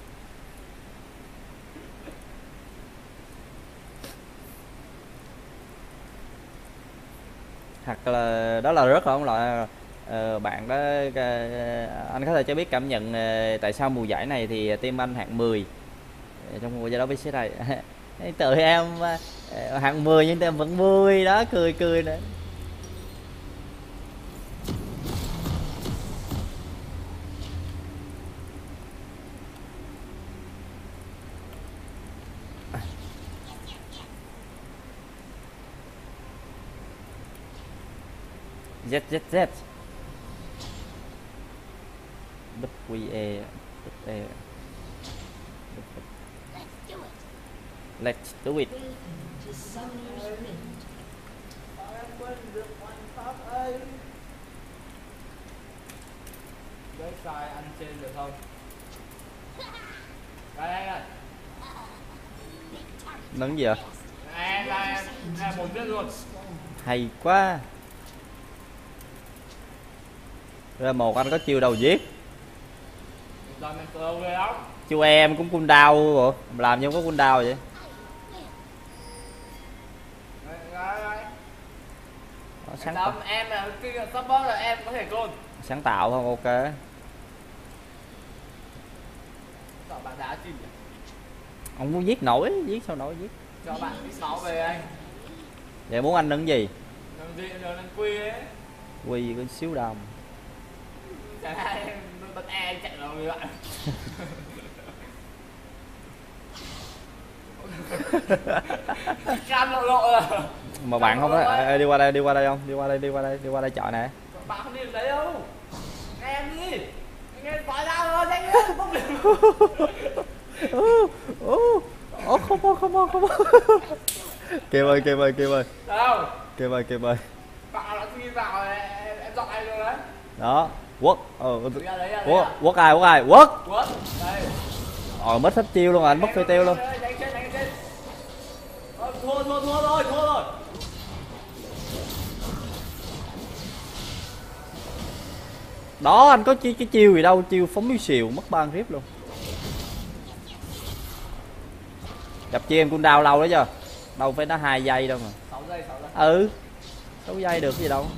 Speaker 1: Hoặc là đó là rất là không loại uh, bạn đó uh, anh có thể cho biết cảm nhận uh, tại sao mùa giải này thì team anh hạng mười trong mùa giải đó với xếp này. Tụi em uh, hạng mười nhưng tụi em vẫn vui đó, cười cười nữa. Z Z Z W E E Let's do it.
Speaker 3: To Summoner's Rift.
Speaker 2: Em quên được one top ơi. Với sai anh trên được không? Đây đây rồi.
Speaker 1: Nấn gì ạ?
Speaker 2: Em đây em, em một biết luôn.
Speaker 1: Hay quá. Ra một anh có chiêu đầu giết.
Speaker 2: Rồi mình slow ghê lắm.
Speaker 1: Chú em cũng cool down rồi, làm như không có cool down vậy.
Speaker 2: Rồi, rồi, rồi.
Speaker 1: Đó, sáng
Speaker 2: Xong,
Speaker 1: tạo,
Speaker 2: em là khi support là em có thể côn.
Speaker 1: sáng tạo không? Ok.
Speaker 2: Sợ bạn đá chìm nhỉ?
Speaker 1: Ông muốn giết nổi, giết sao nổi giết.
Speaker 2: Cho bạn biết máu về anh.
Speaker 1: Vậy muốn anh nâng gì?
Speaker 2: Đừng gì rồi lên quy ấy.
Speaker 1: Quy có xíu đồng.
Speaker 2: Chẳng hạn em bật E anh chạy vào người bạn. Cam lộ lộ rồi.
Speaker 1: Mà bạn không thấy à, đi qua đây, đi qua đây không? Đi qua đây, đi qua đây, đi qua đây chợ nè.
Speaker 2: Bạn không đi được đấy đâu. Nghe em đi. Nghe em nói ra rồi, nhanh lên, bốc lên.
Speaker 1: Ồ, không không không không. Kim ơi, Kim ơi, Kim ơi.
Speaker 2: Đâu?
Speaker 1: Kim ơi, Kim ơi.
Speaker 2: Bạn đã khi vào em, em dọn anh luôn đấy.
Speaker 1: Đó, quất. Ờ,
Speaker 2: Ra đấy, ra đấy.
Speaker 1: quất, quất ai, quất ai, quất.
Speaker 2: Quất. Đây.
Speaker 1: Ờ, mất hết chiêu luôn rồi, anh mất phi tiêu luôn.
Speaker 2: Đánh chết, đánh chết. Ờ, thua, thua, thua rồi, thua rồi.
Speaker 1: Đó, anh có chi cái chiêu gì đâu, chiêu phóng miếu xìu mất ba rip luôn. Gặp chiêu em cooldown lâu đó chưa? Đâu phải nó hai giây đâu mà.
Speaker 2: sáu giây, sáu giây.
Speaker 1: Ừ. sáu giây được gì đâu.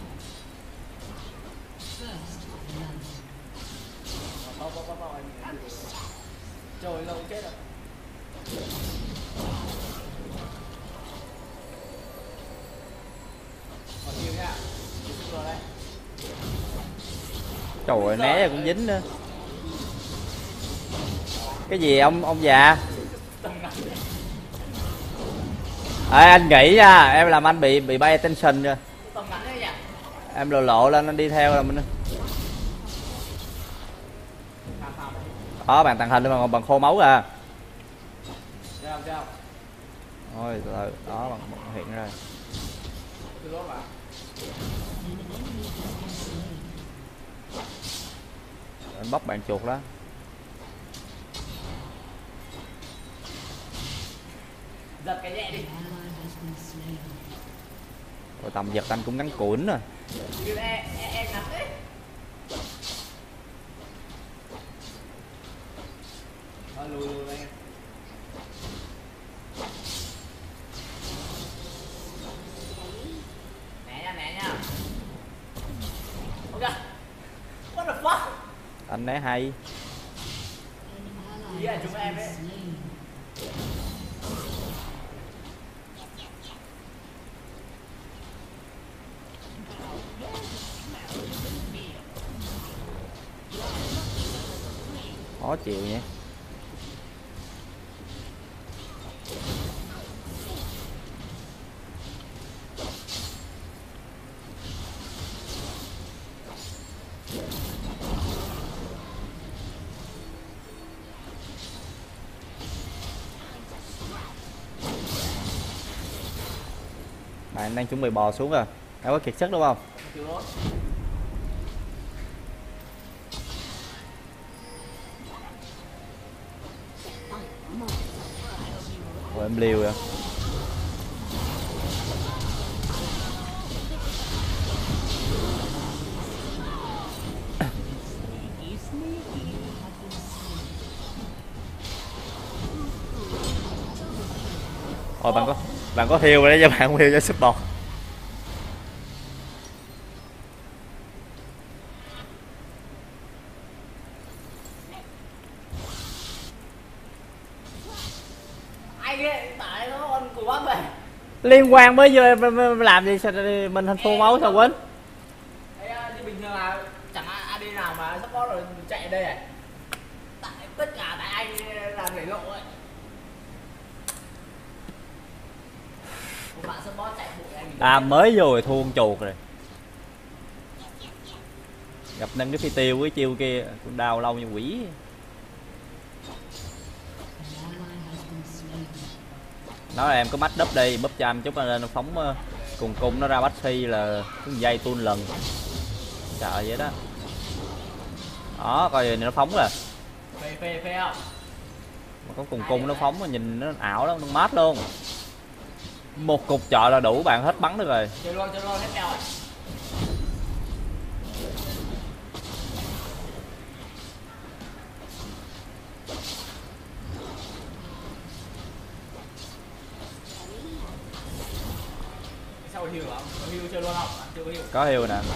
Speaker 2: Bao, bao, bao, bao, anh. Trời lâu chết rồi. Còn nhiều nha. Rồi đây.
Speaker 1: Trời ơi, né ra cũng dính nữa. Cái gì ông ông già? Ê, anh nghĩ nha, em làm anh bị bị bay attention rồi.
Speaker 2: Tầm ngắn đấy nhỉ?
Speaker 1: Em lộ lộ lên anh đi theo là mình. Đó, bạn tàng hình mà còn bằng khô máu à.
Speaker 2: Xem xem.
Speaker 1: Thôi từ từ, đó bằng, bằng hiện ra.
Speaker 2: Từ lúc mà.
Speaker 1: Anh bóc bạn chuột đó.
Speaker 2: Giật cái nhẹ đi.
Speaker 1: Rồi tầm giật anh cũng ngắn cuốn rồi.
Speaker 2: Em em em ngắn đấy. Thôi lùi lùi anh.
Speaker 1: Anh né hay.
Speaker 2: Ý là chúng em ấy.
Speaker 1: Khó chịu nhé. Bạn đang chuẩn bị bò xuống rồi. Đã có kiệt sức đúng không? Ủa, em liều rồi. Ôi bạn có bạn có heal rồi đấy, cho bạn không heal cho support.
Speaker 2: Anh ấy tại nó con cùi bắp này.
Speaker 1: Liên quan mới giờ làm gì sao mình thành thua máu sao quên.
Speaker 2: Đấy, như bình thường là chẳng ai a đê nào mà support rồi chạy đây này. Tại tất cả tại anh làm để lộ ấy. Một bạn support chạy bụi anh.
Speaker 1: À mới rồi thua con chuột rồi. Gặp nâng cái phi tiêu cái chiêu kia cũng đau lâu như quỷ. Nói là em có match đúp đi, búp cho anh chút lên nó phóng cùng cung nó ra bắt si là cái dây tuôn lần. Trời vậy đó. Đó coi này nó phóng rồi.
Speaker 2: Phê phê phê không?
Speaker 1: Mà có cùng cung nó phóng mà nhìn nó ảo lắm, nó mát luôn. Một cục chợ là đủ bạn hết bắn được rồi.
Speaker 2: Chơi luôn, chơi luôn hết kèo rồi. Sao có heal không? Có heal chơi luôn không? À, chưa có heal.
Speaker 1: Có heal nè.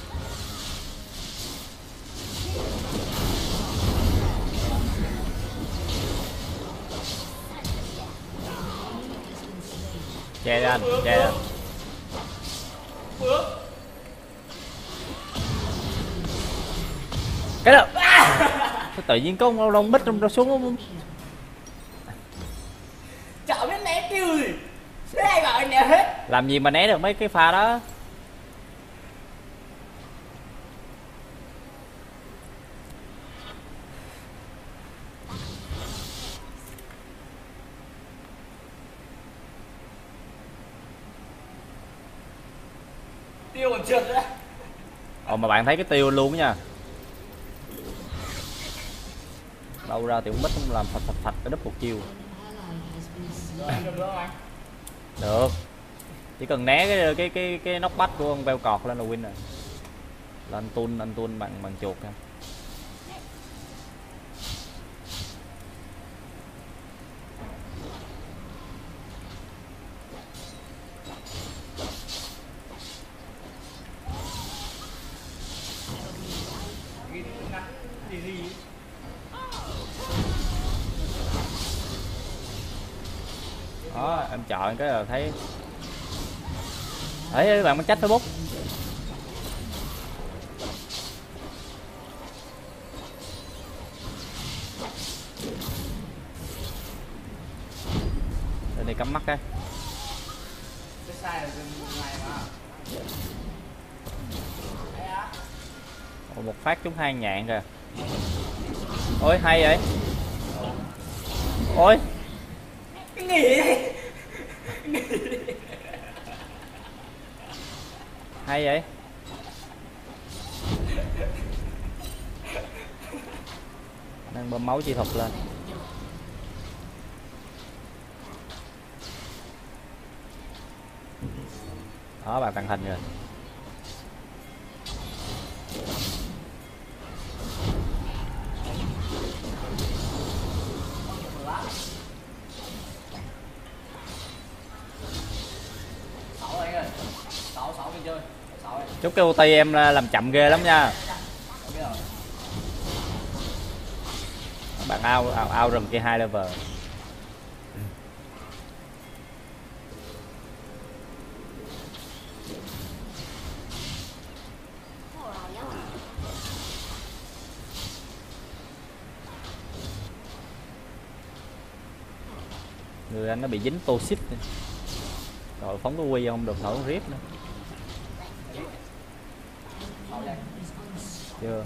Speaker 1: Che ra anh, che ra. Cái đó. Sao tự nhiên có con lông bích trong đó xuống không?
Speaker 2: Chả biết né tiêu gì. Thế ai bảo anh né hết.
Speaker 1: Làm gì mà né được mấy cái pha đó.
Speaker 2: Tiêu còn trượt nữa.
Speaker 1: Ồ mà bạn thấy cái tiêu luôn nha. Đâu ra tiểu bích không làm phạch phạch phạch cái double chiêu.
Speaker 2: Được được không anh?
Speaker 1: Được. Chỉ cần né cái cái cái cái nóc bách của con veo cọt lên là win rồi. Là anh tuôn anh tuôn bằng bằng chuột ha. Đó, em chọn cái là thấy ấy các bạn mới trách Facebook. Đây này cắm mắt cái.
Speaker 2: Cái sai là này mà.
Speaker 1: Ồ, một phát trúng hai nhạn kìa. Ôi hay vậy. Ôi.
Speaker 2: Cái nghỉ đi.
Speaker 1: Hay vậy. Đang bơm máu chi thuật lên. Đó bạn tàng hình rồi. Chúc cái ulti em làm chậm ghê lắm nha. bạn ao ao, ao rừng kia hai level. Người anh nó bị dính toxic rồi, phóng cái quy không được, thổi con rip nữa. Chưa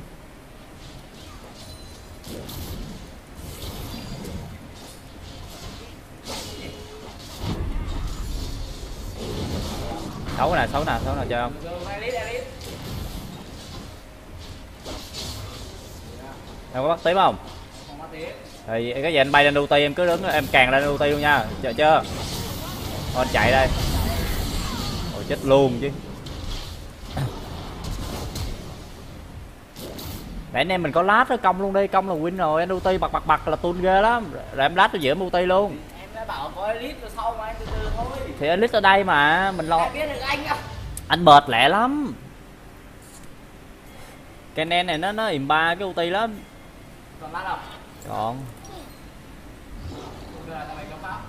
Speaker 1: xấu nè, xấu nè, xấu nè chơi không? Em có bắt tiếp không? Thì cái gì anh bay lên ulti em cứ đứng em càng lên ulti luôn nha, chờ chưa? Thôi anh chạy đây. Ôi chết luôn chứ. Để anh em mình có lát đó, công luôn đi, công là win rồi, anh ulti bật bật bật là tuôn ghê lắm. Rồi em lát ở giữa ulti luôn.
Speaker 2: Em đã bảo có elite rồi sau mà anh từ từ thôi.
Speaker 1: Thì elite ở đây mà, mình lo.
Speaker 2: Em biết được anh à.
Speaker 1: Anh mệt lẹ lắm. Cái nen này nó nó ìm ba cái ulti lắm.
Speaker 2: Còn lát không?
Speaker 1: Còn.
Speaker 2: Bây giờ là mày có báo.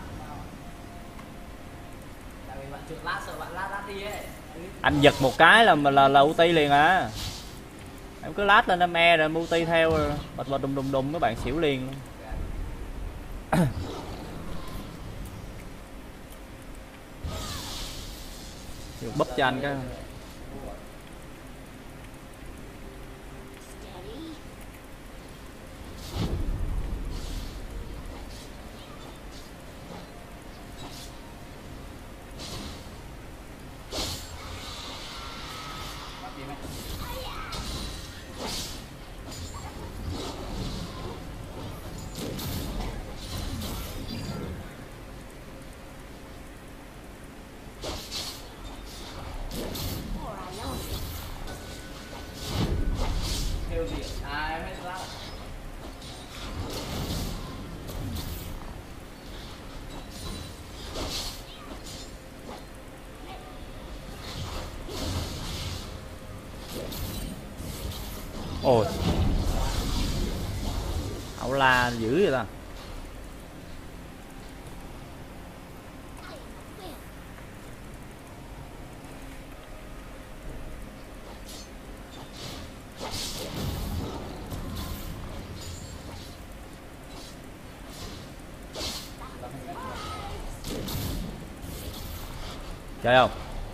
Speaker 2: Tại vì bạn trượt lát sợ bạn lát lát đi ấy.
Speaker 1: Anh giật một cái là là là ulti liền à. Em cứ lát lên em e rồi multi theo rồi bật bật đùng đùng đùng các bạn xỉu liền luôn. Búp cho anh cái.
Speaker 2: Kêu gì? À em hết lát.
Speaker 1: Ôi ảo la dữ vậy ta. Chơi không?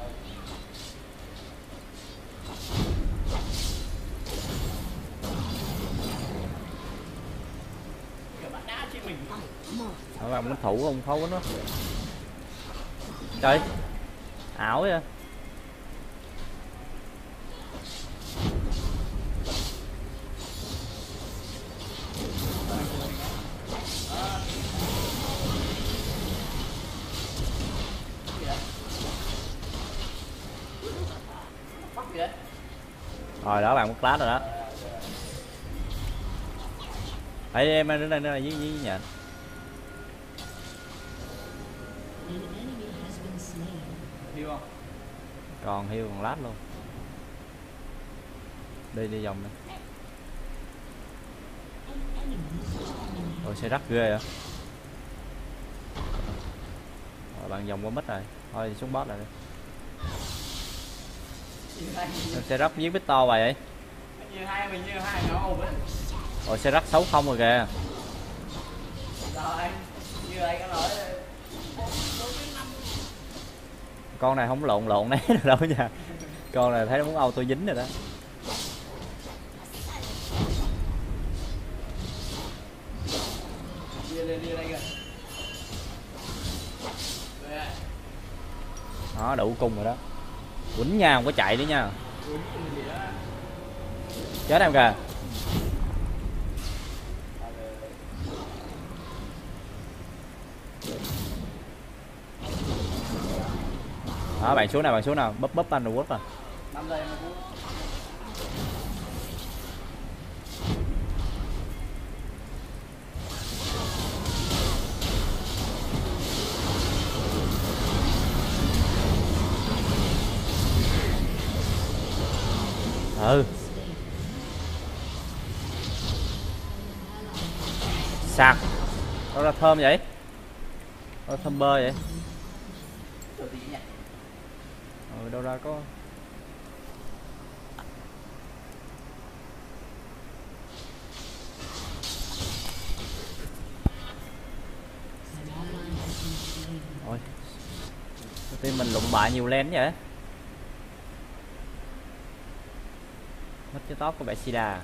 Speaker 1: Các bạn muốn thủ không thấu nó. Trời. Ảo vậy. Rồi đó bạn mất lát rồi đó. Thấy em đứng đây, đứng đây với với nhà.
Speaker 2: Hiu không?
Speaker 1: Còn hiu còn lát luôn. Đi đi vòng này. Ôi xe rắc ghê vậy. Rồi bạn vòng qua mít rồi. Thôi đi xuống boss lại đi. Xe rắc giết Victor vậy.
Speaker 2: Như hai mình như hai nó ổn đấy.
Speaker 1: Ôi xe rắc xấu không rồi kìa.
Speaker 2: Rồi anh, như anh có nói
Speaker 1: con này không lộn lộn né được đâu nha. Con này thấy nó muốn auto dính rồi đó.
Speaker 2: đi lên đi lên kìa.
Speaker 1: Đó đủ cung rồi đó. Quýnh nha, không có chạy nữa nha. Chết em kìa. Đó bạn xuống nào, bạn xuống nào, búp búp anh rồi quất rồi.
Speaker 2: năm giây mà cũng
Speaker 1: Ừ. sạc. Đâu ra thơm vậy? Đâu ra thơm bơ vậy?
Speaker 2: Kiểu gì nhỉ?
Speaker 1: Ừ, đâu ra có. Ôi, team mình lụng bại nhiều lane vậy. Mất cái top của Bexida.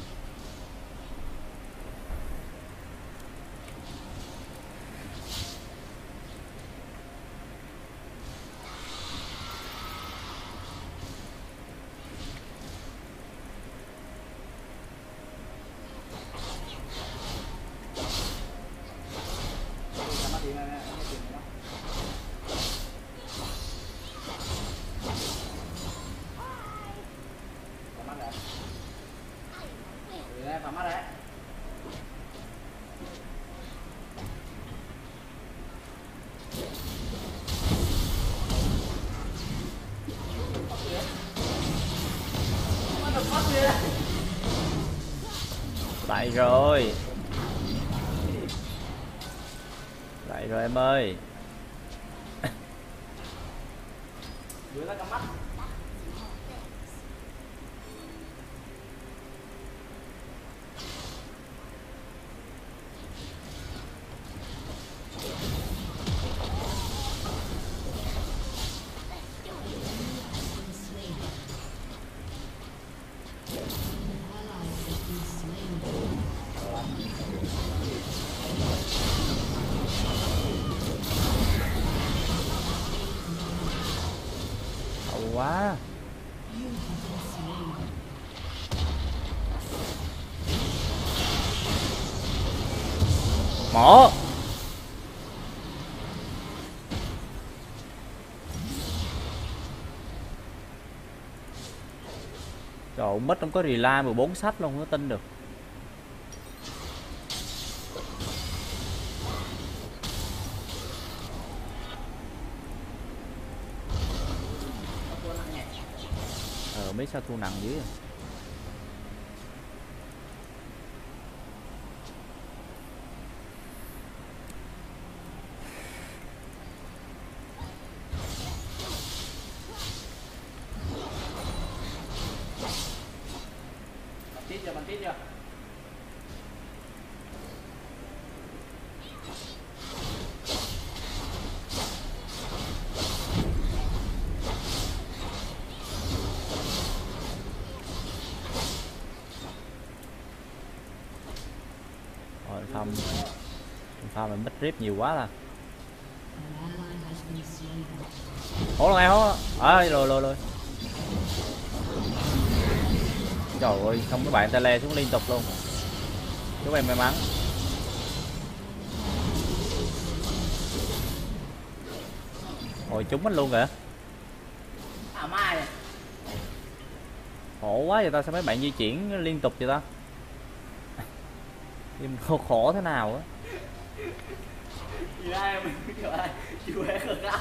Speaker 2: Vào mắt đấy.
Speaker 1: Lại rồi. Lại rồi em ơi.
Speaker 2: Đứa ra cắm mắt.
Speaker 1: Hậu quá. Mỏ. Trời ơi, mất không có rely mười bốn sách luôn, không có tin được. Ờ, mấy sao thua nặng dữ à.
Speaker 2: Tít chưa, bắn tít chưa?
Speaker 1: Rồi Phong Phong mình mất rip nhiều quá là. Ủa là ngay hố à, rồi rồi rồi. Trời ơi, không các bạn tele xuống liên tục luôn. Chúc em may mắn. Ôi trúng hết luôn kìa.
Speaker 2: À mai này.
Speaker 1: Khổ quá vậy ta, sao mấy bạn di chuyển liên tục vậy ta? Em khổ, khổ thế nào á.
Speaker 2: Thì ai mình kiểu ai chịu hết cờ cao.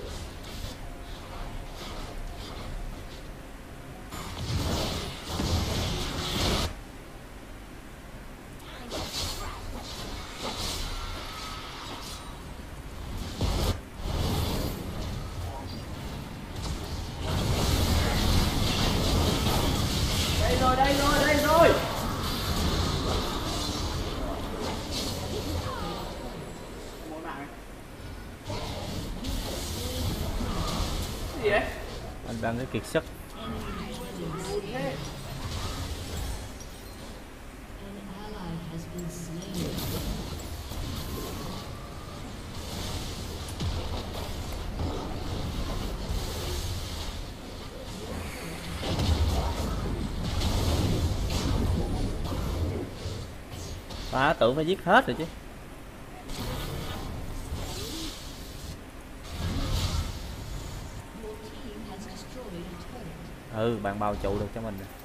Speaker 2: Đây rồi, đây rồi, đây rồi. Một mạng này. Cái gì đấy?
Speaker 1: Anh đang cái kiệt sức. Ta tưởng phải giết hết rồi chứ. Ừ, bạn bao trụ được cho mình rồi.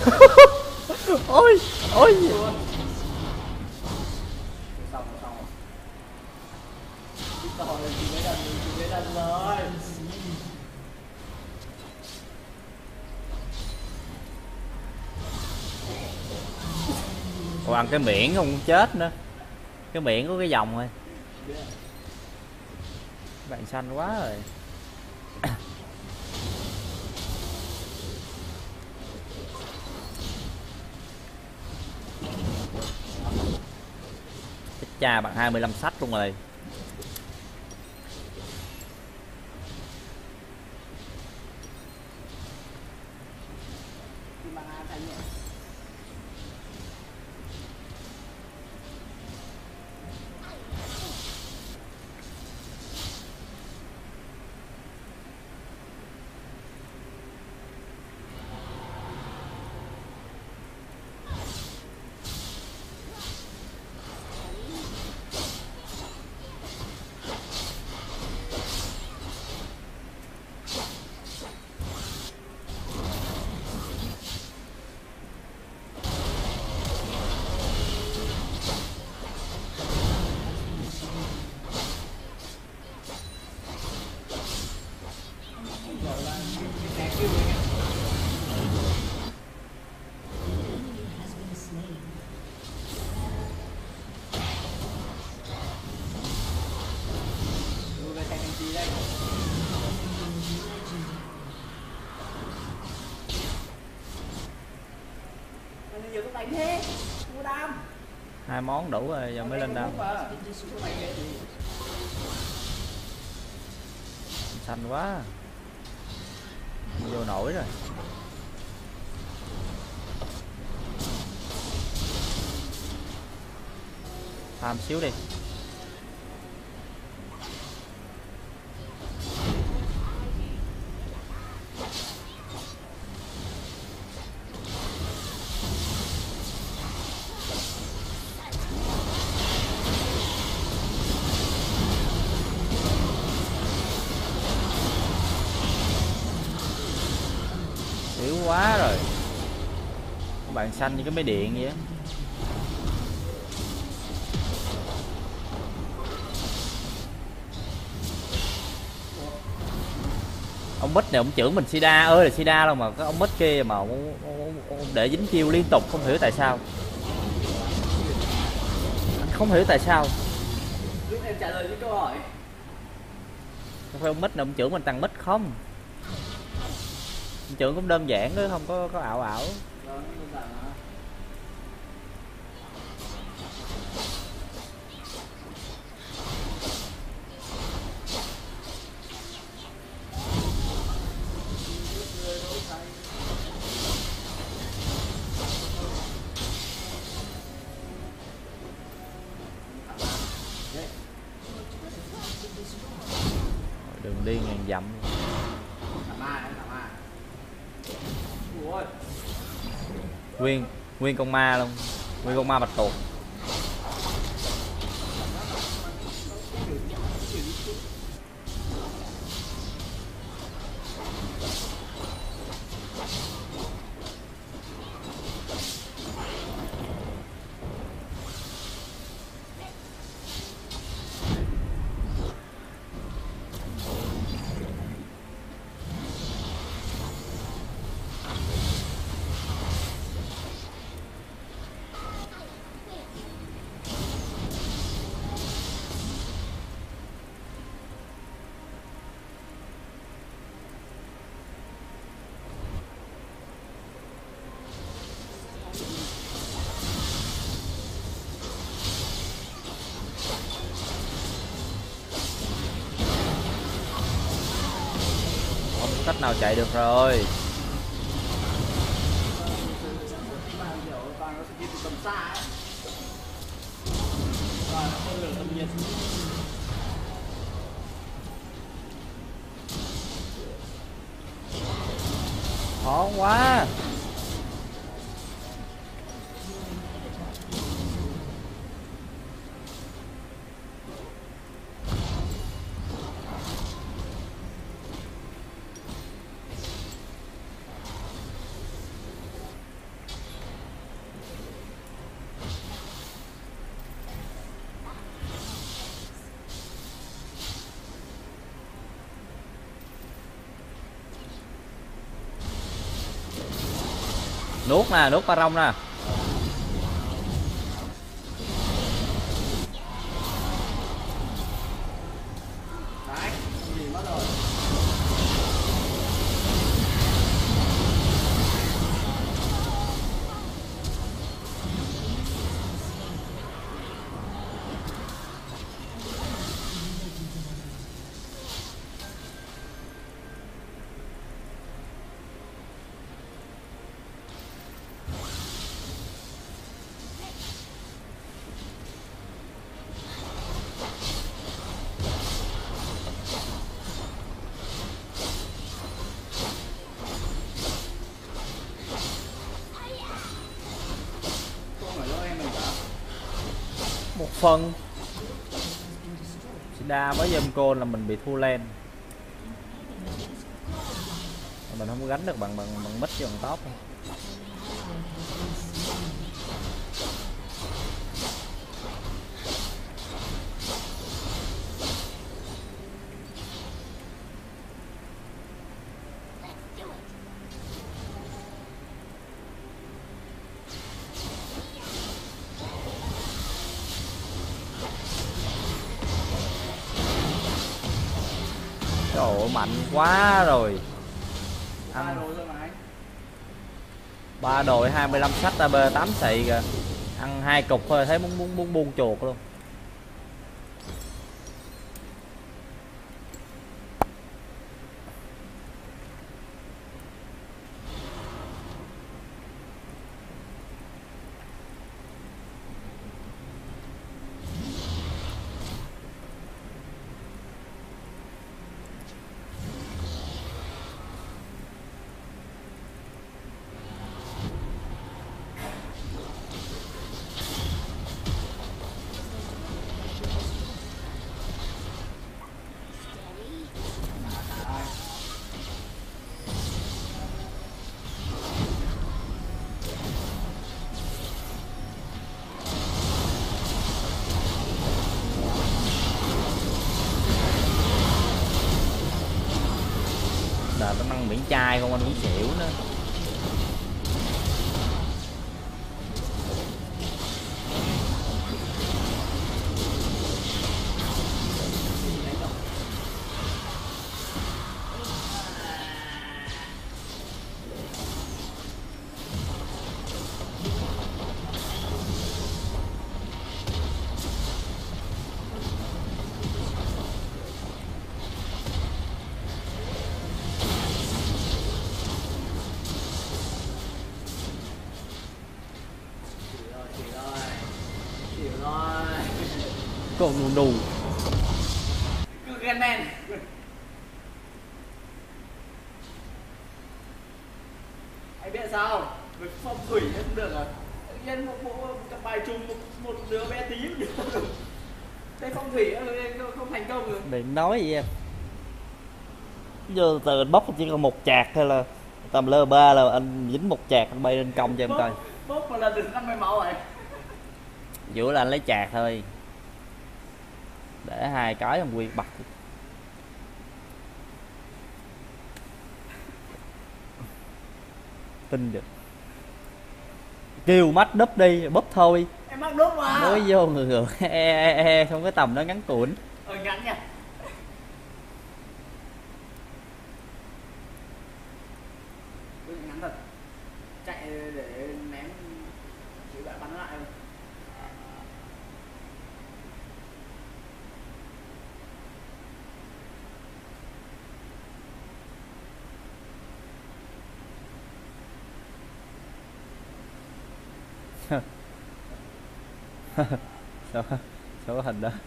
Speaker 1: Ôi ôi.
Speaker 2: Xong rồi, xong rồi. Cái tò này chỉ mấy lần, chỉ mấy lần rồi.
Speaker 1: Ồ, ăn cái miệng không chết nữa. Cái miệng có cái vòng thôi. Bạn xanh quá rồi. Chết cha, bạn hai mươi lăm sách luôn rồi.
Speaker 2: Thì mà thành nhẹ. Nhiều cái đánh thế, mua đam.
Speaker 1: Hai món đủ rồi, giờ mới lên đâu. Xanh quá. Vô nổi rồi. Tham xíu đi. Yếu quá rồi. Bạn xanh như cái máy điện vậy á. Ông Bích này ông chưởng mình Sida ơi là Sida đâu mà cái ông Bích kia mà ông, ông, ông để dính chiêu liên tục không hiểu tại sao. Anh không hiểu tại sao.
Speaker 2: Giúp em trả lời những câu hỏi.
Speaker 1: Không phải ông Bích này ông chưởng mình tăng Bích không? Ông chưởng cũng đơn giản đó, không có có ảo ảo. Đường đi ngàn dặm. Nguyên nguyên con ma luôn, nguyên con ma bạch tuộc. Cách nào chạy được rồi. Khó quá. Nuốt nè, nuốt ba rong nè.
Speaker 2: Đấy, gì mất rồi.
Speaker 1: Một phần đa với dâm côn là mình bị thua len, mình không có gánh được bằng bằng bằng mít với bằng top. Trời ơi, mạnh quá rồi. Ăn ba đội hai mươi lăm sách a bê tám xị kìa. Ăn hai cục thôi thấy muốn muốn muốn buông chuột luôn. Là nó năng miễn chai không anh cũng xỉu nữa. Con nù nù.
Speaker 2: Cứ ghen men. Anh biết sao? Với phong thủy không được rồi. Nhân một bộ cặp bài trùng một, một đứa bé tí cũng được. Cái phong thủy không thành công rồi.
Speaker 1: Đừng nói gì em. Giờ từ anh bóc chỉ còn một chạc hay là tầm lơ ba là anh dính một chạc anh bay lên công cho em coi.
Speaker 2: Bốc một lần được năm mươi máu rồi.
Speaker 1: Giữa là anh lấy chạc thôi. Để hai cái ông Quyên bật. Tin được. Kêu mắt đúp đi, búp thôi.
Speaker 2: Em mắc đúp mà.
Speaker 1: Mới vô người người e e e không cái tầm nó ngắn cuộn.
Speaker 2: Ờ ngắn nha. Ngắn thật. Chạy để ném chỉ bạn bắn lại thôi.
Speaker 1: sao sao có hình đó.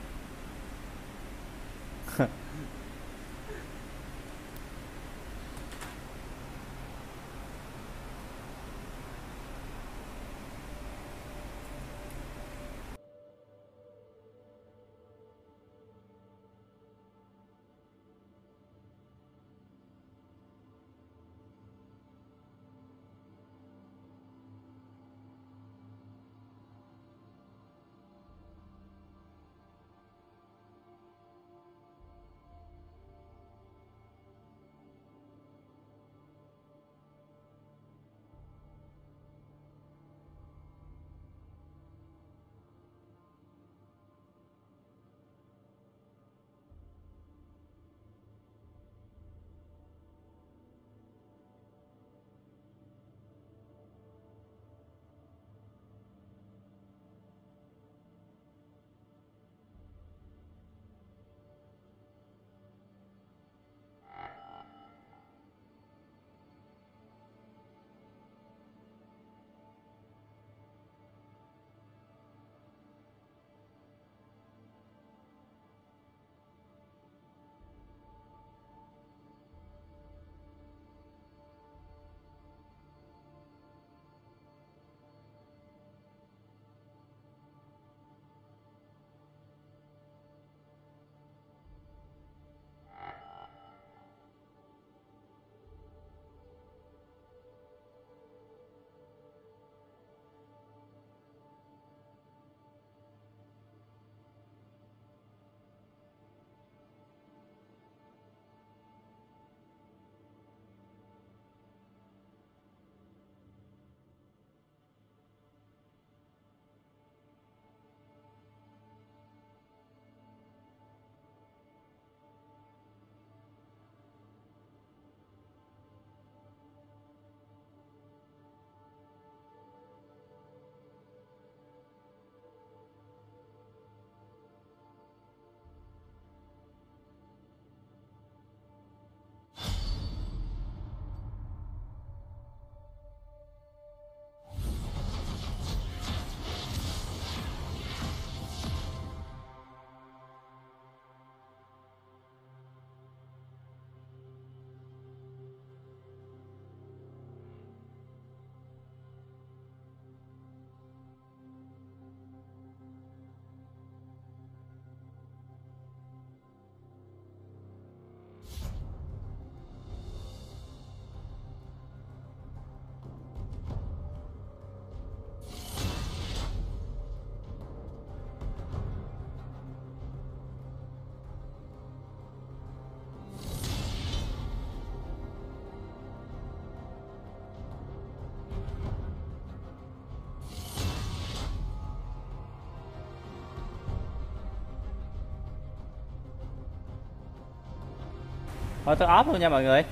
Speaker 1: Thôi tôi off luôn nha mọi người.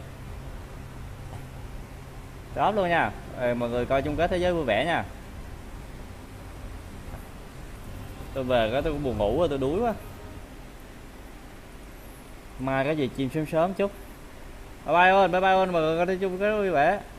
Speaker 1: Tôi off luôn nha. Ờ, mọi người coi chung kết thế giới vui vẻ nha. Tôi về cái tôi cũng buồn ngủ rồi, tôi đuối quá. Mai có gì chim sớm sớm chút. Bye bye ơn, bye bye ơn mọi người coi chung kết vui vẻ.